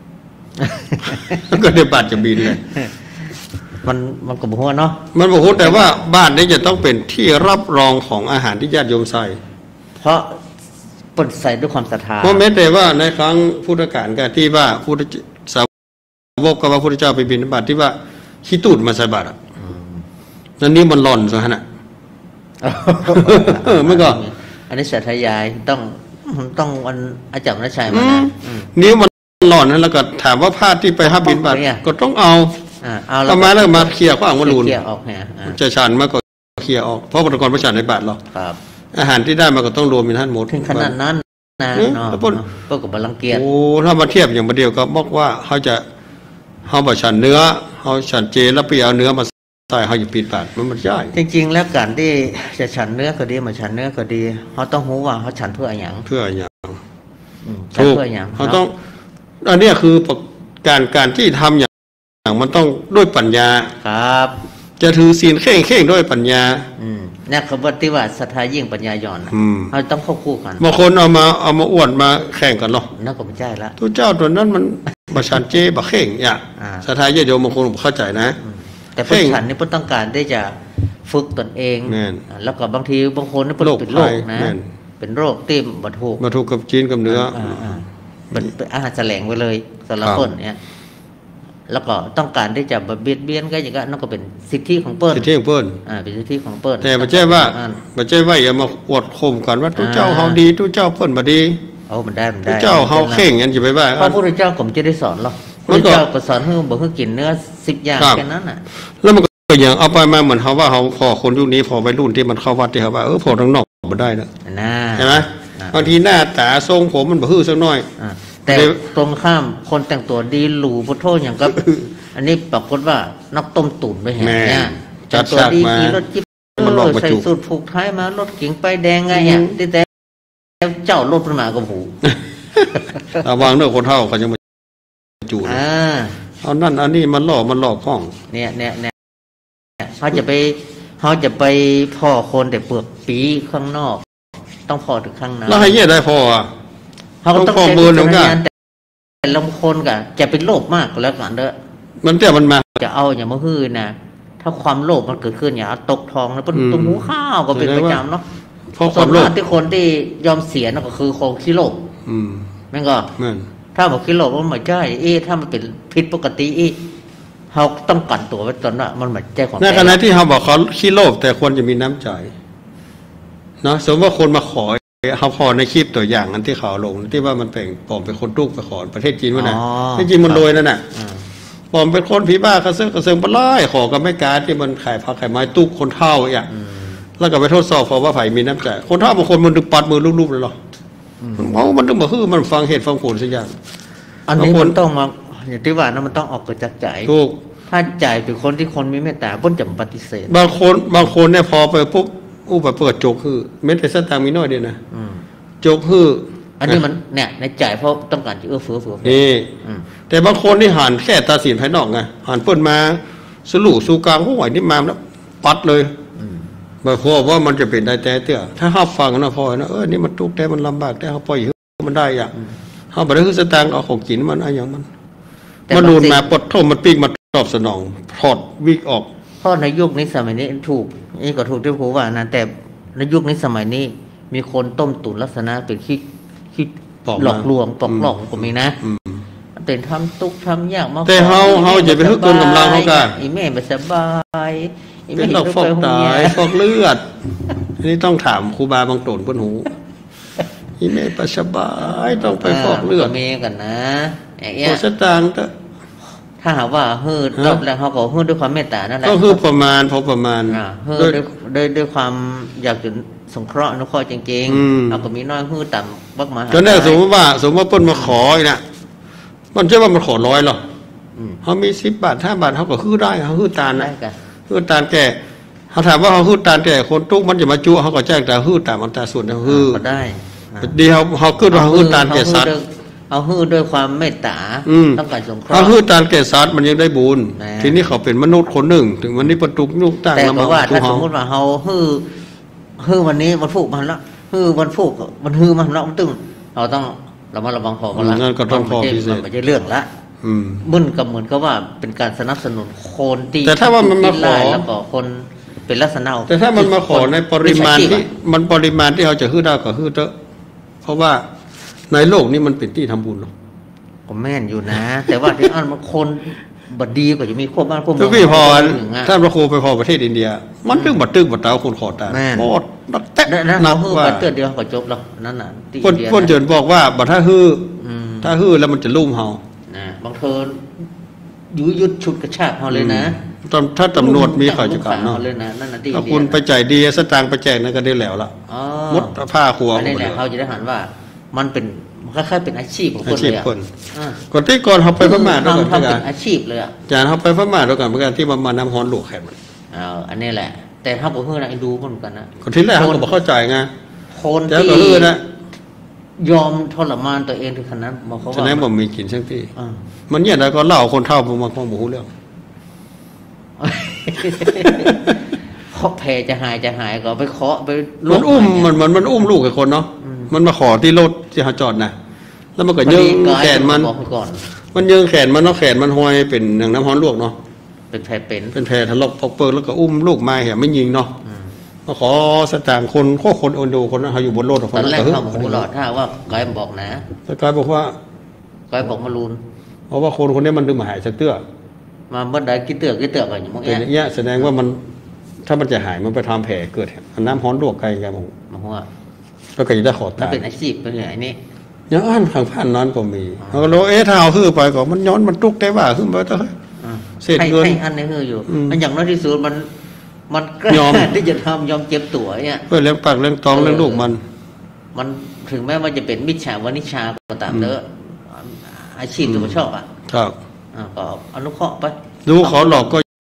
ก็เดี๋ยวบาทจะบินเลยมันมันก็บอกว่าเนาะมันบอกว่าแต่ว่าบ้านนี้จะต้องเป็นที่รับรองของอาหารที่ญาติโยมใส่เพราะเปิดใส่ด้วยความศรัทธาเพราะแม้แต่ว่าในครั้งพุทธกาลกันที่ว่าพุทธสาวกกับพระพุทธเจ้าไปบิณฑบาตที่ว่าขี้ตูดมาใส่บาตรนั่นนี่มันหล่อนซะฮะเมื่อก่อนอันนี้สัทยายต้องต้องวันอาจารย์นัชชัยมานะนิ้วมันหล่อนแล้วก็ถามว่าผ้าที่ไปห้าบิณฑบาตก็ต้องเอาเอามาแล้วมาเคลียร์ข้างมาลูนจะฉันมาก็เคลียร์ออกเพราะปฏิกรประชันในบาตรเราอาหารที่ได้มาก็ต้องรวมมีท่านหมดถึงขนาดนั้นนะเนาะพวกกับบาลังเกียรติโอ้ถ้ามาเทียบอย่างประเดียวก็บอกว่าเขาจะเขาบะฉันเนื้อเขาฉันเจแล้วไปเอาเนื้อมาใส่เขาอยู่ปีปากมันมันใช่จริงๆแล้วการที่จะฉันเนื้อก็ดีมาฉันเนื้อก็ดีเขาต้องรู้ว่าเขาฉันเพื่ออย่างเพื่ออย่างถูกเขาต้องอันนี้คือการการที่ทำอย่างมันต้องด้วยปัญญาครับจะถือศีลเข่งเข่งด้วยปัญญาอืมนี่คำว่าที่ว่าศรัทธายิ่งปัญญาย่อนเราต้องควบคู่กันบางคนเอามาเอามาอวดมาแข่งกันเนาะนั่นก็ไม่ใช่ละทุกเจ้าตัวนั้นมันบาชันเจบะเข่งอย่างศรัทธาญาติโยมบางคนเข้าใจนะแต่พวกฉันนี่เพิ่งต้องการได้จะฝึกตนเองแล้วก็บางทีบางคนนี่เป็นเป็นโรคนะเป็นโรคติ้มบะถูกบะถูกกับจีนกับเนื้อเป็นอาหารแสลงไปเลยสำหรับเปิ้ลเนี่ยแล้วก็ต้องการที่จะเบียดเบียนก็อย่างนั้นนั่นก็เป็นสิทธิของเปิ้ลสิทธิของเปิ้ลอ่าเป็นสิทธิของเปิ้ลแต่ไม่ใช่ว่าไม่ใช่ว่าอย่ามาอวดข่มกันว่าทุกเจ้าเฮาดีทุกเจ้าเปิ้ลบ่ดีเอามันได้มันได้ทุกเจ้าเฮาเข่งกันสิไปว่าพระพุทธเจ้าผมจะได้สอนหรอกพระเจ้าก็สอนให้บ่ให้กินเนื้อสิบอย่างแค่นั้นน่ะแล้วมันก็อย่างเอาไปมาเหมือนเฮาว่าเฮาพอคนยุคนี้พอวัยรุ่นที่มันเข้าวัดที่เฮาว่าเออพอทั้งนอกบ่ได้นะใช่มั้ยบางทีหน้าตาทรงผมมันบ่ฮื้อสักหน่อยแต่ตรงข้ามคนแต่งตัวดีหรูพุทโธอย่างก็อันนี้ปรากฏว่านักต้มตุ๋นไปแห่เนี่ยจจัดตัวฉากดีมาขี่รถจิ๊บมันหลอกเออมาใส่จุสูทผูกท้ายมารถเก๋งไปแดงไงอ่ะแต่แต่เจ้ารถมันมากับหูระวังเรื่องคนเฒ่าเขาจะมาจูนะอ่าเอานั่นอันนี้มันหลอกมันหลอกห้องเนี่ยเนี่ยเนี่ยเขาจะไปเขาจะไปพ่อคนแต่เปลือกปีข้างนอก ต้องพ่อถึงข้างในแล้วให้เยี่ยได้พออ่ะเขาก็ต้องต้องพ่อใช้มือวิหนึ่จาง รณก็ญาณแต่แต่ละคนก็จะเป็นโลภมากก็แล้วกันเด้อมันเตี้ยมันมาจะเอาอย่างมะฮือนะถ้าความโลภมันเกิดขึ้นอย่าเอาตกทองแล้วเป็นอืมตุ้มหูข้าวก็เป็นประจำเนาะเพราะคส่ววาน มโลมาภกที่คนที่ยอมเสียนั่นก็คือคนขี้โลภอืมแม่งก็นั่นถ้าบอกขี้โลภมันไม่ใช่เอ๊ะถ้ามันเป็นผิดปกติอีเขาต้องกันตัวไว้ตอนว่ามันไม่ใช่ของในแท้ขณะที่เขาบอกเขาขี้โลภแต่ควรจะมีน้ำใจเนาะสมมติว่าคนมาขอเขาพอในคลิปตัวอย่างนั้นที่เขาลงที่ว่ามันเป็นปลอมเป็นคนตุกไปขอประเทศจีนวะนะประเทศจีนมันรวยนั่นน่ะอ่าปลอมเป็นคนผีบ้ากระเซิงกระเซิงปลายขอกับแม่การที่มันขายผักขายไม้ตุกคนเฒ่าอย่างอืมแล้วก็ไปทดสอบเพราะว่าไผ่มีน้ำใจคนเฒ่าบางคนมันดึงปัดมือลูบๆเลยหรอเพราะมันต้องมาคือมันฟังเหตุฟังผลสักอย่างอันนี้บางคนมันต้องมาอย่างที่ว่านะมันต้องออกเกิดจากใจถูกถ้าใจเป็นคนที่คนมีเมตตาพ้นจะปฏิเสธบางคนบางคนเนี่ยพอไปปุ๊บอู้ไปเปิดโจกคือเม็ดแต่สตางค์มีน้อยเดียวนะอืมโจกคืออันนี้มันเนี่ยในใจเพราะต้องการจะเอื้อเฟื้อเฟื้อนี่อืมแต่บางคนที่หันแค่ตาสีนภายนอกไงหันเปิ้นมาสลุสู่กลางหัวนี่มาแล้วปัดเลยอืมบางคนว่ามันจะเป็นได้แต่เตี้ยถ้าเขาฟังนะพอนะเออนี่มันทุกข์แต่มันลำบากแต่เขาปล่อยให้มันได้อย่างเขาไปได้คือสตางค์เอาของกินมันอะไรอย่างมันแต่มันบางดูนสิ่งมาปลดโทษมันปีกมาตอบสนองพอดวิกออกเพราะในยุคนี้สมัยนี้ถูกนี่ก็ถูกที่ผมว่านะแต่ในยุคนี้สมัยนี้ มีคนต้มตุ๋นลักษณะเป็นคิดคิดปอกมาหลอกลวงปลอกหลอกก็มีนะอืมเป็นทำตุกทำยากมาแต่เฮาเฮาอย่าไปฮึกเกินกำลังเขากันอีแม่ไม่สบายอีเป็แม่นหลอกฟอกตายฟอกเลือดอันนี้ต้องถามครูบาบางตนเพิ่นหูอีเมปสบายต้องไปฟอกเลือดก็มีกันนะอย่างเงี้โอย สตางค์ก็ถ้าหากว่าฮืดรอบแล้วเขาก็ฮืดด้วยความเมตตานั่นแหละก็คือประมาณพอประมาณอ่าฮืดด้วยด้วยด้วยด้วยความอยากจะสงเคราะห์อนุเคราะห์จริงอืมๆเราก็มีน้อยฮืดต่ำบักมาหาจนแรกสมมติว่าสมมติว่าเปิ้นมาขออีกน่ะมันใช่ว่ามันขอร้อยหรออืมเขามีสิบบาทห้าบาทเขาก็ฮื้อได้เขาฮื้อตาลได้นะกันฮื้อตาลแก่เขาถามว่าเขาฮื้อตาลแก่คนทุกข์มันจะมาจุเขาก็แจ้งแต่ฮื้อตามอัตราส่วนเขาฮื้อก็ได้อ่าดีเขาเขาขึ้นว่าเขาฮื้อตาลแก่สัตว์เอาฮืดด้วยความเมตตาอืมต้องการสงเคราะเขาห์ฮื้อตาลแก่สัตว์มันยังได้บุญแน่ทีนี้เขาเป็นมนุษย์คนหนึ่ง ถึงวันนี้ประตุกยุกตั้งแต่แล้วก็มาว่าทุถ้าก สเขามมติว่าเขาฮือฮือวันนี้วันฟุกมันละฮือวันฟุกมันฮือมันละมันตึงเราต้องเรามาระวังพอกันละนั่นก็ต้องพอพิเศษมันไม่ใช่เรื่องละอืมมึนกับเหมือนกับว่าเป็นการสนับสนุนคนที่แต่ถ้าว่ามันมาขอที่ไล่แล้วก็คนเป็นลักษณะแต่ถ้ามันมาขอในปริมาณที่วิชชีพอะมันปริมาณที่เขาจะฮื้อได้ก็ฮื้อเถอะเพราะว่าในโลกนี้มันเป็นที่ทำบุญเนาะก็แม่นอยู่นะ แต่ว่าที่อันมันคนบดีก็จะมีควบบ้านควบเมืทุอก งพี่พอหนึ่งอะท่านพระครูไปพอประเทศอินเดีย มันตึ้งบัดตึ้งบัดเต้าคนขอตาแม่นโคตรนักแตะนั่นนะนัเขาบฮือว่าบัตเตอร์เดียวก็จบแล้วนั่นน่ะที่พ่นอิดียพ่นเจินบอกว่าบัดถ้าฮื้ออืมถ้าฮื้อแล้วมันจะลุ่มเฮานะบางคนยุยุดชุดกระชากเขาเลยนะตอนถ้าตำรวจมีข่อยจะกันเนาะเขาเลยนะนั่นน่ะที่ถ้าอินเดียคุณไปจ่ายดีสตางค์ไปแจกนั่นก็ได้แล้วล่ะอ๋อมดผ้าครัวอันนี้แหละหมดเขาเลยจะได้หันว่า มันเป็นคล้ายๆเป็นอาชีพของคอาน ชีเลพยอะคนอ่าก่อนที่ก่อนเขาไปพม่าด้วยกันทำกัเป็น นอาชีพเลยอ่ะอาจารย์เขาไปพม่าด้วยกันเหมือนกันที่มามาน้ำฮ้อนหลวกแขนมันเอาอันนี้แหละ แต่ถ้าผมเพื่อนไอ้ดูเหมือนกันนะคนที่แรกเขาก็บอกเข้าใจไงคนแล้วที่ก็ฮื้อนะยอมทรมานตัวเองถึงขนาดนั้นบอกเขาฉะว่านั้นผมมีกินสักที่อ่ามันเนี่ยแล้วก็เล่าคนเท่าผมมาคงบอกเรื่องเคาะแผลจะหายจะหายก็ไปเคาะไปลมันอุ้มามันมันมันอุ้มลูกไอ้คนเนาะอืมมันมาขอที่รถที่เขาจอดนะแล้วมันก็พอยิดีงกายแขนมันบอกไปก่อนมันยิงแขนมันเนาะแขนมันห้อยเป็นอย่างน้ำฮ้อนลวกเนาะเป็นแผลเป็นเป็นแผลทะลอกพอกเปิดแล้วก็อุ้มลูกมาเหี้ยไม่ยิงเนาะอืมมาขอสตางค์คนโคคนโอนดูคนนั้นเขาอยู่บนรถตอนแรกเข้ามาหูหลอดถ้าว่ากายบอกนะแต่กายบอกว่ากายบอกมาลูนเพราะว่าคนคนนี้มันดึงมาหายสเตื้อมาเมื่อใดกินเตือกกินเตือกอะไรอย่างเป็นเงี้อย ย่างเงี้ยแสดงว่ามันถ้ามันจะหายมันไปทำแผลเกิดน้ำฮ้อนลวกไกลไงผมมาหัวแล้วก็จะได้ขอมันตายเป็นอาชีพเป็นอย่างนี้อย่างอ่านข้างผ่านนั้นก็มีเขาก็รู้เอ๊ะถ้าเอาฮื้อไปก็มันย้อนมันตุกได้ว่าขึ้นไปเถอะอ่าเศษให้เงินให้อันนี้คืออยู่อืมอันอย่างน้อยที่สุดมันมันกล้ยอมาที่จะทำยอมเจ็บตัวเนี่ยเพื่อเลี้ยงปากเลี้ยงท้องเลี้ยงลูกมันมันถึงแม้ว่าจะเป็นมิจฉาวานิชาก็ตามเถอะอาชีพที่ผมชอบอ่ะครับอ่าก็อนุเคราะห์ไปดูเขาหลอกก็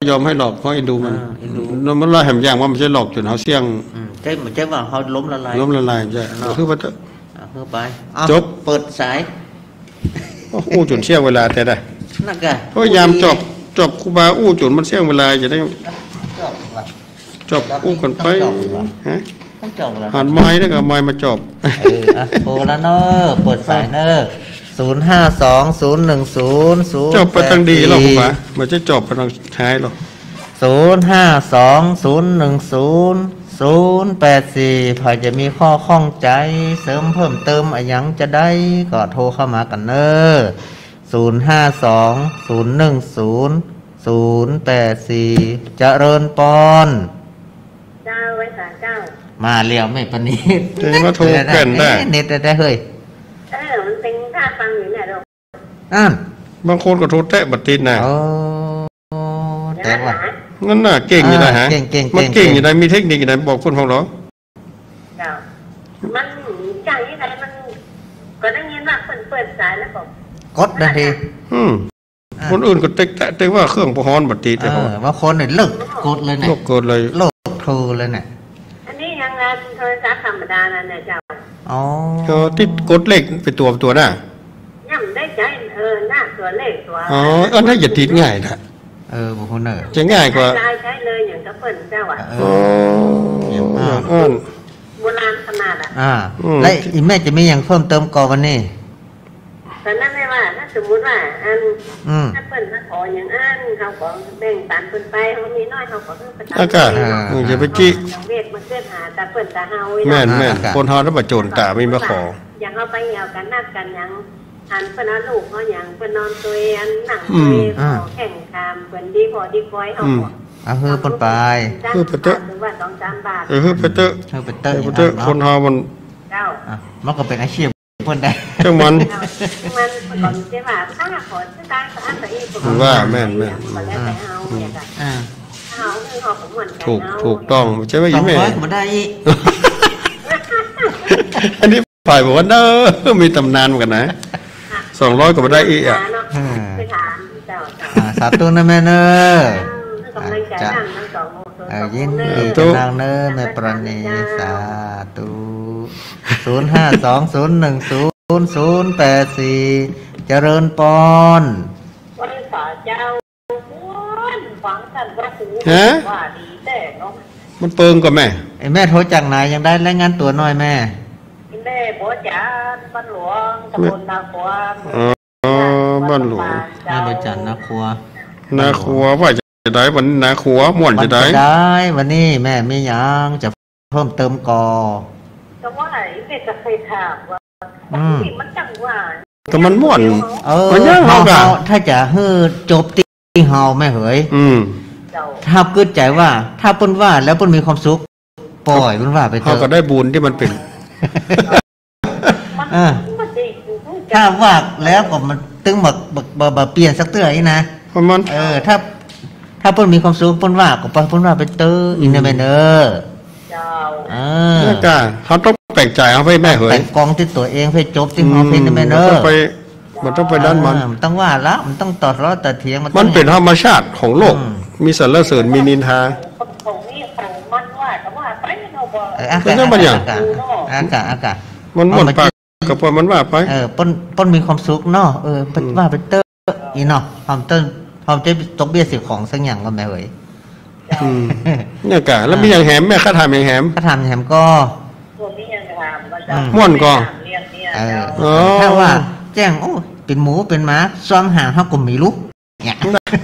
ยอมให้หลอกเพราะเอ็นดูมันอ่าเอ็นดูแล้วมันลอยแหมอย่างว่ามันจะหลอกจนเขาเสี่ยงอืมใจเหมือนใจว่าเขาล้มละลายล้มละลายใช่คือว่าจะอ่ะเข้าไปเอาจบเปิดสายอู้จนเสี่ยงเวลาแต่ได้นั่นแกพยายามจบจบครูบาอู้จนมันเสี่ยงเวลาจะได้จบว่ะจบอู้กันไปฮะต้องจบแล้วหันไม้แล้วก็ไม้มาจบเอออ่ะโทรแล้วเนอะเปิดสายเนอะศูนย์ห้าสองศูนย์หนึ่งศูนย์ศูนย์จบไปทางดีหรอกครูบามันจะจบไปทางท้ายหรอกศูนย์ห้าสองศูนย์หนึ่งศูนย์ศูนย์แปดสี่ใครจะมีข้อข้องใจเสริมเพิ่มเติมอะไรยังจะได้ก็โทรเข้ามากันเนอะศูนย์ห้าสองศูนย์หนึ่งศูนย์ศูนย์แปดสี่เจริญปอนเจ้าไว้สารเจ้ามาเรียวไม่ปนีเดี๋ยวมาโทรแก่นได้เน็ตได้เฮ้ยเออมันเป็นท่าฟังอยู่เนี่ยเราอ่านบางคนก็โทรแตะบัดติดนะโอ้เดี๋ยวแต่ว่าหางั้นน่ะเก่งอยู่นะฮะเก่งเก่งเก่งมันเก่งอยู่นะมีเทคนิคอยู่นะบอกคนของเราเจ้ามันใจยังไงมันก็ได้ยินว่าเปิดเปิดสายแล้วบอกกดทันทีอืมคนอื่นก็เต็กแตะเต็กว่าเครื่องประหอนบัดติดแต่เอเขาอว่าคนเนี่ยเลิกกดเลยเนี่ยโลกเกิดเลยโลกโทรเลยเนี่ยอันนี้ยังงานโทรศัพท์ธรรมดานั่นแหละเจ้าอ๋อก็ติดกดเลขเป็นตัวตัวหน้าย่ำได้ใจเออหน้าตัวเลขตัวอ๋ออันนั้นอย่าติดง่ายนะเออบุคคลเนอร์จะง่ายกว่าใช้ใช้เลยอย่างกับเปิดเจ้าอ่ะเออ๋ออ เยี่ยมมากอ้อนโบราณขนาดอ่ะอ่าอืมแล้วอีแม่จะมีอย่างเพิ่มเติมก่อนวันนี้แต่นั่นไม่ว่าถ้าสมมติว่าอันอืมถ้าเปิดมาขออย่างอันเขาก็แบ่งปันเปินไปเขามีน้อยเขาก็เพิ่มไปตามอากาศอ่าอืมอย่าไปจี้อย่างเวทมาเกิดหาแต่เปิดแต่เฮาแม่นแม่นอากาศคนฮอแล้วมาโจรตาไม่มาขออย่างเอาไปเอากันนัดกันยังหันเพิ่นเอาลูกเขาอย่างเพิ่นนอนตัวเองหนังตัวเองอืมขอแข่งคามเพิ่นดีพอดีคอยเขาอืมบอกเอาเฮือปนไปเออไปเถอะหรือว่าสองสามบาทเออเฮ้ยไปเตอะเฮือไปเตเออร์ออไปย่างเตอะนั้นคนเนาะฮอมันเจ้าอ่ะมันก็เป็นอาชีพเพิ่นได้จังมันเจ้ามันก่อนจะว่าถ้าขอจะได้ก็อันตัวเองว่าแม่นแม่นก็แล้วแต่เฮาเนี่ยจ้ะอ่าเฮาคือเฮาของมันถูกถูกต้องใช่ไหมสยิ้องมแม่ร้อยก็มาได้อีกอันนี้ฝ่ายบอกว่าเนอะมีตำนานเหมือนกันนะสองร้อยก็มาได้อีกอ่ะไปถามเจ้าเจ้าอ่าสาธุนะแม่เนอะกำลังใจนั่งทั้งสองโมตัวเอสอองยินโมดีเด้จะอนางเนอะแม่ปราณีสาธุศูนย์ห้าสองศูนย์หนึ่งศูนย์ศูนย์แปดสี่เจริญปอนวันสาเจ้าวันฟังกันว่าหูฮะว่าดีแต่เนาะมันเปิงกว่าแม่ไอ้แม่โทรจากไหนยังได้รายงานตัวหน่อยแม่แม่บัวจ๋าบ้านหลวงตำบลนาขวามอ๋อบ้านหลวงแม่ประจันนะครัวนาครัวว่าจะได้วันนี้นาครัวม่วนวันจะได้จะได้วันนี้แม่มีหยังจะเพิ่มเติมก่อแต่ว่าไอ้เด็กจะเคยถามว่าอืมมันจังว่าแต่มันม่วนเออมันยังเฮาเฮาเฮากะถ้าจะฮื้อจบที่เฮาแม่เหยอืมเจ้าถ้าเกิดใจว่า ถ้าเปิ้นว่าแล้วเปิ้นมีความสุขปล่อยเปิ้นว่าไปเถเขาก็อะได้บุญที่มันเป็นมันอ่ามันดีถ้าว่าแล้วก็มันตึงบักบักบ่บ่เปลี่ยนสักเตื้ออีนะเพราะมันเออ ถ้า ถ้าเปิ้นมีความสุขเปิ้นว่าก็ไปเปิ้นว่าไปเตออินเนอร์แมนเนอร์เจ้าเออนี่กะเขาต้องแปลกใจเอาไปแม่เหยแต่งกองที่ตัวเองเพื่อจบที่ฮอเพนเนอร์แมนเนมัอต้อร์งไปมันต้องไปด้านมันเออมันต้องว่าละมันต้องตอดล้อตอดเถียงมันต้มัอน งเป็นธรรมชาติของโลกอืมมีสรรเสริญมีนินทาของนี่ของมันว่าแต่ว่าไปเนาะบ่เอออากาศเป็นเรื่องบางอย่างอากาศอากาศอากาศมันม่วนปากกับปล่อยมันว่าไปเออป้นป้นมีความสุขเนาะเออเป็นว่าเป็นเตอร์อีเนาะพร้อมเต้นพร้อมจะตกเบี้ยสิของสักอย่างก็แม่เอ๋ยอืมเนี่ยกะแล้วมีอย่างแหมแม่ข้าทำอย่างแหมถ้าทำแฮมก็พวกนี้ยังถามว่าอืมม่วนก่อเรียนเนี่ยเออเจ้าอ๋อถ้าว่าแจ้งโอ้เป็นหมูเป็นหมาซ้อมหางเขาก็มีลูกเนี่ย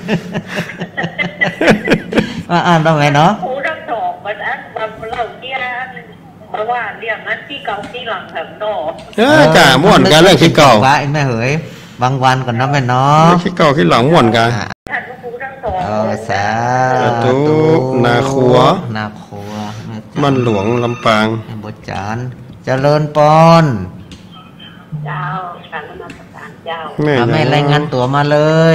ว่าอ่านต้องไงเนาะครูทั้งสองมันอันบางเราเที่ยมาว่าเรื่องนั้นที่เก่าที่หลังแถมโนเออกะม่วนกันเรื่องขี้เก่าว่าไอ้แม่เอ๋ยบางวันก่อนเนาะแม่เนาะเรื่องขี้เก่าขี้หลังม่วนกันอ่ะท่านครูทั้งสองเออสาสาธุนาครัวนาครัวแม่จ้ามันหลวงลำปางแม่บทจานเจริญปอนเจ้าการนมัสการเจ้าแม่ทำให้รายงานตัวมาเลย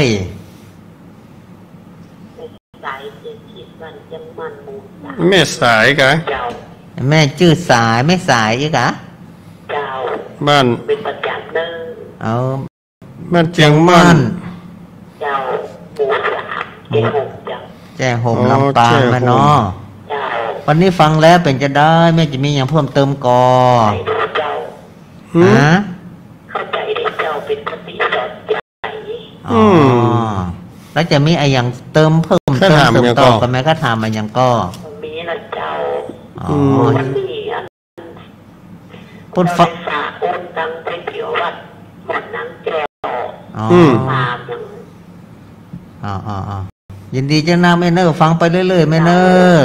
สายเจ็ดขีดวันจังมันหมูสามแม่สายกะเจ้าแม่ชื่อสายไม่สายอีกอะเจ้าบ้านเป็นประจำเด้อเอาบ้านเจียงมั่นเจ้าหมูสามเจ็ดหกเจ้าหแจ้ห่มลำปางแม่เนาะวันนี้ฟังแล้วเป็นจะได้แม่จะมีอย่างเพิ่มเติมก่อฮะเข้าใจได้เจ้าเป็นคติสอนใจอ๋อแล้วจะมีอะไรอย่างเติมเพิ่มเติมเติมต่อกันไหมก็ถามมาอย่างก็มีนะเจ้าอ๋อมันมีอันพูดฟังฝากโอนตังไปเที่ยววัดหมดนังแก้วอ๋อมาอย่างอ๋ออ๋อยินดีจ้านาแม่เนอฟังไปเรื่อยๆแม่เนอ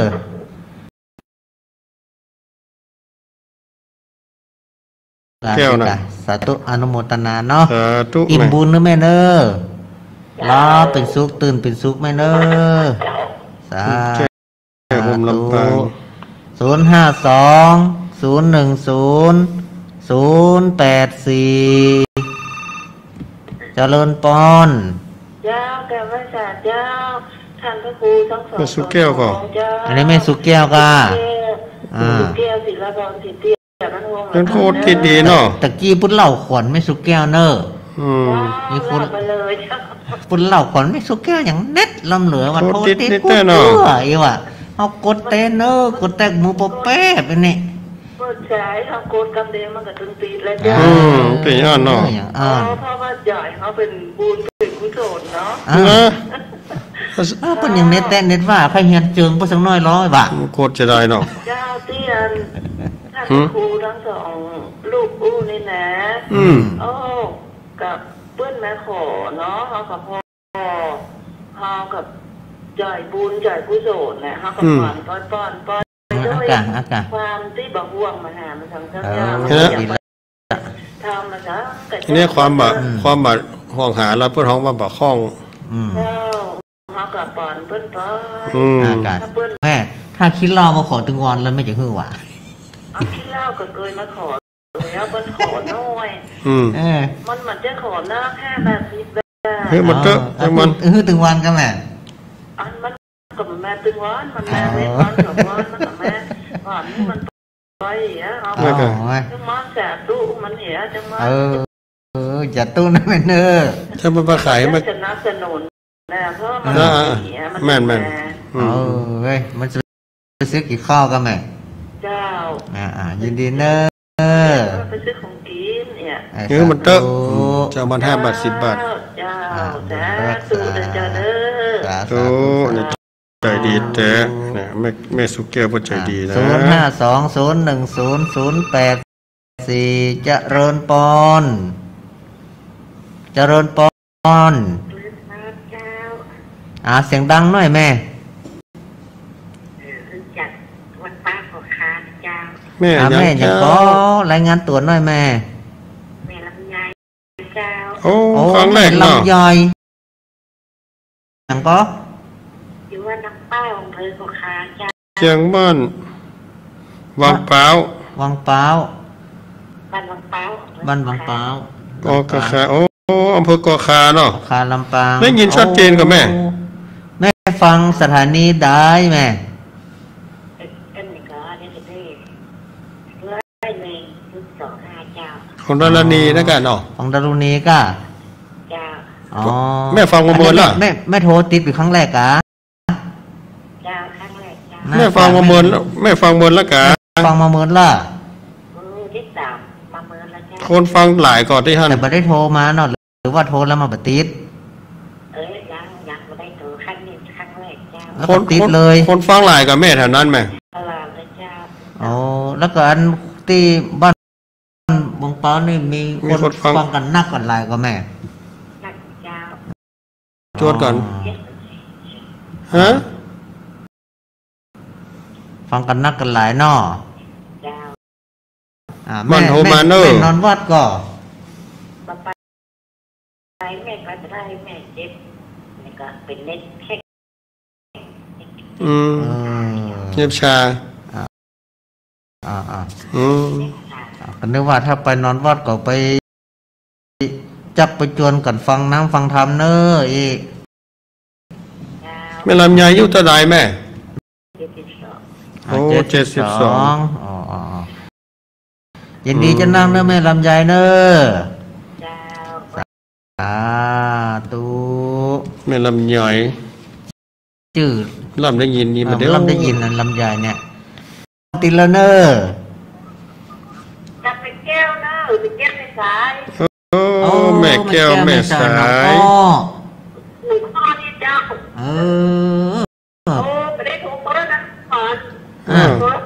แก้วนะสาธุอนุโมทนาเนาะสาธุอิ่มบุญนะแม่เนอลาเป็นสุขตื่นเป็นสุขแม่เนอสาธุศูนย์ห้าสองศูนย์หนึ่งศูนย์ศูนย์แปดสี่เจริญปอนเจ้าแก้วพระศาสตร์เจ้าท่านพระครูทั้งสองแม่สุแก้วก่อนอันนี้แม่สุแก้วก็อ่าสุแก้วศิลปากรสิทธิ์เป็นโคตรที่ดีเนาะตะกี้พุทธเล่าขวัญไม่สุแก้วเนอะมีคนพุทธเล่าขวัญไม่สุแก้วอย่างเน็ตลำเหลือว่าโทษติดกูเพื่ออีว่ะเอากดเตนเนอร์กดแตกมูปเป้ไปนี่เปิดใช้เอากดกำเดียมันกับตึงตีแล้วจ้าอืมเป็นย่านเนาะอ๋อเพราะว่าใหญ่เขาเป็นบุญเป็นกุศลเนาะเออเป็นอย่างเน็ตแต่เน็ตว่าใครเฮียนเจิงพวกสักน้อยร้อยว่ะโคตรจะได้เนาะเจ้าเตี้ยนท่านครูทั้งสองลูกอู้นี่นะอืมโอ้กับเปิ้ลแม่ขอเนาะเขากับพ่อเขากับจ่ายบุญจ่ายกุศลเนี่ยเขากับป้อนป้อนป้อนป้อนด้วยความที่บังห่วงมาหามันทั้งเจ้าเจ้าทำมาซะทีนี้ความบะความบะห่วงหาแล้วเพื่อนท้องมาบะคล้องเจ้าเขากับป้อนเปิ้ลป้อนแม่ถ้าคิดเล่ามาขอถึงวันแล้วไม่จะหื้อหวาเอาคิดเล่าก็เคยมาขอแล้วมันขอน้อยอืมมันมันจะขอหน้าแค่แบบนี้แบบเฮ้ยมันเตอะมันเฮ้ยถึงวันกันแม่อันมันกับแม่ตึงวันมันแม่เล็กวันกับวันมันกับแม่ก่อนนี่มันไปเหรอเอาจังมันแสบตู้มันเหรอจังมันเออเออจะตู้นั่นเป็นเนอถ้ามันมาขายมันจะนับสนุนนะเพราะมันเหรอมันแม่นแม่นเออเฮ้ยมันจะไปซื้อกี่ข้าวกันแม่เจ้าอ่ายินดีเนอไปซื้อของกินเนี่ยเออมันเตอะจะเอามันห้าบาทสิบบาทเจ้าจ้าตู้เจ้าเด้อโอ้ใจดีแต่เนี่ยแม่แม่สุแก้วก็ใจดีนะศูนย์ห้าสองศูนย์หนึ่งศูนย์ศูนย์แปดสี่เจริญปอนเจริญปอนอ่าเสียงดังหน่อยแม่จากวัดป้าขอคาเจ้าแม่แม่อยากก็รายงานตัวหน่อยแม่แม่ลำไยเจ้าโอ้ครั้งแรกเนาะลำไยอย่างก็อยู่ว่าน้ำป้าของเธอขอคาเจ้าเชียงบ้านวังเปล่าวังเปล่าบ้านวังเปล่าบ้านวังเปล่าโอ้กะคาโอ้อำเภอกอคาเนาะคาลำปางได้ยินชัดเจนกับแม่แม่ฟังสถานีได้แม่ของดารณีนะกันเนาะของดารณีก็จ้าอ๋อแม่ฟังมาเมินล่ะแม่แม่โทรติดอยู่ครั้งแรกกะจ้าครั้งแรกจ้าแม่ฟังมาเมินแม่ฟังเมินแล้วกะฟังมาเมินล่ะที่สามมาเมินแล้วจ้าคนฟังหลายก่อนที่ท่านแต่ไม่ได้โทรมาเนาะหรือว่าโทรแล้วมาปฏิดเอ้ยยังยังไม่ได้โทรครั้งนี้ครั้งแรกจ้าคนติดเลยคนฟังหลายกับแม่แถวนั้นไหมตลาดเลยจ้าอ๋อแล้วก็อันที่บ้านบางป้านี่มีคนฟังกันนักกันหลายก็แม่นักยาวจวดกันฮะฟังกันนักกันหลายเนาะยาวอ่าแม่แม่นอนวัดก็ไปแม่ก็จะได้แม่เจ็บแม่ก็เป็นเน็ตแค่อืมเจ็บชาอ่าอ่าอืมก็นึกว่าถ้าไปนอนวัดก็ไปจับไปจวนกันฟังน้ำฟังธรรมเนออีกแม่ลำไยอายุเท่าไรแม่โอ้เจ็ดสิบสองอ๋อยินดีจะนั่งเนอแม่ลำไยเนอสาธุแม่ลำไยชื่อลำได้ยินนี่มาเด้อลำได้ยินนั่นลำใหญ่เนี่ยติลเนอร์จะเป็นแก้วเนอร์เป็นแก้วในสายโอ้แม่แก้วแม่สายหนูพ่อนี่เจ้าเออโอ้ไปได้ถูกเบอร์นั้นก่อนอ่า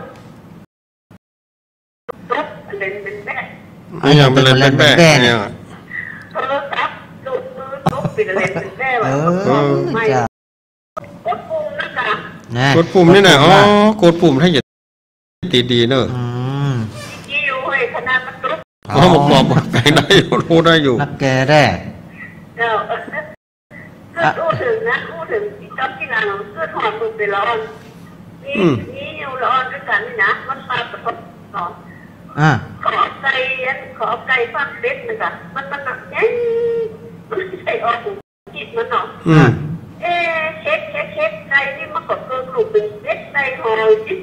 ตุ๊บเล่นเป็นแม่ไอ้ยังเป็นเล่นเป็นแม่เนี่ยโทรศัพท์ดูดมือตุ๊บเป็นเล่นเป็นแม่แบบไม่กดปุ่มนั่นน่ะกดปุ่มนี่น่ะอ๋อกดปุ่มให้อย่าตีดีเนอะยี่อยู่ให้ขนาดมันตุ๊บอ๋อบอกบอกบอกแปลงได้รู้ได้อยู่นักแกได้เดี๋ยวรู้ถึงนะรู้ถึงจับที่หลังเสื้อถอดมือไปร้อนนี่นี่อยู่ร้อนด้วยกันนี่นะมันปาประทบร้อนขอไก่ขอไก่ฟักเล็ดนึงอ่ะมันมันแบบเอ๊ะมันใส่ออกจิตมันเนาะเอ๊ะเช็ดเช็ดเช็ดไก่นี่มันกดเกินกลุ่มเป็นเล็ดไก่หอยจิ๊บ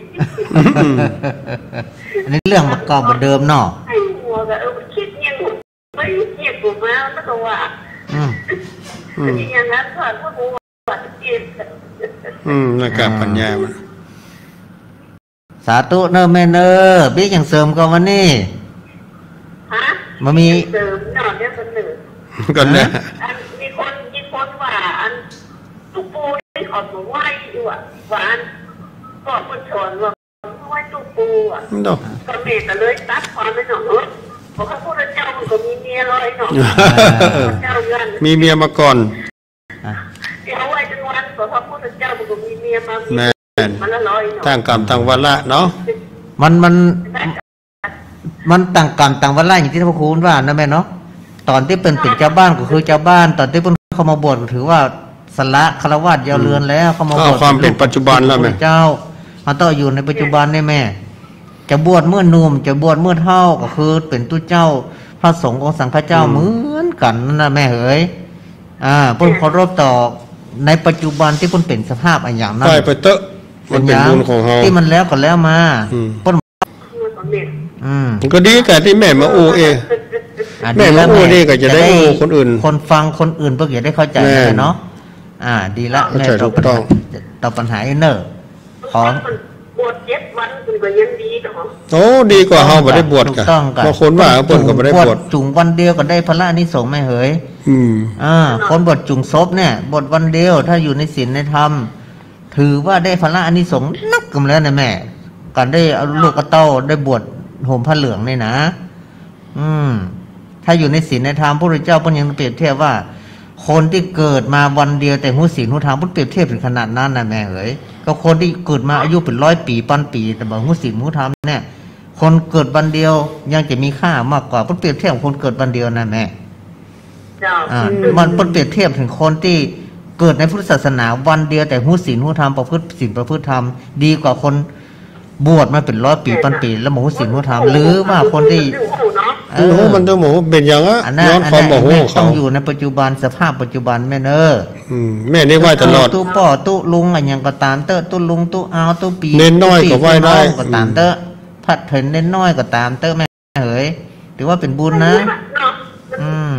อันนี้เรื่องมันก็เหมือนเดิมเนาะไอ้หัวก็เออคิดเงี้ยไม่เงียบกูมาแล้วก็ว่าอย่างนั้นก่อนพวกกูว่าจิตอืมนักการปัญญามันสาธุเนอแม่เนอบิ๊กอย่างเสริมก็วันนี้ฮะมันมีเสริมหน่อยเนี่ยคนหนึ่งก่อนนะมีคนมีคนว่าอันตุ๊กปูที่ขอบหนูไหวอยู่อ่ะว่าอันก็คนชนว่าไหวตุ๊กปูอ่ะก็เมตเลยตัดความไปหน่อยเพราะเขาพูดว่าเจ้ามันก็มีเมียลอยหน่อยเจ้าเงินมีเมียมาก่อนเดี๋ยวไหวจนวันเพราะเขาพูดว่าเจ้ามันก็มีเมียมาต่างกรรมต่างวาระเนาะมันมันมันต่างกรรมต่างวาระอย่างที่พระครูว่านะแม่เนาะตอนที่เป็นเป็นเจ้าบ้านก็คือเจ้าบ้านตอนที่เป็นเขามาบวชถือว่าสละฆราวาสยาวเรือนแล้วเขามาบวชความเป็นปัจจุบันแล้วแม่เจ้ามันต้องอยู่ในปัจจุบันนี่แม่จะบวชเมื่อหนุ่มจะบวชเมื่อเฒ่าก็คือเป็นตู้เจ้าพระสงฆ์ของสังฆเจ้าเหมือนกันนะแม่เอ๋ยอ่าเพิ่นเคารพต่อในปัจจุบันที่เพิ่นเป็นสภาพอันอย่างนั้นไปเตอะมันเป็นบุญของเขาที่มันแล้วก็แล้วมาเพิ่นอืมก็ดีแต่ที่แม่มาโอเอแม่มาโอนี่ก็จะได้โอคนอื่นคนฟังคนอื่นเพื่อจะได้เข้าใจเนาะอ่าดีละแม่ตอบปัญหาตอบปัญหาเนอร์ของบวชเจ็ดวันคุณก็ยังดีเนาะโอ้ดีกว่าเฮาบ่ได้บวชกันบางคนว่าเพิ่นก็บ่ได้บวชจุงวันเดียวก็ได้พระอานิสงส์แม่เหยอืมอ่าคนบวชจุงศพเนี่ยบวชวันเดียวถ้าอยู่ในศีลในธรรมถือว่าได้พระอานิสงส์นักกันแล้วนะแม่การได้เอาลูกกระเต้าได้บวชห่มผ้าเหลืองนี่นะอืมถ้าอยู่ในศีลในธรรมพระพุทธเจ้าเพิ่นยังเปรียบเทียบว่าคนที่เกิดมาวันเดียวแต่หูศีลหูธรรมเพิ่นเปรียบเทียบถึงขนาดนั้นนะแม่เอ๋ยก็คนที่เกิดมาอายุเป็นร้อยปีพันปีแต่บ่หูศีลหูธรรมเนี่ยคนเกิดวันเดียวยังจะมีค่ามากกว่าเพิ่นเปรียบเทียบคนเกิดวันเดียวนะแม่อ่ามันเพิ่นเปรียบเทียบถึงคนที่เกิดในพุทธศาสนาวันเดียวแต่หูศีลหูธรรมประพฤติศีลประพฤติธรรมดีกว่าคนบวชมาเป็นร้อยปีพันปีแล้วหูศีลหูธรรมหรือว่าคนที่เออมันต้องหมูเป็นอย่างอ่ะย้อนความบอกว่าต้องอยู่ในปัจจุบันสภาพปัจจุบันแม่เนออืมแม่นี่ไหว้ตลอดตู้ป่อตู้ลุงอะไรอย่างก็ตามเตอะตู้ลุงตู้เอาตู้ปีเน้นน้อยก็ไหว้ได้ก็ตามเตอะผัดเถินเน้นน้อยก็ตามเตอะแม่เอ๋ยถือว่าเป็นบุญนะอืม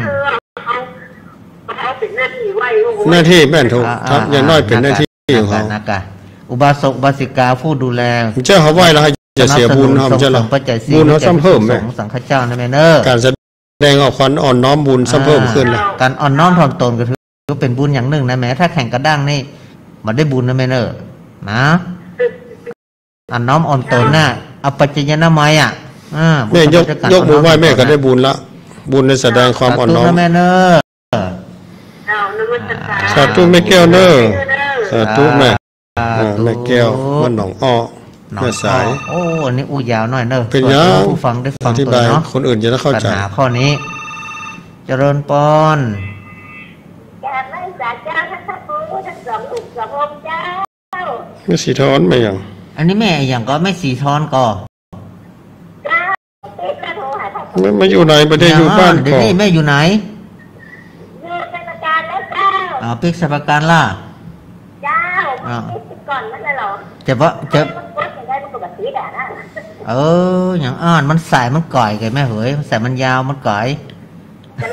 หน้าที่แม่นถูกครับอย่างน้อยเป็นหน้าที่ของเขาอุบาสกบาสิกาผู้ดูแลเจ้าเขาไหว้แล้วจะเสียบุญทำจะหรอบุญเขาซ้ำเพิ่มไหมสังฆเจ้านะแม่เนอการแสดงออกความอ่อนน้อมบุญซ้ำเพิ่มขึ้นเลยการอ่อนน้อมถ่อมตนก็ถือว่าเป็นบุญอย่างหนึ่งนะแม่ถ้าแข่งกระด้างนี่มันได้บุญนะแม่เนอนะอ่อนน้อมอ่อนตนน่ะอปัจจยนามัยอ่ะแม่ยกยกมือไหว้แม่ก็ได้บุญละบุญในแสดงความอ่อนน้อมแม่เนอสาธุแม่แก้วเนอสาธุแม่แม่แก้วมันหนองอ้อแม่สายโอ้อันนี้อู้ยาวหน่อยเนอะเป็นยังผู้ฟังได้ฟังตัวเนาะคนอื่นจะได้เข้าใจปัญหาข้อนี้เจริญปอนการไม่สาเจ้าท่านทัพผู้ท่านสองถูกสององค์เจ้าไม่สีท้อนไม่ยังอันนี้แม่อย่างก็ไม่สีท้อนก็ไม่มาอยู่ไหนไม่ได้อยู่บ้านก่อนนี่แม่อยู่ไหนอยู่เป็นประการแล้วเจ้าอ๋อพิกษประการล่ะเจ้าก่อนนั่นแหละหรอจะว่าจะเอออย่างอ่อนมันสายมันก่อยไงแม่เหยมันสายมันยาวมันก่อย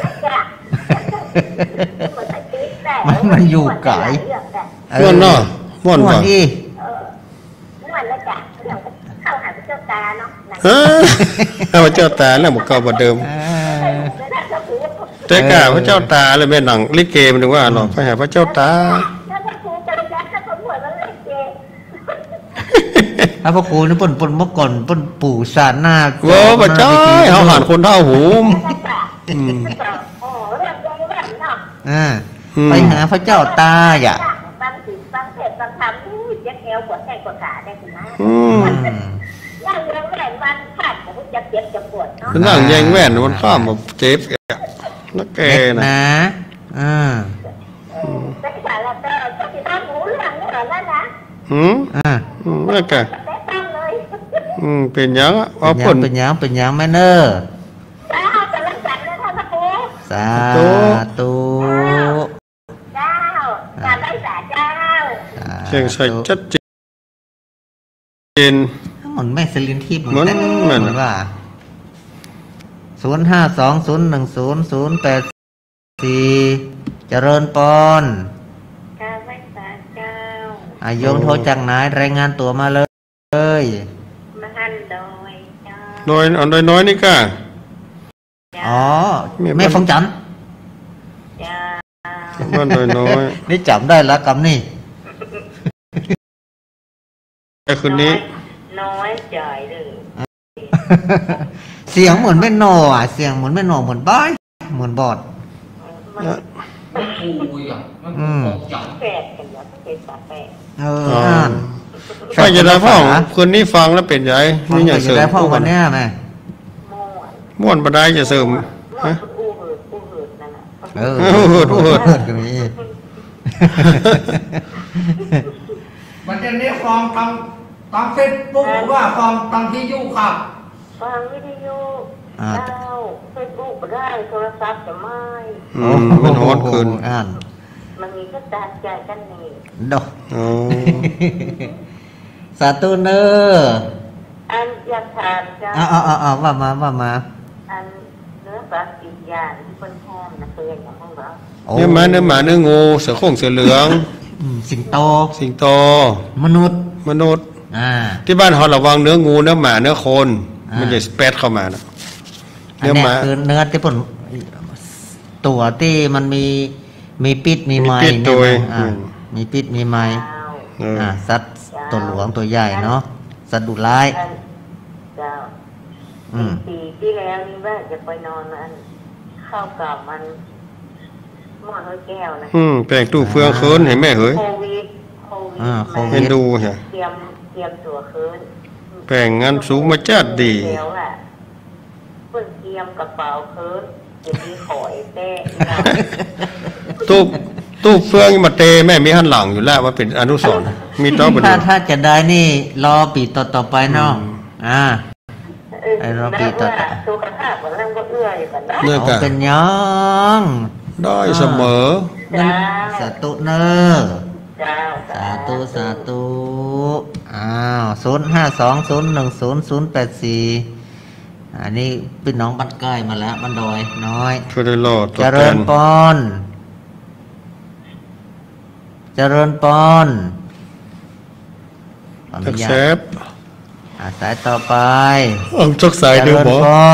มันมันอยู่ก่อยมันเนาะม่วนว่ะอีเออม่วนแล้วจ้ะเราก็เข้าหาพระเจ้าตาเนาะนะเออพระเจ้าตาแล้วบ่เก่าบ่เดิมเออแต่กะพระเจ้าตาเลยแม่หนังลิเกมันถึงว่าเนาะไปหาพระเจ้าตาแล้วก็ครูจำยัดถ้าผมหัวมันเล่นเกมถ้าพ่อครูนี่ป่นป่นเมื่อก่อนป่นปู่ศาสตร์หน้าโว้บ่จ้อยเฮาหันคนเท่าหูมอืมโอ้เรื่องใหญ่แบบเนาะอ่าอืมไปหาพระเจ้าตาอย่าบางสิ่งบางเพศบางคำนี่เจ็บเอวปวดแข้งปวดขาได้ถึงนะอืมนั่งเรื่องแหวนวันขาดผมจะเจ็บจะปวดเนาะนั่งแยงแว่นมันข้ามบ่เจ็บแล้วแกเด็ดน่ะนะอ่าแต่สารเตอร์ก็ติดตามหูเรื่องนี่เหรอแล้วนะหืมอ่าอืมแล้วแกแต่ตั้งเลยอืมเป็นหยังอะเป็เอานหยัเพิ่งนเป็นหยังเป็นหยังแม่เนอจ้าจะรักษาเลยท่านพระครูสาธุเจ้าการรักษาเจ้าเสียงใส่ชัดเจนเหมือนแม่สลินทิพย์เหมือนเหมือนว่าศูนย์ห้าสองศูนย์หนึ่งศูนย์ศูนย์แปดสี่เจริญปอนการรักษาเจ้าอาโยมโทรจากไหนรายงานตัวมาเลยมาหันโดยเจ้าน้อยอันน้อยๆนี่ก็อ๋อแม่ฟงจันทร์เจ้าบ้านน้อยนี่จำได้แล้วกำนี่ๆไอ้คนนี้น้อยใจเลยเสียงเหมือนแม่นออ่ะเสียงเหมือนแม่นอเหมือนบ้ายเหมือนบอดมันอืมแปดกันแล้วเป็นฝาแปดเอออ่านถ้าจะได้พ่อคนนี้ฟังแล้วเป็นไงฟังนี่อไปย่าจะเสริมได้พ่อวันเนี้ยแม่ม่วนม่วนบ่ได้จะเสริมม่วนฮะอู้หืดอู้หืดนั่นแหละเออโอ้โหโอ้โหเปิดกันนี้มันจะเรียกฟองตามตามเฟซบุ๊กหรือว่าฟองตามที่อยู่ครับฟังวิทยุเจ้าเฟซบุ๊กก็ได้โทรศัพท์จะไม่อืมมันฮอดขึ้นอ่านมันมีก็ตัดใจกันนี่ดอกอ๋อสาธุเนออันอยากถามเจ้าอ้าวอ้าวอ้าวว่ามาว่ามาอันเนื้อปลาอีกอย่างที่คนแห้มนะเคยอย่างของเราโอ้เนื้อหมาเนื้อหมาเนื้องูเสือโคร่งเสือเหลืองอืมสิงโตสิงโตมนุษย์มนุษย์อ่าที่บ้านเขาระวังเนื้องูเนื้อหมาเนื้อคนอ่ามัมันจะสเปดเข้ามานะอันเนื้อหเนี้ยมาคือเนื้อที่ผลตัวที่มันมีมีปิดมีไม้มีปิดตัวเนี่ยนะอ่าอืมมีปิดมีไม้เจ้าเอออ่าสัตว์ตัวหลวงตัวใหญ่เนาะสัตว์ดุร้ายอันเจ้าอืมปีที่แล้วนี่ว่าจะไปนอนอันเข้ากับมันหม้อห้อยแก้วนะอืมแปลงตู้เฟืองเคินเห็นแม่เฮ้ยโควิดโควิดอ่าโควิเห็นดูเหรอเตรียมเตรียมตัวคืนแปลงงานสูงมาจัดดีแล้วอ่ะเพิ่งเตรียมกระเป๋าคืนจะมีขอยเต้ตู้ตู้เฟืองมาเตแม่มีหันหลังอยู่แล้วว่าเป็นอนุสรณ์มีต้องประถ้าดูถ้าจะได้นี่รอปีต่อต่อๆไปเนาะอ่า ไอ้เราปีต่อว่าสุขภาพของเราก็เอื้อยกันนะเนื้อเอากะเป็นยังได้เสมอเจ้าสาธุเนอเจ้าสาธุสาธุอ้าวศูนย์ห้าสองศูนย์หนึ่งศูนย์ศูนย์แปดสี่อันนี้เป็นน้องบ้านใกล้มาแล้วบ้านดอยน้อยช่วยได้รอดตัวเจแทริญนปอนเจริญปอนขออทันุกญาแซตบอ่าสายต่อไปเอาจักสายเจเดียวริญบ่ปอน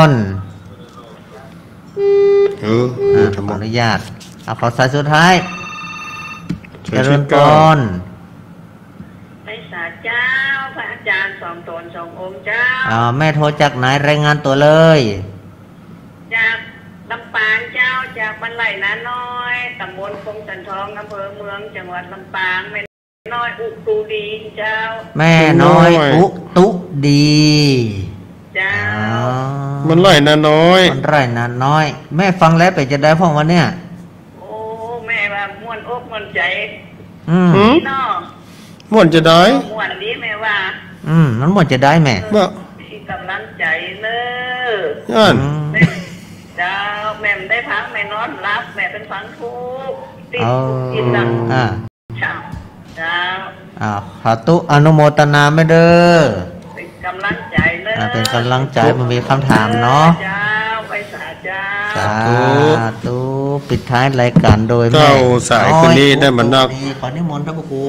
เอออ่าทำขไมออนุญาตเอาขอสายสุดท้ายช่เจวยริชิญดปก้าอนไปสาเจ้าพระอาจารย์สองตนสององค์เจ้าอ่าแม่โทรจากไหนรายงานตัวเลยจากลำปางเจ้าจากบ้านไหลนาน้อยตำบลคงสันทองอำเภอเมืองจังหวัดลำปางแม่น้อยอุตูดีเจ้าแม่น้อยอุตุดีเจ้าอ๋อมันไล่นาน้อยมันไร่นานน้อย แม่ฟังแล้วไปจะได้พ่อวันเนี้ยโอ้แม่ว่าม่วนอกม่วนใจอืมหืมพี่น้องม่วนจะได้ม่วนดีแม่ว่าอืมมันหมดจะได้แม่บ่ที่กำลังใจเนอะย่านอืมแม่เจ้าแม่ไม่ได้พักแม่นอนรับแม่เป็นฝังทุกข์ติดเอากินดังอ่าเจ้าเจ้าอ่าขอตุอนุโมทนาไม่เด้อเป็นกำลังใจเนอะอ่าเป็นกำลังใจมันมีคำถามเนาะเจ้าไปสาเจ้าสาธุปิดท้ายรายการโดยแม่เจ้าสายคนนี้ได้มานักขอนิมนต์พระครูเอ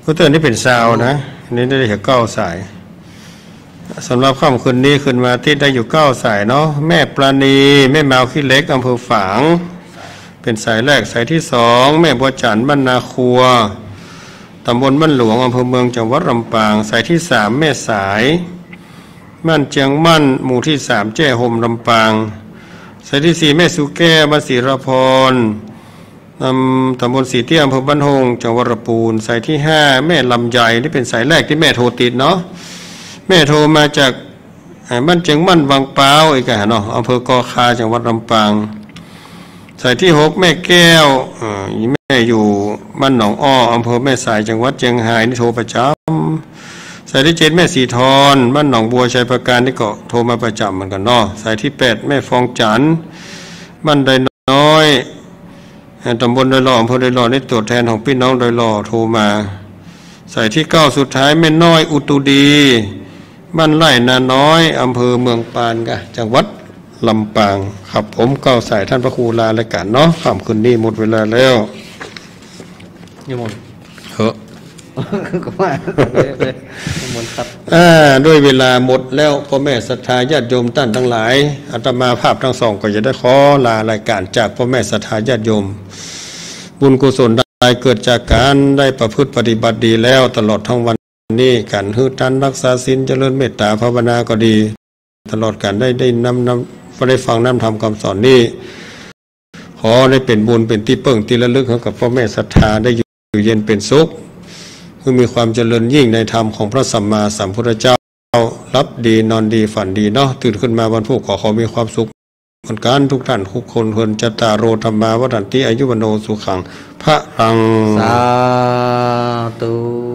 พุทธเจ้านี่เป็นซาวนะนี่ได้ถึงเก้าสายสำหรับค่ำคืนนี้ขึ้นมาที่ได้อยู่เก้าสายเนาะแม่ปราณีแม่แมวขี้เล็กอำเภอฝางเป็นสายแรกสายที่สองแม่บัวจันทร์บ้านนาครัวตำบลบ้านหลวงอำเภอเมืองจังหวัดลำปางสายที่สามแม่สายบ้านเจียงมั่นหมู่ที่สามแจ้ห่มลำปางสายที่สี่แม่สุแก้วบ้านศรีรพรตำบลสีเตี้ยอำเภอบ้านหงจังหวัดลำพูนสายที่ห้าแม่ลำใหญ่ที่เป็นสายแรกที่แม่โทรติดเนาะแม่โทรมาจากบ้านเจียงมั่นวังเปาอีกอ่ะเนาะอำเภอกอคาจังหวัดลำปางสายที่หกแม่แก้วอ่าแม่อยู่บ้านหนองอ้ออำเภอแม่สายจังหวัดเชียงรายนี่โทรประจำสายที่เจ็ดแม่สีทอนบ้านหนองบัวชัยประการนี่ก็โทรมาประจำเหมือนกันเนาะสายที่แปดแม่ฟองจันทร์บ้านไดน้อยตำบลดอยหล่ออำเภอดอยหล่อนี่ตัวแทนของพี่น้องดอยหล่อโทรมาสายที่เก้าสุดท้ายแม่น้อยอุตุดีบ้านไร่นาน้อยอำเภอเมืองปานกะจังหวัดลำปางครับผมเก้าสายท่านพระครูลารายการเนาะค่ำคืนนี้หมดเวลาแล้วนิมนต์เหอะก็ว่าเลยนิมนต์ครับอ่าด้วยเวลาหมดแล้วพ่อแม่ศรัทธาญาติโยมท่านทั้งหลายอาตมาภาพทั้งสองก็จะได้ขอลารายการจากพ่อแม่ศรัทธาญาติโยมบุญกุศลได้เกิดจากการได้ประพฤติปฏิบัติดีแล้วตลอดทั้งวันนี้การฮึดทันรักษาศีลเจริญเมตตาภาวนาก็ดีตลอดการได้ได้นำนำก็ได้ฟังนำทำคำสอนนี้ขอได้เป็นบุญเป็นที่เปิ่งที่ระลึกให้กับพ่อแม่ศรัทธาได้อยู่เย็นเป็นสุขคือมีความเจริญยิ่งในธรรมของพระสัมมาสัมพุทธเจ้ารับดีนอนดีฝันดีเนาะตื่นขึ้นมาวันพุธขอขอมีความสุขเหมือนกันทุกท่านทุกคนเพิ่นจัตตาโรธรรมาวัฏฏันติอายุวโนสุขังพระรังสาธุ